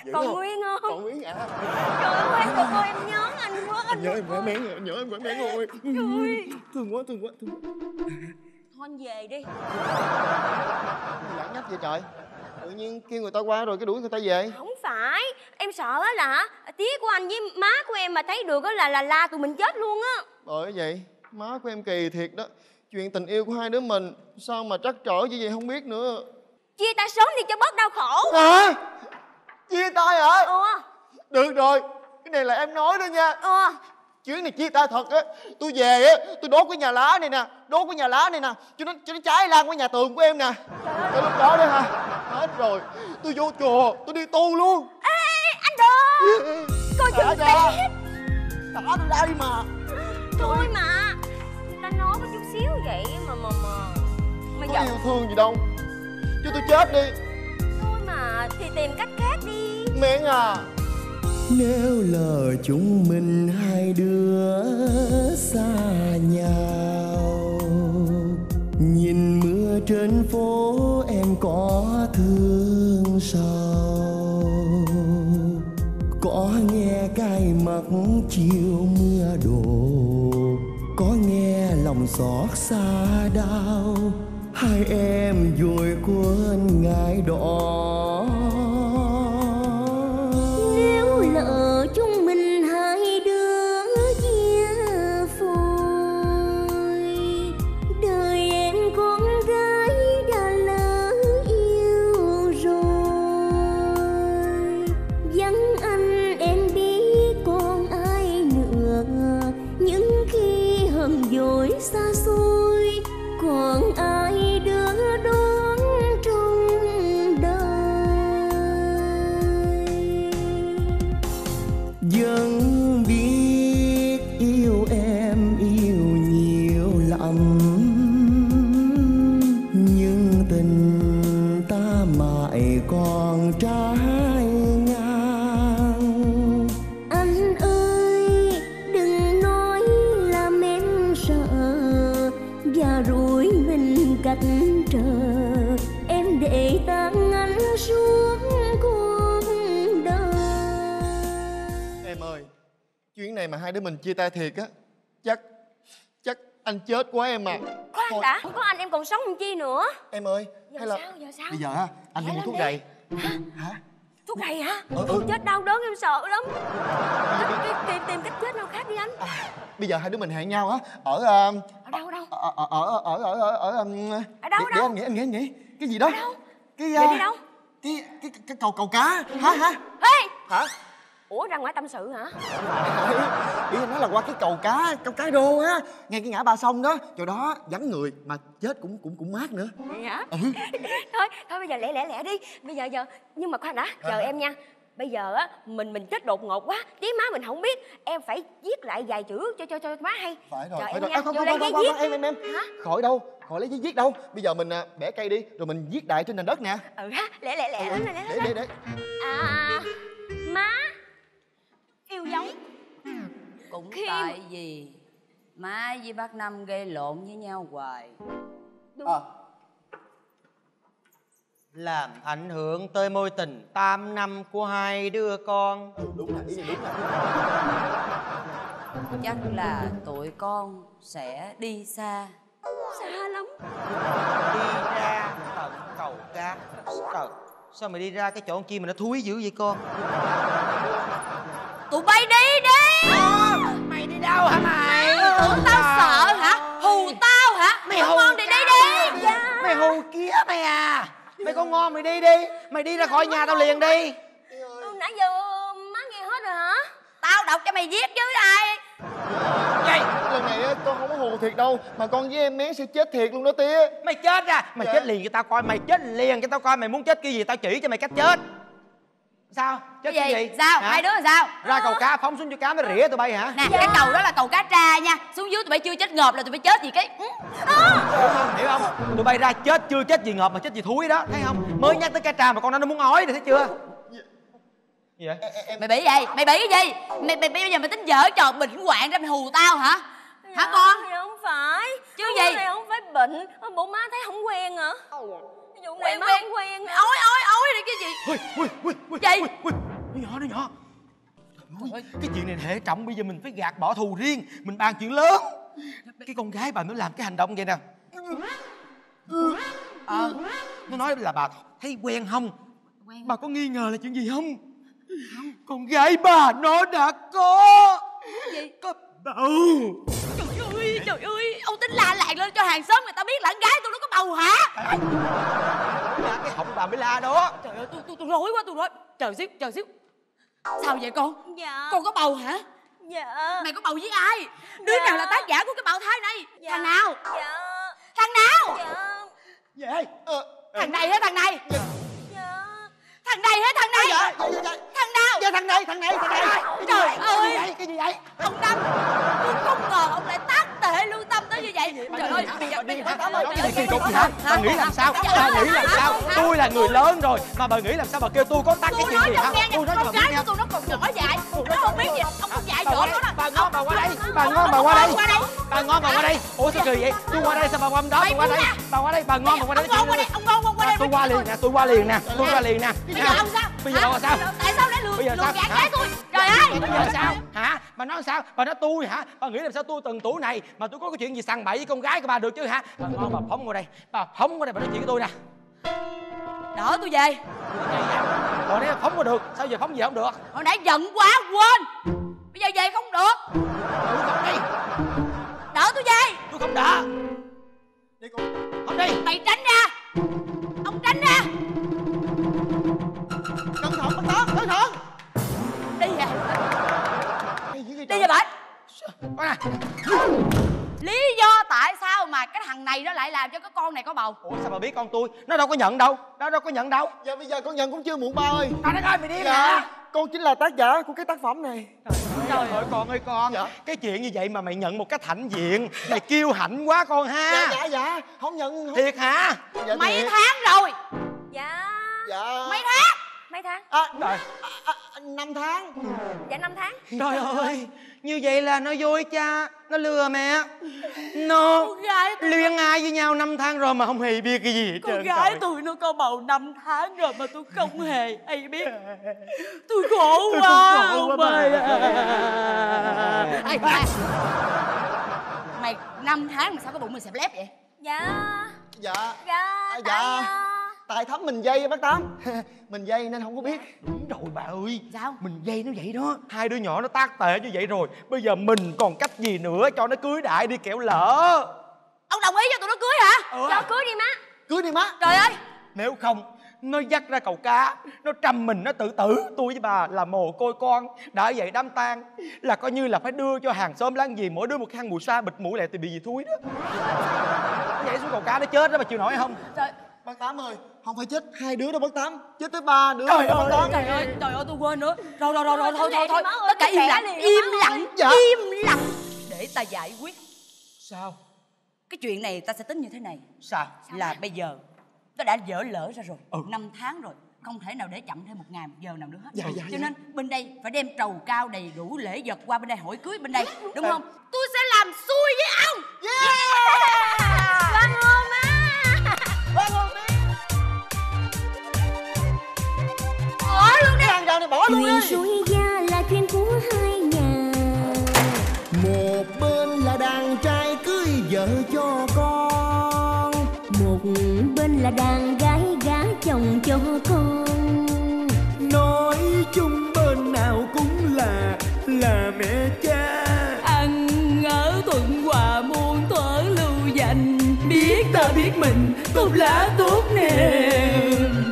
Dữ Còn không? nguyên không? Còn nguyên à? Trời ơi em cực ơi, em nhớ anh quá. Anh Nhớ em khỏe mén rồi, nhớ em khỏe mén rồi. Trời. Thương quá, thương quá, thương quá. Thôi anh về đi. Lãng nhách vậy trời. Tự nhiên kêu người ta qua rồi cái đuổi người ta về. Không phải, em sợ á là hả, tía của anh với má của em mà thấy được á là là la tụi mình chết luôn á. Bởi vậy, má của em kỳ thiệt đó. Chuyện tình yêu của hai đứa mình sao mà trắc trở như vậy không biết nữa. Chia tay sớm đi cho bớt đau khổ. Hả? Chia tay hả? Ừ. Được rồi, cái này là em nói đó nha. Ừ. Chuyến này chia tay thật á. Tôi về á, tôi đốt cái nhà lá này nè, đốt cái nhà lá này nè, cho nó cho nó cháy lan qua nhà tường của em nè. Tới lúc đó đó ha, hết rồi. Tôi vô chùa, tôi đi tu luôn. Ê, anh đừng. Coi chừng Thả té. Thả tôi ra đi mà. Thôi mà, người ta nói có chút xíu vậy mà mà mà mà Có giận. yêu thương gì đâu. Cho tôi chết đi. Thôi mà, thì tìm cách khác đi. Miệng à. Nếu lỡ chúng mình hai đứa xa nhau, nhìn mưa trên phố em có thương sao? Có nghe cay mắt chiều mưa đổ, có nghe lòng xót xa đau, hai em vội quên ngày đó. Nếu lỡ chúng mình hai đứa chia phôi, đời em con gái đã lỡ yêu rồi. Vắng anh em biết còn ai nữa, những khi hờn dỗi xa xôi, còn ai đưa đón trong Vẫn biết yêu em yêu nhiều lắm, nhưng tình ta mãi còn trái ngang. Anh ơi, đừng nói làm em sợ và rủi mình cách trở. Em để tan anh suốt cuộc đời. Em ơi, chuyến này mà hai đứa mình chia tay thiệt á, chắc chắc anh chết quá em à. Khoan Thôi, đã, không có anh em còn sống làm chi nữa. em ơi, Giờ hay là sao, giờ sao? bây giờ ha, anh đi Lẹ mua lên thuốc đi. đầy. Thuốc đầy hả? Ừ, Ôi ừ. chết đau đớn em sợ lắm. Tìm, tìm, tìm cách chết nào khác đi anh. Bây giờ hai đứa mình hẹn nhau á ở ờ, Ở đâu, ở đâu? ở ở ở ở ở ở ở ừm, Ở đâu, để, ở để đâu? anh nghĩ anh nghĩ anh nghĩ cái gì đó. Ở đâu? Cái Giờ ờ, đi đâu? cái cái cái cầu cầu cá hả hả Ê! hả? Ủa ra ngoài tâm sự hả? Ý anh nói là qua cái cầu cá cầu cá rô á, ngay cái ngã ba sông đó, chỗ đó vắng người mà chết cũng cũng cũng mát nữa. Vậy hả? Ừ. Thôi, thôi bây giờ lẹ lẹ lẹ đi. Bây giờ giờ nhưng mà khoan đã, chờ em nha. Bây giờ á mình mình chết đột ngột quá, tía má mình không biết, em phải viết lại vài chữ cho cho cho má hay. Phải rồi, Chờ phải em rồi. nha. À, không, Vô không, lấy không, giấy không, viết. không, em em em. Hả? Khỏi đâu, khỏi lấy giấy viết đâu. Bây giờ mình à, bẻ cây đi, rồi mình viết đại trên nền đất nè. Ừ ha, lẹ lẹ lẹ lên lẹ Để lên. để để. À, má yêu dấu. Cũng Khi tại vì má với bác Năm gây lộn với nhau hoài. Đúng. Ờ. Làm ảnh hưởng tới mối tình tám năm của hai đứa con. Ừ, đúng là ý này đúng là. Chắc là tụi con sẽ đi xa. Xa lắm. Đi ra tận cầu cá. Trời, sao mày đi ra cái chỗ con chim mà nó thúi dữ vậy con? Tụi bay đi đi. À, mày đi đâu hả mày? Tưởng tao sợ hả? Hù tao hả? Mày Không hù ngon thì đi đi. Dạ. Mày hù kia mày à. Mày có ngon mày đi đi. Mày đi ra khỏi nhà tao liền đi. Ừ, nãy giờ má nghe hết rồi hả? Tao đọc cho mày viết chứ ai. Vậy Lần này á, con không có hù thiệt đâu, mà con với em bé sẽ chết thiệt luôn đó tía. mày chết ra. Mày Dạ. chết liền cho tao coi. Mày chết liền cho tao coi. Mày muốn chết cái gì tao chỉ cho mày cách chết. Sao? Chết Cái cái gì? gì? Sao? Hả? Hai đứa là sao? Ra cầu cá phóng xuống cho cá nó rỉa tụi bay hả? Nè, cái cầu đó là cầu cá tra nha. Xuống dưới tụi bay chưa chết ngợp là tụi bay chết gì cái. Hiểu không? Hiểu không? Tụi bay ra chết chưa chết gì ngợp mà chết gì thúi đó. Thấy không? Mới nhắc tới cá tra mà con nó nó muốn ói rồi thấy chưa? Gì vậy? Mày bị gì? Mày bị cái gì? Mày mày bây giờ mày tính giở trò bệnh hoạn ra mày hù tao hả? Hả con? Dạ không phải. Chứ Không, gì? cái này không phải bệnh. Bộ má thấy không quen hả? Ví dụ này Quen má quen không quen hả? Ói ói ói đi cái gì? Ui, ui, ui, ui, Gì? ui, ui. Nó nhỏ, nó nhỏ. Trời ơi, cái chuyện này hệ trọng, bây giờ mình phải gạt bỏ thù riêng, mình bàn chuyện lớn. Cái con gái bà nó làm cái hành động vậy nè. À, nó nói là bà thấy quen không? Quen. Bà có nghi ngờ là chuyện gì không? Không. Con gái bà nó đã có gì? Có bầu. Trời ơi, trời ơi, ông tính la làng lên cho hàng xóm người ta biết là con gái tôi nó có bầu hả? Là cái họng bà mới la đó. Trời ơi, tôi tôi tôi rối quá, tôi rối. Chờ xíu, chờ xíu. Sao vậy con? Dạ. Con có bầu hả? Dạ. Mày có bầu với ai? Đứa Dạ. nào là tác giả của cái bào thai này? Dạ. Thằng nào? Dạ. Thằng nào? Dạ. Vậy. Ờ. Thằng này hả thằng này? Dạ. Thằng này hả thằng này? Dạ. Dạ. Dạ. Thằng nào? Dạ thằng này, thằng này, thằng này. Trời ơi. Cái gì vậy? Cái gì vậy? Ông Năm, tôi không ngờ ông lại tác tệ lương tâm tới như vậy. Trời ơi, bây giờ bây giờ tao ơi. Cái gì kỳ cục vậy hả? Bà nghĩ làm sao? Bà nghĩ làm sao? Tôi là người lớn rồi mà bà nghĩ làm sao bà kêu tôi có tắc cái chuyện gì hả? Tôi nói cho bà biết nha. Tôi nó còn nhỏ dại, nó không biết gì, ông không dạy dỗ nó. Bà ngon bà qua đây, bà ngon bà qua đây. Bà ngon bà qua đây. Ủa sao kỳ vậy? Tôi qua đây sao bà qua đó? Tôi qua đây. Bà qua đây, bà ngon bà qua đây. Ông ngon qua đây, ông ngon qua đây. Tôi qua liền nè, tôi qua liền nè, tôi qua liền nè. Bây giờ ông sao? Bây giờ ông sao? Tại sao lại lừa lừa gạt gái tôi? Trời ơi! Bây giờ sao? Hả? Bà nói sao? Bà nói tôi hả? Bà nghĩ làm sao tôi từng tuổi này mà tôi có cái chuyện gì sằng bậy với con gái của bà được chứ hả? Bà ngon bà phóng qua đây, bà phóng qua đây bà nói chuyện với tôi nè. Đỡ tôi về. Hồi nãy phóng qua được, sao giờ phóng về không được? Hồi nãy giận quá quên. Bây giờ về không được. Tôi không đi. Đỡ tôi về. Tôi không đỡ. Đi con. Không đi. Mày tránh ra. Ông tránh ra. Cẩn thận, cẩn thận, cẩn thận. Đi về. Đi về bệnh. Con này. Lý do tại sao mà cái thằng này nó lại làm cho cái con này có bầu? Ủa sao bà biết con tôi? Nó đâu có nhận đâu. Nó đâu có nhận đâu. Dạ bây giờ con nhận cũng chưa muộn ba ơi. Trời đất ơi mày điên Dạ. hả? Con chính là tác giả của cái tác phẩm này. Trời ơi con ơi con. Dạ. Cái chuyện như vậy mà mày nhận một cách hãnh diện, mày kiêu hãnh quá con ha. Dạ dạ dạ. Không nhận. Không... Thiệt hả? Dạ, mấy thiệt. tháng rồi? Dạ. Dạ. Mấy tháng? Mấy tháng? À, Trời. À, à, năm tháng. Dạ năm tháng. Trời ơi, như vậy là nó dối cha, nó lừa mẹ. Nó luyên ai với nhau năm tháng rồi mà không hề biết cái gì hết Con trơn. gái Trời. tôi nó có bầu năm tháng rồi mà tôi không hề hay biết. Tôi khổ Tôi quá cũng khổ ông quá ơi. bà. Mày, mày năm tháng mà sao cái bụng mày xẹp lép vậy? Dạ. Dạ. Dạ. À, dạ. Tại thấm mình dây bác Tám. Mình dây nên không có biết. Đúng rồi bà ơi. Sao? Mình dây nó vậy đó. Hai đứa nhỏ nó tác tệ như vậy rồi. Bây giờ mình còn cách gì nữa cho nó cưới đại đi kẻo lỡ. Ông đồng ý cho tụi nó cưới hả? Ừ. Cho cưới đi má. Cưới đi má. Trời ơi. Nếu không nó dắt ra cầu cá, nó trầm mình nó tự tử. Tôi với bà là mồ côi con, đã vậy đám tang là coi như là phải đưa cho hàng xóm láng giềng mỗi đứa một khăn mùi xoa bịt mũi lại thì bị gì thúi đó. Nó nhảy xuống cầu cá nó chết đó, bà chịu nổi không? Trời. Bác Tám ơi, không phải chết hai đứa đâu bác Tám, chết tới ba đứa. Trời bác ơi, Tám. Trời ơi, trời ơi tôi quên nữa. Rồi rồi rồi rồi thôi thôi thôi. Má ơi, Tất cả im khỏe lặng, liền, im má ơi. lặng, Dạ. im lặng để ta giải quyết. Sao? Cái chuyện này ta sẽ tính như thế này. Sao? Là bây giờ nó đã dở lỡ ra rồi. Ừ. Năm tháng rồi, không thể nào để chậm thêm một ngày một giờ nào nữa hết. Dạ, dạ, Cho dạ. nên bên đây phải đem trầu cao đầy đủ lễ vật qua bên đây hỏi cưới bên đây, đúng không? Tôi sẽ làm xui với ông. Yeah. Vâng ơn má. Vâng ơn đi. Bỏ luôn đi. Hàng rào này bỏ luôn Chuyện đi. xuôi gia là chuyện của hai nhà. Một bên là đàn trai cưới vợ cho con, Một bên là đàn gái gả chồng cho con. Nói chung bên nào cũng là là mẹ cha. Ăn ở thuận hòa muôn thuở lưu danh. Biết ta biết mình tốt lá tốt nền.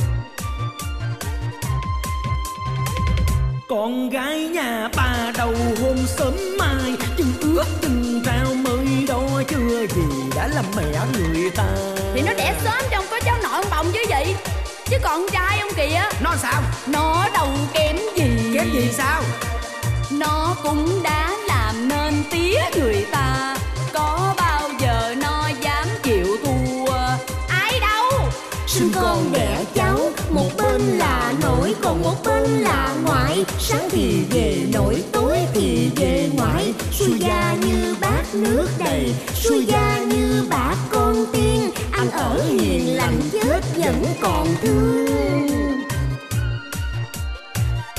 Con gái nhà bà đầu hôm sớm mai, chân ướt chân rau mới đó chưa gì đã làm mẹ người ta. Thì nó đẻ sớm cho ông có cháu nội ông bồng chứ gì. Chứ còn trai ông kìa, Nó sao? nó đâu kém gì. Kém gì sao? Nó cũng đã làm nên tía người ta. Có bao giờ nó dám chịu thua ai đâu. Sinh con đẻ cháu, một bên là nội còn một bên là ngoại. Sáng thì về nội, tối thì về ngoại. Xuôi gia như bát nước đầy, xuôi gia như bát con tiên. Ăn ở hiền lành chết vẫn còn thương.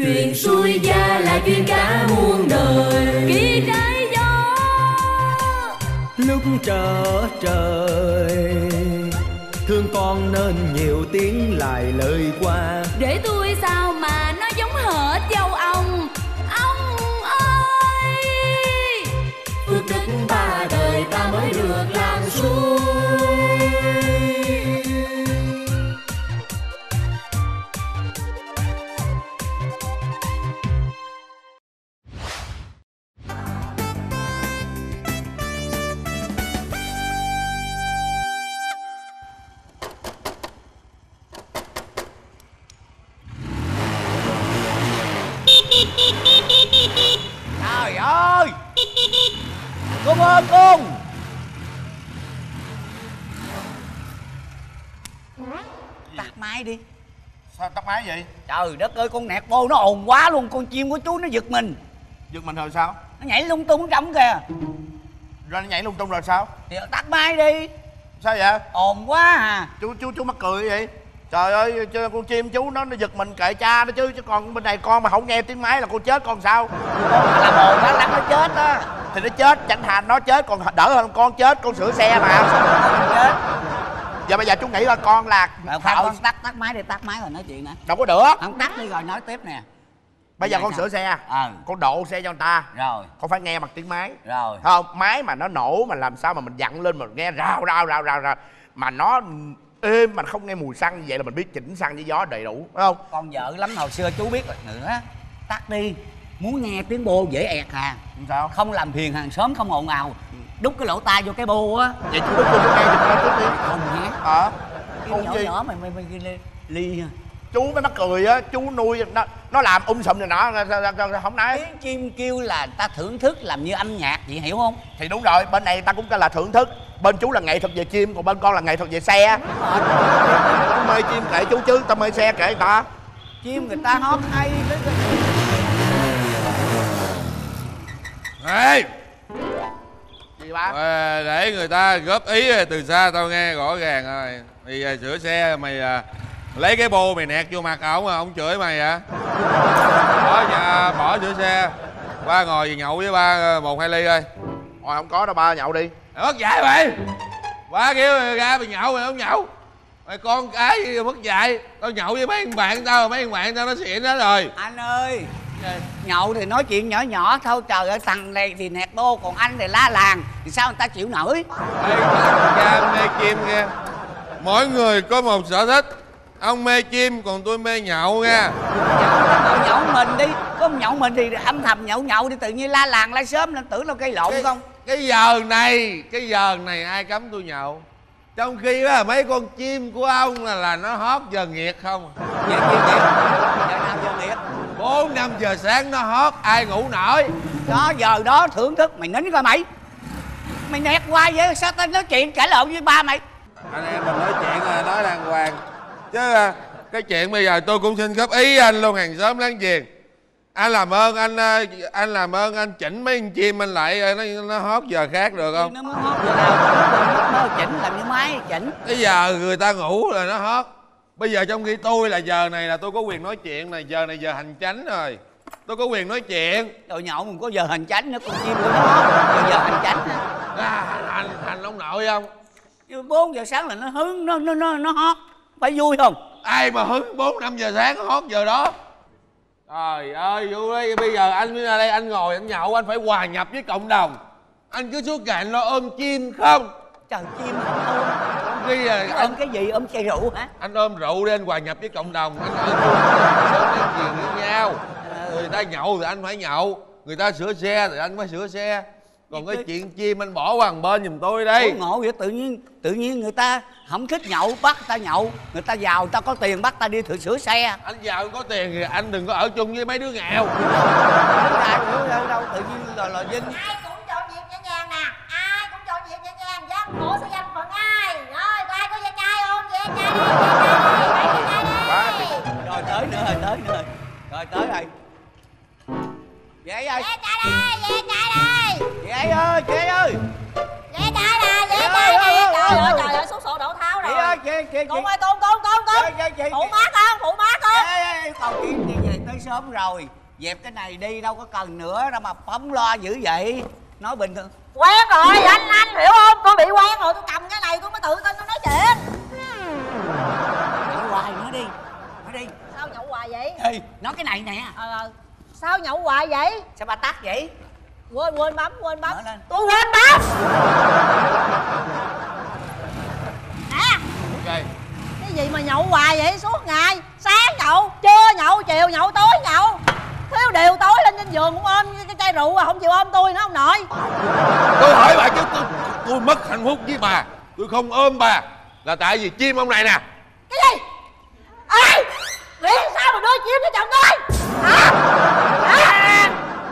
Chuyện xuôi gia là chuyện cả muôn đời. Khi trái gió lúc trở trời, thương con nên nhiều tiếng lại lời qua. để tôi sao mà nó giống hệt dâu ông. Ông ơi, Phước đức ba đời ta mới được làm xuôi. Trời ơi, cung ơi cung. Tắt máy đi. Sao tắt máy vậy? Trời đất ơi, con nẹt bô nó ồn quá luôn. Con chim của chú nó giật mình. Giật mình rồi sao? Nó nhảy lung tung trong kìa. Rồi nó nhảy lung tung rồi sao? Thì tắt máy đi. Sao vậy? Ồn quá à. Chú chú chú mắc cười vậy? Trời ơi, cho con chim chú nó nó giật mình kệ cha nó chứ. Chứ còn bên này con mà không nghe tiếng máy là con chết con sao? Con mà làm ồn nó lắm nó chết á. Thì nó chết, chẳng hạn nó chết còn đỡ hơn con chết. Con sửa xe mà. Sao con chết? Giờ bây giờ chú nghĩ là con là Rồi, khoan, con tắt tắt máy đi, tắt máy rồi nói chuyện nè. đâu có được. Không tắt đi rồi nói tiếp nè. Bây giờ Vậy con sao? sửa xe, Ờ. con độ xe cho người ta, Rồi. con phải nghe bằng tiếng máy. Rồi. Không, máy mà nó nổ mà làm sao mà mình dặn lên mà nghe rao rao rao rao rao mà nó êm mà không nghe mùi xăng, vậy là mình biết chỉnh xăng với gió đầy đủ, phải không? Con vợ lắm, hồi xưa chú biết rồi nữa. Tắt đi. Muốn nghe tiếng bô dễ ẹt à. Sao? Không làm phiền hàng xóm, không ồn ào. Đút cái lỗ tai vô cái bô á. Vậy chú đút vô chú nghe giùm con chút đi. Không hả? Ờ. Cái Không nhỏ gì? nhỏ mày mày mày ly, ly à. Chú mới mắc cười á, chú nuôi nó nó làm um sùm này nọ, sao, sao, sao, không nói. Tiếng chim kêu là ta thưởng thức làm như âm nhạc vậy, hiểu không? Thì đúng rồi, bên này ta cũng là thưởng thức. Bên chú là nghệ thuật về chim, còn bên con là nghệ thuật về xe. Chú mê chim kệ chú chứ, ta mê xe kệ người ta. Chim người ta hót hay. Ê, Gì ba? Ờ, để người ta góp ý từ xa tao nghe rõ ràng rồi. Thì à, sửa xe mày à, lấy cái bô mày nẹt vô mặt ổng, ổng chửi mày hả? Bỏ nhà bỏ sửa xe, qua ngồi nhậu với ba một hai ly ơi. Rồi không có đâu ba, nhậu đi. Mày mất dạy mày. Ba kêu ra mày nhậu mày không nhậu. Mày con cái gì mất dạy. Tao nhậu với mấy thằng bạn tao, mấy thằng bạn tao nó xịn hết rồi. Anh ơi, nhậu thì nói chuyện nhỏ nhỏ thôi. Trời ơi, thằng này thì nẹt bô, còn anh thì lá làng. Thì sao người ta chịu nổi? Ê, thằng cha mê chim nghe. Mỗi người có một sở thích. Ông mê chim còn tôi mê nhậu nha. Nhậu, nhậu mình đi. Có nhậu mình thì âm thầm nhậu nhậu đi. Tự nhiên la làng la sớm nên tưởng đâu gây lộn cái, không? Cái giờ này, cái giờ này ai cấm tôi nhậu. Trong khi đó mấy con chim của ông là là nó hót giờ nghiệt không. Giờ chim nghiệt. Giờ nào giờ nghiệt? Bốn năm giờ sáng nó hót, ai ngủ nổi. Đó, giờ đó thưởng thức. Mày nín coi mày. Mày nẹt hoài vậy, sao tao nói chuyện cãi lộn với ba mày? Anh em mình nói chuyện là nói đàng hoàng. Chứ à, cái chuyện bây giờ tôi cũng xin góp ý anh luôn, hàng xóm láng giềng. Anh làm ơn anh anh làm ơn anh chỉnh mấy con chim anh lại nó nó hót giờ khác được không? Nó mới hót giờ nào nó chỉnh làm như máy chỉnh. Cái giờ người ta ngủ là nó hót. Bây giờ trong khi tôi là giờ này là tôi có quyền nói chuyện này, giờ này giờ hành chánh rồi. Tôi có quyền nói chuyện. Rồi nhậu mình có giờ hành chánh nữa, con chim của nó hót. Rồi giờ hành chánh hả? À, hành hành ông nội không? Bốn giờ sáng là nó hứng, nó nó nó nó hót. Phải vui không? Ai mà hứng bốn năm giờ sáng hót giờ đó. Trời ơi, vui đấy. Bây giờ anh mới ra đây anh ngồi anh nhậu, anh phải hòa nhập với cộng đồng. Anh cứ suốt ngày lo ôm chim không? Trời, chim không ôm. Khi là anh... anh ôm cái gì? Ôm chai rượu hả? Anh ôm rượu đi, anh hòa nhập với cộng đồng. Anh ở chung sớm đến chiều với nhau. Người ta nhậu thì anh phải nhậu. Người ta sửa xe thì anh phải sửa xe. Còn cái chuyện chim anh bỏ qua một bên giùm tôi đây. Ủa, ngộ vậy, tự nhiên tự nhiên người ta không thích nhậu bắt ta nhậu. Người ta giàu, người ta có tiền bắt ta đi thử sửa xe. Anh giàu có tiền thì anh đừng có ở chung với mấy đứa nghèo. Ai cũng đâu, đâu tự nhiên là là vinh. Ai cũng chọn việc nhẹ nhàng nè, ai cũng chọn việc nhẹ nhàng, gian khổ sẽ danh phận ai. Rồi có ai có ve chai không? Ve chai đi, ve chai đi, ve chai đi. Rồi tới nữa rồi, tới nữa rồi. Rồi tới rồi. Chị ấy ơi. Ve chai đây, ve chai đây. Chị ấy ơi, chị ấy ơi. Ve chai nè, ve chai nè. Trời ơi, trời ơi, số sổ đổ tháo rồi. Chị ơi, chị, chị, Con ơi, con, con, con, con. Phụ má con, phụ má con. nói con kiếm đi về tới sớm rồi, dẹp cái này đi, đâu có cần nữa đâu mà phóng lo dữ vậy. Nói bình thường. Quen rồi anh, anh hiểu không? Tôi bị quen rồi, tôi cầm cái này tôi mới tự tin tôi nói chuyện. Nhậu hoài nữa đi, nói đi. Sao nhậu hoài vậy? Ê, nói cái này nè. Ờ, ờ. Sao nhậu hoài vậy? Sao bà tắt vậy? Quên, quên bấm, quên bấm. Tôi quên bấm. Nè. Ok. Cái gì mà nhậu hoài vậy suốt ngày? Sáng nhậu, trưa nhậu, chiều nhậu, tối nhậu. Thiếu điều tối lên trên giường cũng ôm cái chai rượu à, không chịu ôm tôi nữa ông nội. Tôi hỏi bà chứ tôi, tôi mất hạnh phúc với bà, tôi không ôm bà là tại vì chim ông này nè. Cái gì? Ê! Nghĩ sao mà đưa chim cho chồng tôi? Hả? Hả?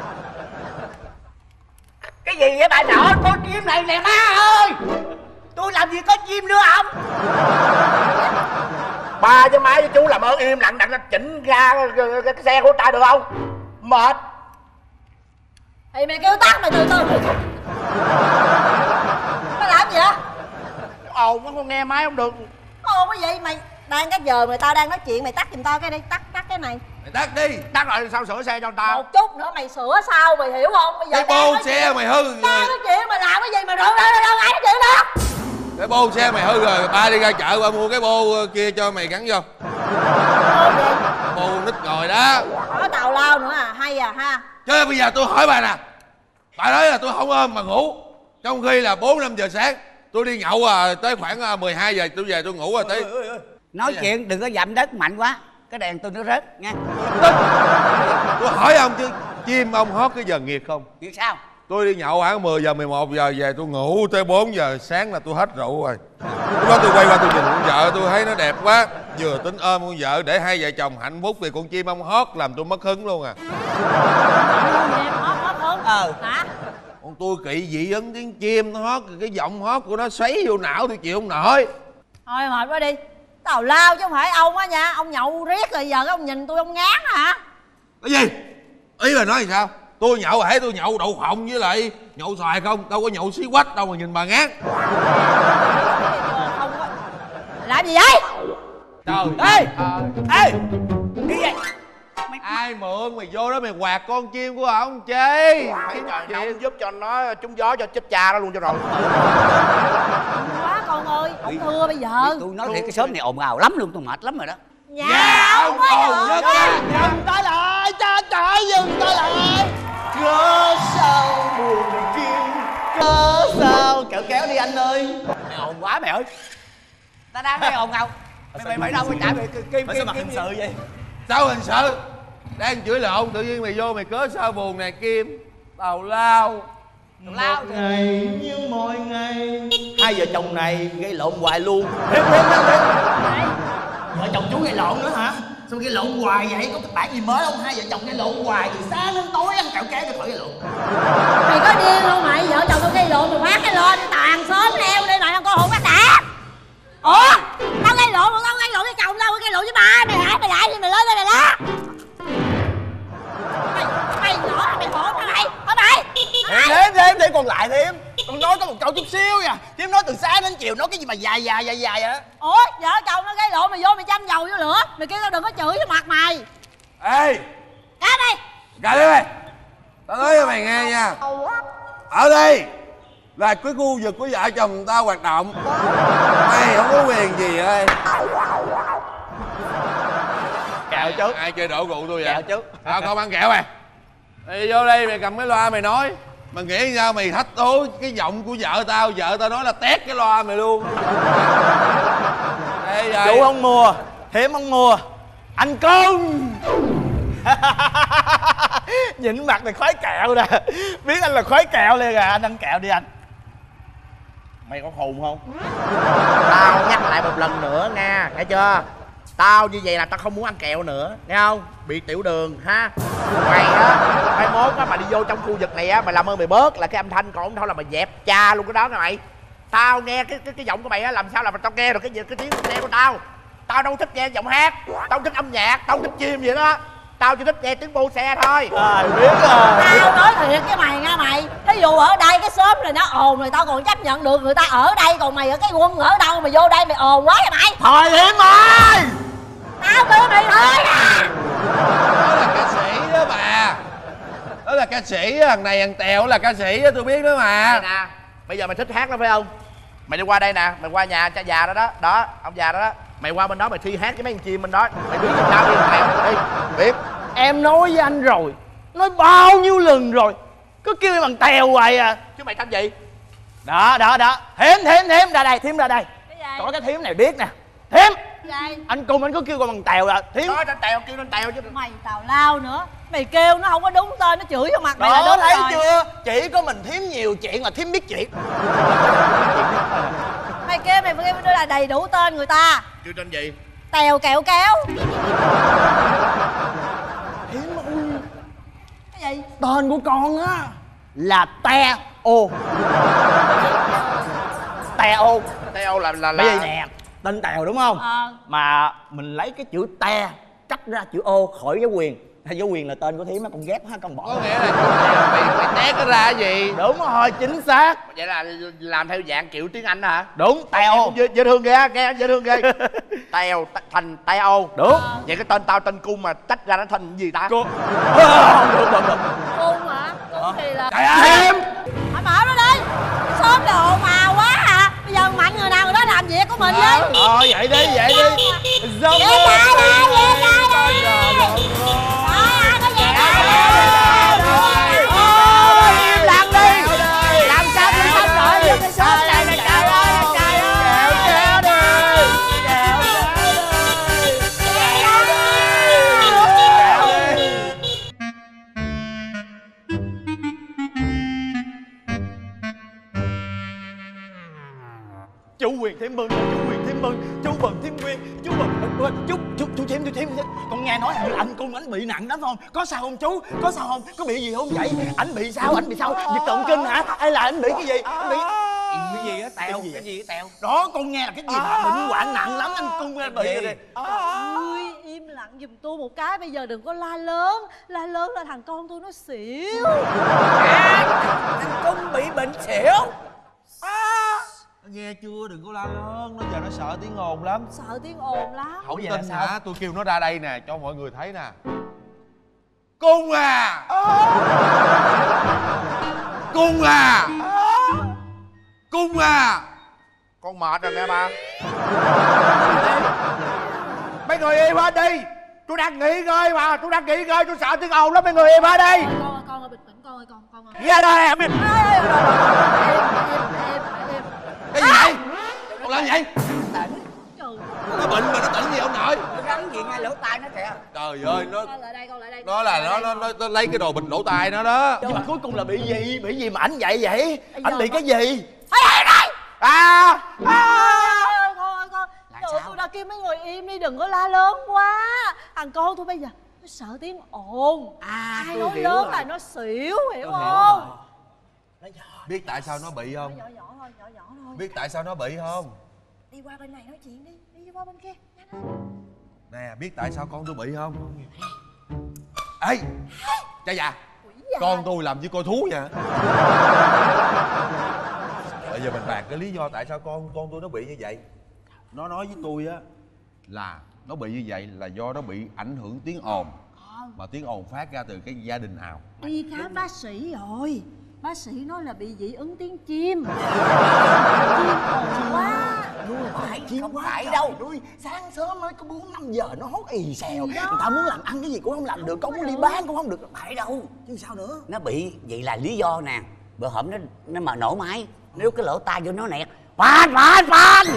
Cái gì vậy bà nội? Con chim này nè má ơi. Tôi làm gì có chim nữa không? Ba với má với chú làm ơn im lặng đặng nó chỉnh ra cái xe của ta được không? Mệt. Thì mày kêu tắt mày từ từ. Mày làm gì vậy? Ồn quá con nghe máy không được. Ồn cái gì mày? Đang cái giờ người ta đang nói chuyện mày tắt giùm tao cái đi, tắt tắt cái này. Mày tắt đi. Tắt rồi sao sửa xe cho tao? Một chút nữa mày sửa sao mày hiểu không? Bây giờ cái bô xe chuyện, mày hư rồi. Tao nói chuyện mày làm cái gì mà rượu đâu đâu đâu ai nói chuyện đó. Cái bô xe mày hư rồi, ba đi ra chợ ba mua cái bô kia cho mày gắn vô. Bô gì? Bô nít ngồi đó. Có tào lao nữa à, hay à ha. Chứ bây giờ tôi hỏi bà nè, bà nói là tôi không ôm mà ngủ, trong khi là bốn năm giờ sáng tôi đi nhậu à, tới khoảng mười hai giờ tôi về tôi ngủ rồi tới. Nói Đấy chuyện đừng có dậm đất mạnh quá, cái đèn tôi nó rớt nha. Tôi hỏi ông chứ chim ông hót cái giờ nghiệt không? Nghiệt sao? Tôi đi nhậu khoảng mười giờ mười một giờ về tôi ngủ tới bốn giờ sáng là tôi hết rượu rồi. Lúc đó tôi quay qua tôi nhìn con vợ tôi thấy nó đẹp quá, vừa tính ôm con vợ để hai vợ chồng hạnh phúc thì con chim ông hót làm tôi mất hứng luôn à. Hót hót hứng. Ờ. Hả? Con tôi kỵ dị ứng tiếng chim nó hót, cái giọng hót của nó xoáy vô não tôi chịu không nổi. Thôi mệt quá đi. Tào lao chứ không phải ông á nha, ông nhậu riết rồi giờ ông nhìn tôi ông ngán hả? Cái gì? Ý bà nói thì sao? Tôi nhậu hãy tôi nhậu đậu phộng với lại nhậu xoài không, đâu có nhậu xí quách đâu mà nhìn bà ngán. Không có. Làm gì vậy? Trời. Ê! Ê! Cái gì? Mày... Ai mượn mày vô đó mày quạt con chim của ổng chi? Mày trời nào giúp cho nó trúng gió cho chết cha nó luôn cho rồi. Quá con ơi, ông thưa bây giờ. Tôi nói thiệt cái xóm này ồn ào lắm luôn, tôi mệt lắm rồi đó. Nhà dạ, ông ồn nhất á. Dừng tay lại, cha trời dừng tay lại. Cớ sao buồn chim, cớ sao kéo kéo đi anh ơi. Mày ồn quá mày ơi. Ta đang thấy ồn ào. Mày mày mày đâu mày chạy mày kim kim kim hình sự vậy? Sao hình sự? Đang chửi lộn tự nhiên mày vô mày cớ sao buồn nè Kim. Tào lao. Tào lao một ngày như mọi ngày. Hai vợ chồng này gây lộn hoài luôn. Vợ chồng chú gây lộn nữa hả? Sao gây lộn hoài vậy? Có kịch bản gì mới không? Hai vợ chồng gây lộn hoài từ sáng đến tối ăn kẹo kéo để khỏi gây lộn. Mày có điên không mày? Vợ chồng tao gây lộn rồi phát cái lên tàn sớm leo đây này ăn con hồn bắt đã. Ủa? Tao gây lộn mà tao gây lộn với chồng tao, gây lộn với ba mày hả? Mày lại đi mày lên đây mày lá. Mày mày nhỏ mày khổ hả mày? Hả mày? Thêm thêm thêm còn lại thêm. Con nói có một câu chút xíu nha. Thêm nói từ sáng đến chiều nói cái gì mà dài dài dài dài vậy? Ủa vợ chồng nó gây lộn mày vô mày châm dầu vô lửa. Mày kêu tao đừng có chửi vô mặt mày. Ê! Ra đi. Ra đi mày. Tao nói cho mày nghe nha. Ở đây là cái khu vực của vợ chồng tao hoạt động. Mày không có quyền gì ơi. Kẹo chứ. Ai chơi đổ rượu tôi vậy? Kẹo chứ. Tao không ăn kẹo mày. Mày vô đây mày cầm cái loa mày nói. Mày nghĩ sao mày thách đố cái giọng của vợ tao. Vợ tao nói là tét cái loa mày luôn. Đây vậy. Chủ không mua, Thiếm không mua. Anh Công. Nhìn mặt này khói kẹo nè. Biết anh là khói kẹo liền à. Anh ăn kẹo đi anh. Mày có khùng không? Tao nhắc lại một lần nữa nha, nghe chưa? Tao như vậy là tao không muốn ăn kẹo nữa, nghe không? Bị tiểu đường ha. Mày á, mai mốt á mà đi vô trong khu vực này á, mày làm ơn mày bớt là cái âm thanh, còn thôi là mày dẹp cha luôn cái đó nha mày. Tao nghe cái cái, cái giọng của mày á, làm sao là tao nghe được cái gì cái tiếng xe của tao. Tao đâu thích nghe giọng hát, tao không thích âm nhạc, tao không thích chim vậy đó. Tao chỉ thích nghe tiếng bô xe thôi. À biết rồi. Tao nói thiệt với mày nha mày. Thí dụ ở đây cái xóm này nó ồn rồi tao còn chấp nhận được, người ta ở đây, còn mày ở cái quân ở đâu mà vô đây mày ồn quá vậy mày. Thôi Thiếm ơi. Tao kêu mày thôi nè. Đó là ca sĩ đó bà. Đó là ca sĩ, thằng này thằng Tèo là ca sĩ đó, tôi biết đó mà. Nè, bây giờ mày thích hát lắm phải không? Mày đi qua đây nè, mày qua nhà cha già đó đó, đó, ông già đó đó. Mày qua bên đó mày thi hát với mấy con chim bên đó. Mày biết làm sao đi Tèo đi, biết. Em nói với anh rồi, nói bao nhiêu lần rồi, cứ kêu em bằng Tèo hoài à. Chứ mày thanh gì? Đó, đó, đó, Thiếm, Thiếm, Thiếm, ra đây, Thiếm ra đây. Có cái Thiếm này biết nè. Thiếm, anh Cung anh cứ kêu con bằng Tèo là Thiếm. Nói tên Tèo, kêu tên Tèo chứ. Mày tào lao nữa. Mày kêu nó không có đúng tên, nó chửi vào mặt mày là Đó, đúng thấy rồi. chưa? Chỉ có mình Thiếm nhiều chuyện là Thiếm biết chuyện. Mày kêu mày phải kêu nó là đầy đủ tên người ta. Kêu tên gì? Tèo kẹo kéo. Thiếm ơi, Cái gì? tên của con á là Te Ô. Te Ô. Tèo là là là Bây giờ nè, tên Tèo đúng không? Ờ. Mà mình lấy cái chữ Te cắt ra chữ Ô khỏi dấu quyền. Hay dấu quyền là tên của Thiếm á, con ghép ha, con bỏ. Có nghĩa là chữ Tèo mày mày tét nó ra cái gì? Đúng rồi, chính xác. Vậy là làm theo dạng kiểu tiếng Anh hả? Đúng, Tèo. Dễ, dễ thương ghê, nghe dễ thương ghê. Tèo t- thành Tèo. Đúng. Vậy cái tên tao tên Cung mà tách ra nó thành cái gì ta? Cung. Không được, được, được. Cung hả? Cung thì là... Trời ơi, Hãy mở nó đi. Sớm đồ ồn ào quá à. Bây giờ mạnh người nào người đó làm việc của mình đi. Ờ, vậy đi, vậy đi. Giống Về lại đi, về lại đi. Trời ơi, có về lại đi. Ôi, im lặng đi. Làm sao tôi xong rồi. Trời ơi, trời ơi, trời ơi. Kéo đi. Kéo đi. Kéo đi. Kéo đi. Chú Quyền Thiếm Mừng, chú Quyền Thiếm Mừng, chú Mừng Thiếm Quyền, chú Mừng, chú chú chú Thiếm, chú Thiếm, con nghe nói hình như anh Cung anh bị nặng lắm phải không? Có sao không chú? Có sao không? Có bị gì không vậy? Anh bị sao? Anh bị sao? Giật động kinh hả? Hay là anh bị cái gì? Anh bị Cái gì á Tèo? Cái gì á Tèo? đó, con nghe là cái gì mà bệnh hoạn nặng lắm, anh Cung bị rồi nè. Ôi, im lặng giùm tôi một cái. Bây giờ đừng có la lớn. La lớn là thằng con tôi nó xỉu. Anh Cung bị bệnh xỉu. Nghe chưa, đừng có la lớn, nó giờ nó sợ tiếng ồn lắm. Sợ tiếng ồn lắm. Không tin hả? Tôi kêu nó ra đây nè, cho mọi người thấy nè. Cung à! Cung à! Cung à! Con mệt rồi nè bà. Mấy người im hết đi! Tôi đang nghỉ ngơi mà, tôi đang nghỉ ngơi, tôi sợ tiếng ồn lắm, mấy người im hết đi! Con ơi, con ơi, bình tĩnh con ơi, con, con ơi. Ra đây em! Ê, ê, ê, ê, ê, ê, ê. Cái gì vậy? Con làm gì vậy? Trời. Nó bệnh mà nó tỉnh gì ông nội? Nó gắn gì ngay lỗ tai nó kìa. Trời ơi, nó Con lại đây, con lại đây. nó là nó nó nó, nó lấy cái đồ bịt lỗ tai nó đó. Nhưng mà cuối cùng là bị gì? Bị gì mà anh vậy vậy? Anh bị cái gì? À! Con ơi, con. Trời ơi, tôi đã kêu mấy người im đi, đừng có la lớn quá. Thằng con tôi bây giờ nó sợ tiếng ồn. À, ai tôi nói hiểu lớn rồi. là nó xỉu, hiểu Tôi không? Biết tại sao nó bị không? Nhỏ nhỏ thôi, nhỏ nhỏ thôi. Biết tại sao nó bị không? Đi qua bên này nói chuyện đi, đi qua bên kia. Nè, biết tại sao con tôi bị không? Ê! Cha già! Con tôi làm như coi thú nha. Bây giờ mình bàn cái lý do tại sao con con tôi nó bị như vậy. Nó nói với tôi á là nó bị như vậy là do nó bị ảnh hưởng tiếng ồn. Mà tiếng ồn phát ra từ cái gia đình nào. Đi khám bác sĩ rồi. Bác sĩ nói là bị dị ứng tiếng chim. Chim ồn quá. Nuôi phải, không phải đâu. Nuôi sáng sớm mới có bốn năm giờ nó hót ì xèo. Người ta muốn làm ăn cái gì cũng không làm được, con muốn đi bán cũng không được. Phải đâu, chứ sao nữa. Nó bị vậy là lý do nè. Bữa hổm nó nó mà nổ máy, nếu cái lỗ tai vô nó nẹt. Phanh, phanh, phanh.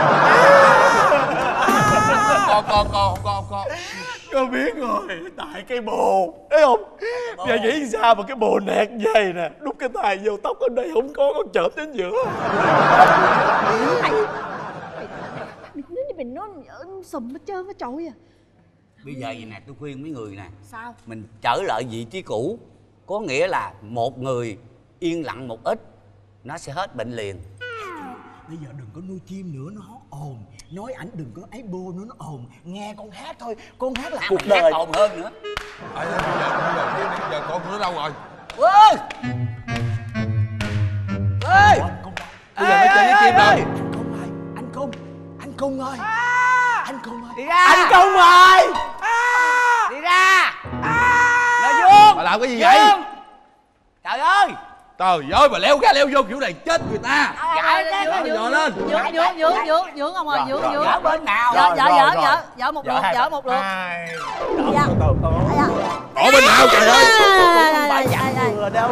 Con con con con con Con biết rồi, tại cái bồ, thấy không? Giờ nghĩ sao mà cái bồ nẹt vậy nè, đút cái tay vô tóc ở đây không có, con chợp đến giữa. Nếu như mình nói sùm hết trơn hết trội à. Bây giờ vậy nè, tôi khuyên mấy người nè. Sao? Mình trở lại vị trí cũ. Có nghĩa là một người yên lặng một ít, nó sẽ hết bệnh liền. Bây giờ đừng có nuôi chim nữa, nó hót ồn. Nói ảnh đừng có ấy bô nữa, nó ồn. Nghe con hát thôi, con hát là À, cuộc mày đời. hát ồn hơn nữa. À, bây giờ bây giờ bây giờ, giờ con tôi nó đâu rồi? Ê! Ê! Bây giờ nó chơi với chim đâu? Anh Cung, anh Cung ơi. Anh Cung ơi. Đi ra. Anh Cung ơi. Đi ra. Làm cái gì vậy? Trời ơi. Trời ơi, mà leo ra leo vô kiểu này chết người ta. Dạ, Dọ lên. Dưỡng dưỡng dưỡng dưỡng dưỡng ông ơi, dưỡng dưỡng. Ở bên nào? Dở dở dở dở dở một lượt, dở một lượt. Dạ. Ở bên nào trời ơi? Không phải dặn vừa đâu.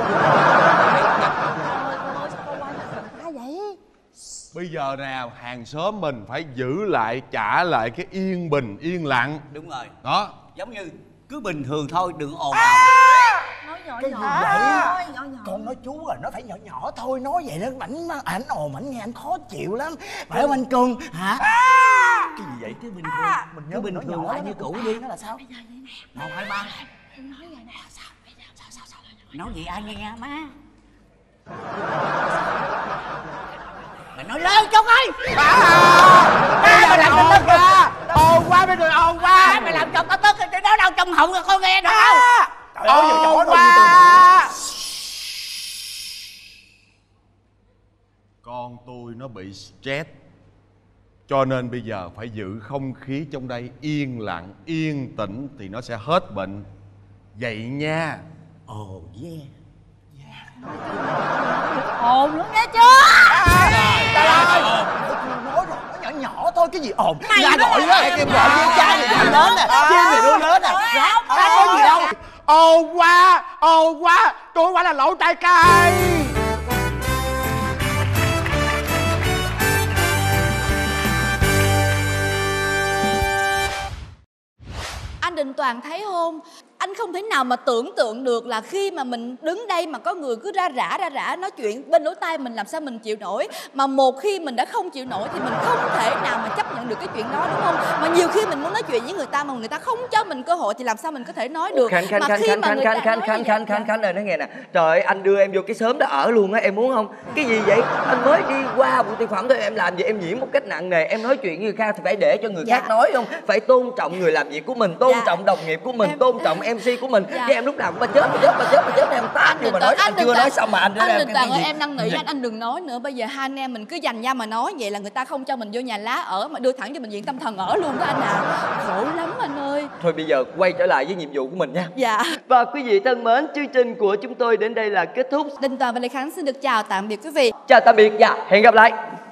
Bây giờ nào hàng xóm mình phải giữ lại, trả lại cái yên bình, yên lặng. Đúng rồi. Đó. Giống như cứ bình thường thôi, đừng ồn ào. Nói nhỏ Cái gì nhỏ. vậy? Nói nhỏ nhỏ. Con nói chú à, nó phải nhỏ nhỏ thôi. Nói vậy đó, ảnh ảnh ồn, ảnh nghe ảnh khó chịu lắm. Phải không anh Cưng? Hả? Cái gì vậy? Cứ bình thường. Mình nhớ bình thường lại như cũ đi. Nó là sao? Bây giờ vậy nè. Một, hai, ba. Nói vậy nè. Sao? Bây giờ sao sao sao? Nói gì ai nghe má? Mày nói lớn chút ơi. Ba mày làm cho tức kìa. Ồn quá mấy người ồn quá. Mày làm cho tao tức thì nó đâu trong họng rồi con nghe được không? Trời ơi ồn quá. Con tôi nó bị stress, cho nên bây giờ phải giữ không khí trong đây yên lặng, yên tĩnh thì nó sẽ hết bệnh. Vậy nha. Ồ yeah. Ồn luôn nghe chưa? Trời ơi, nói rồi, nó nhỏ nhỏ thôi, cái gì ồn. Mày Ra nói gọi là- á, em gọi với cha này đứa lớn nè, chim này đứa lớn nè. Có gì đâu. Ồn quá, ồn quá, tôi quả là lỗ trái cây. Anh Đình Toàn thấy không? Anh không thể nào mà tưởng tượng được là khi mà mình đứng đây mà có người cứ ra rã ra rã nói chuyện bên lỗ tai mình, làm sao mình chịu nổi. Mà một khi mình đã không chịu nổi thì mình không thể nào mà chấp nhận được cái chuyện đó, đúng không? Mà nhiều khi mình muốn nói chuyện với người ta mà người ta không cho mình cơ hội thì làm sao mình có thể nói được. Khanh Khanh Mà Khanh khi Khanh mà Khanh người Khanh ta Khanh nói Khanh như Khanh vậy- Khanh Khanh ơi, nói nghe nè. Trời ơi, anh đưa em vô cái xóm đó ở luôn á, em muốn không? Cái gì vậy? Anh mới đi qua vụ tiên phẩm thôi, em làm gì em diễn một cách nặng nề. Em nói chuyện với người khác thì phải để cho người Dạ. khác nói không? Phải tôn trọng người làm việc của mình, tôn Dạ. trọng đồng nghiệp của mình, tôn trọng em xê của mình. Dạ. Chứ em lúc nào cũng ba chết, ba chết, ba chết, ba chết, em tát điều mà nói. Anh chưa nói xong mà anh anh làm Đình cái Toàn gì? ơi, em năn nỉ anh anh đừng nói nữa. Bây giờ hai anh em mình cứ dành nhau mà nói vậy là người ta không cho mình vô nhà lá ở mà đưa thẳng cho bệnh viện tâm thần ở luôn đó anh à. Khổ lắm anh ơi. Thôi bây giờ quay trở lại với nhiệm vụ của mình nha. Dạ. Và quý vị thân mến, chương trình của chúng tôi đến đây là kết thúc. Đình Toàn và Lê Khánh xin được chào tạm biệt quý vị. Chào tạm biệt và hẹn gặp lại.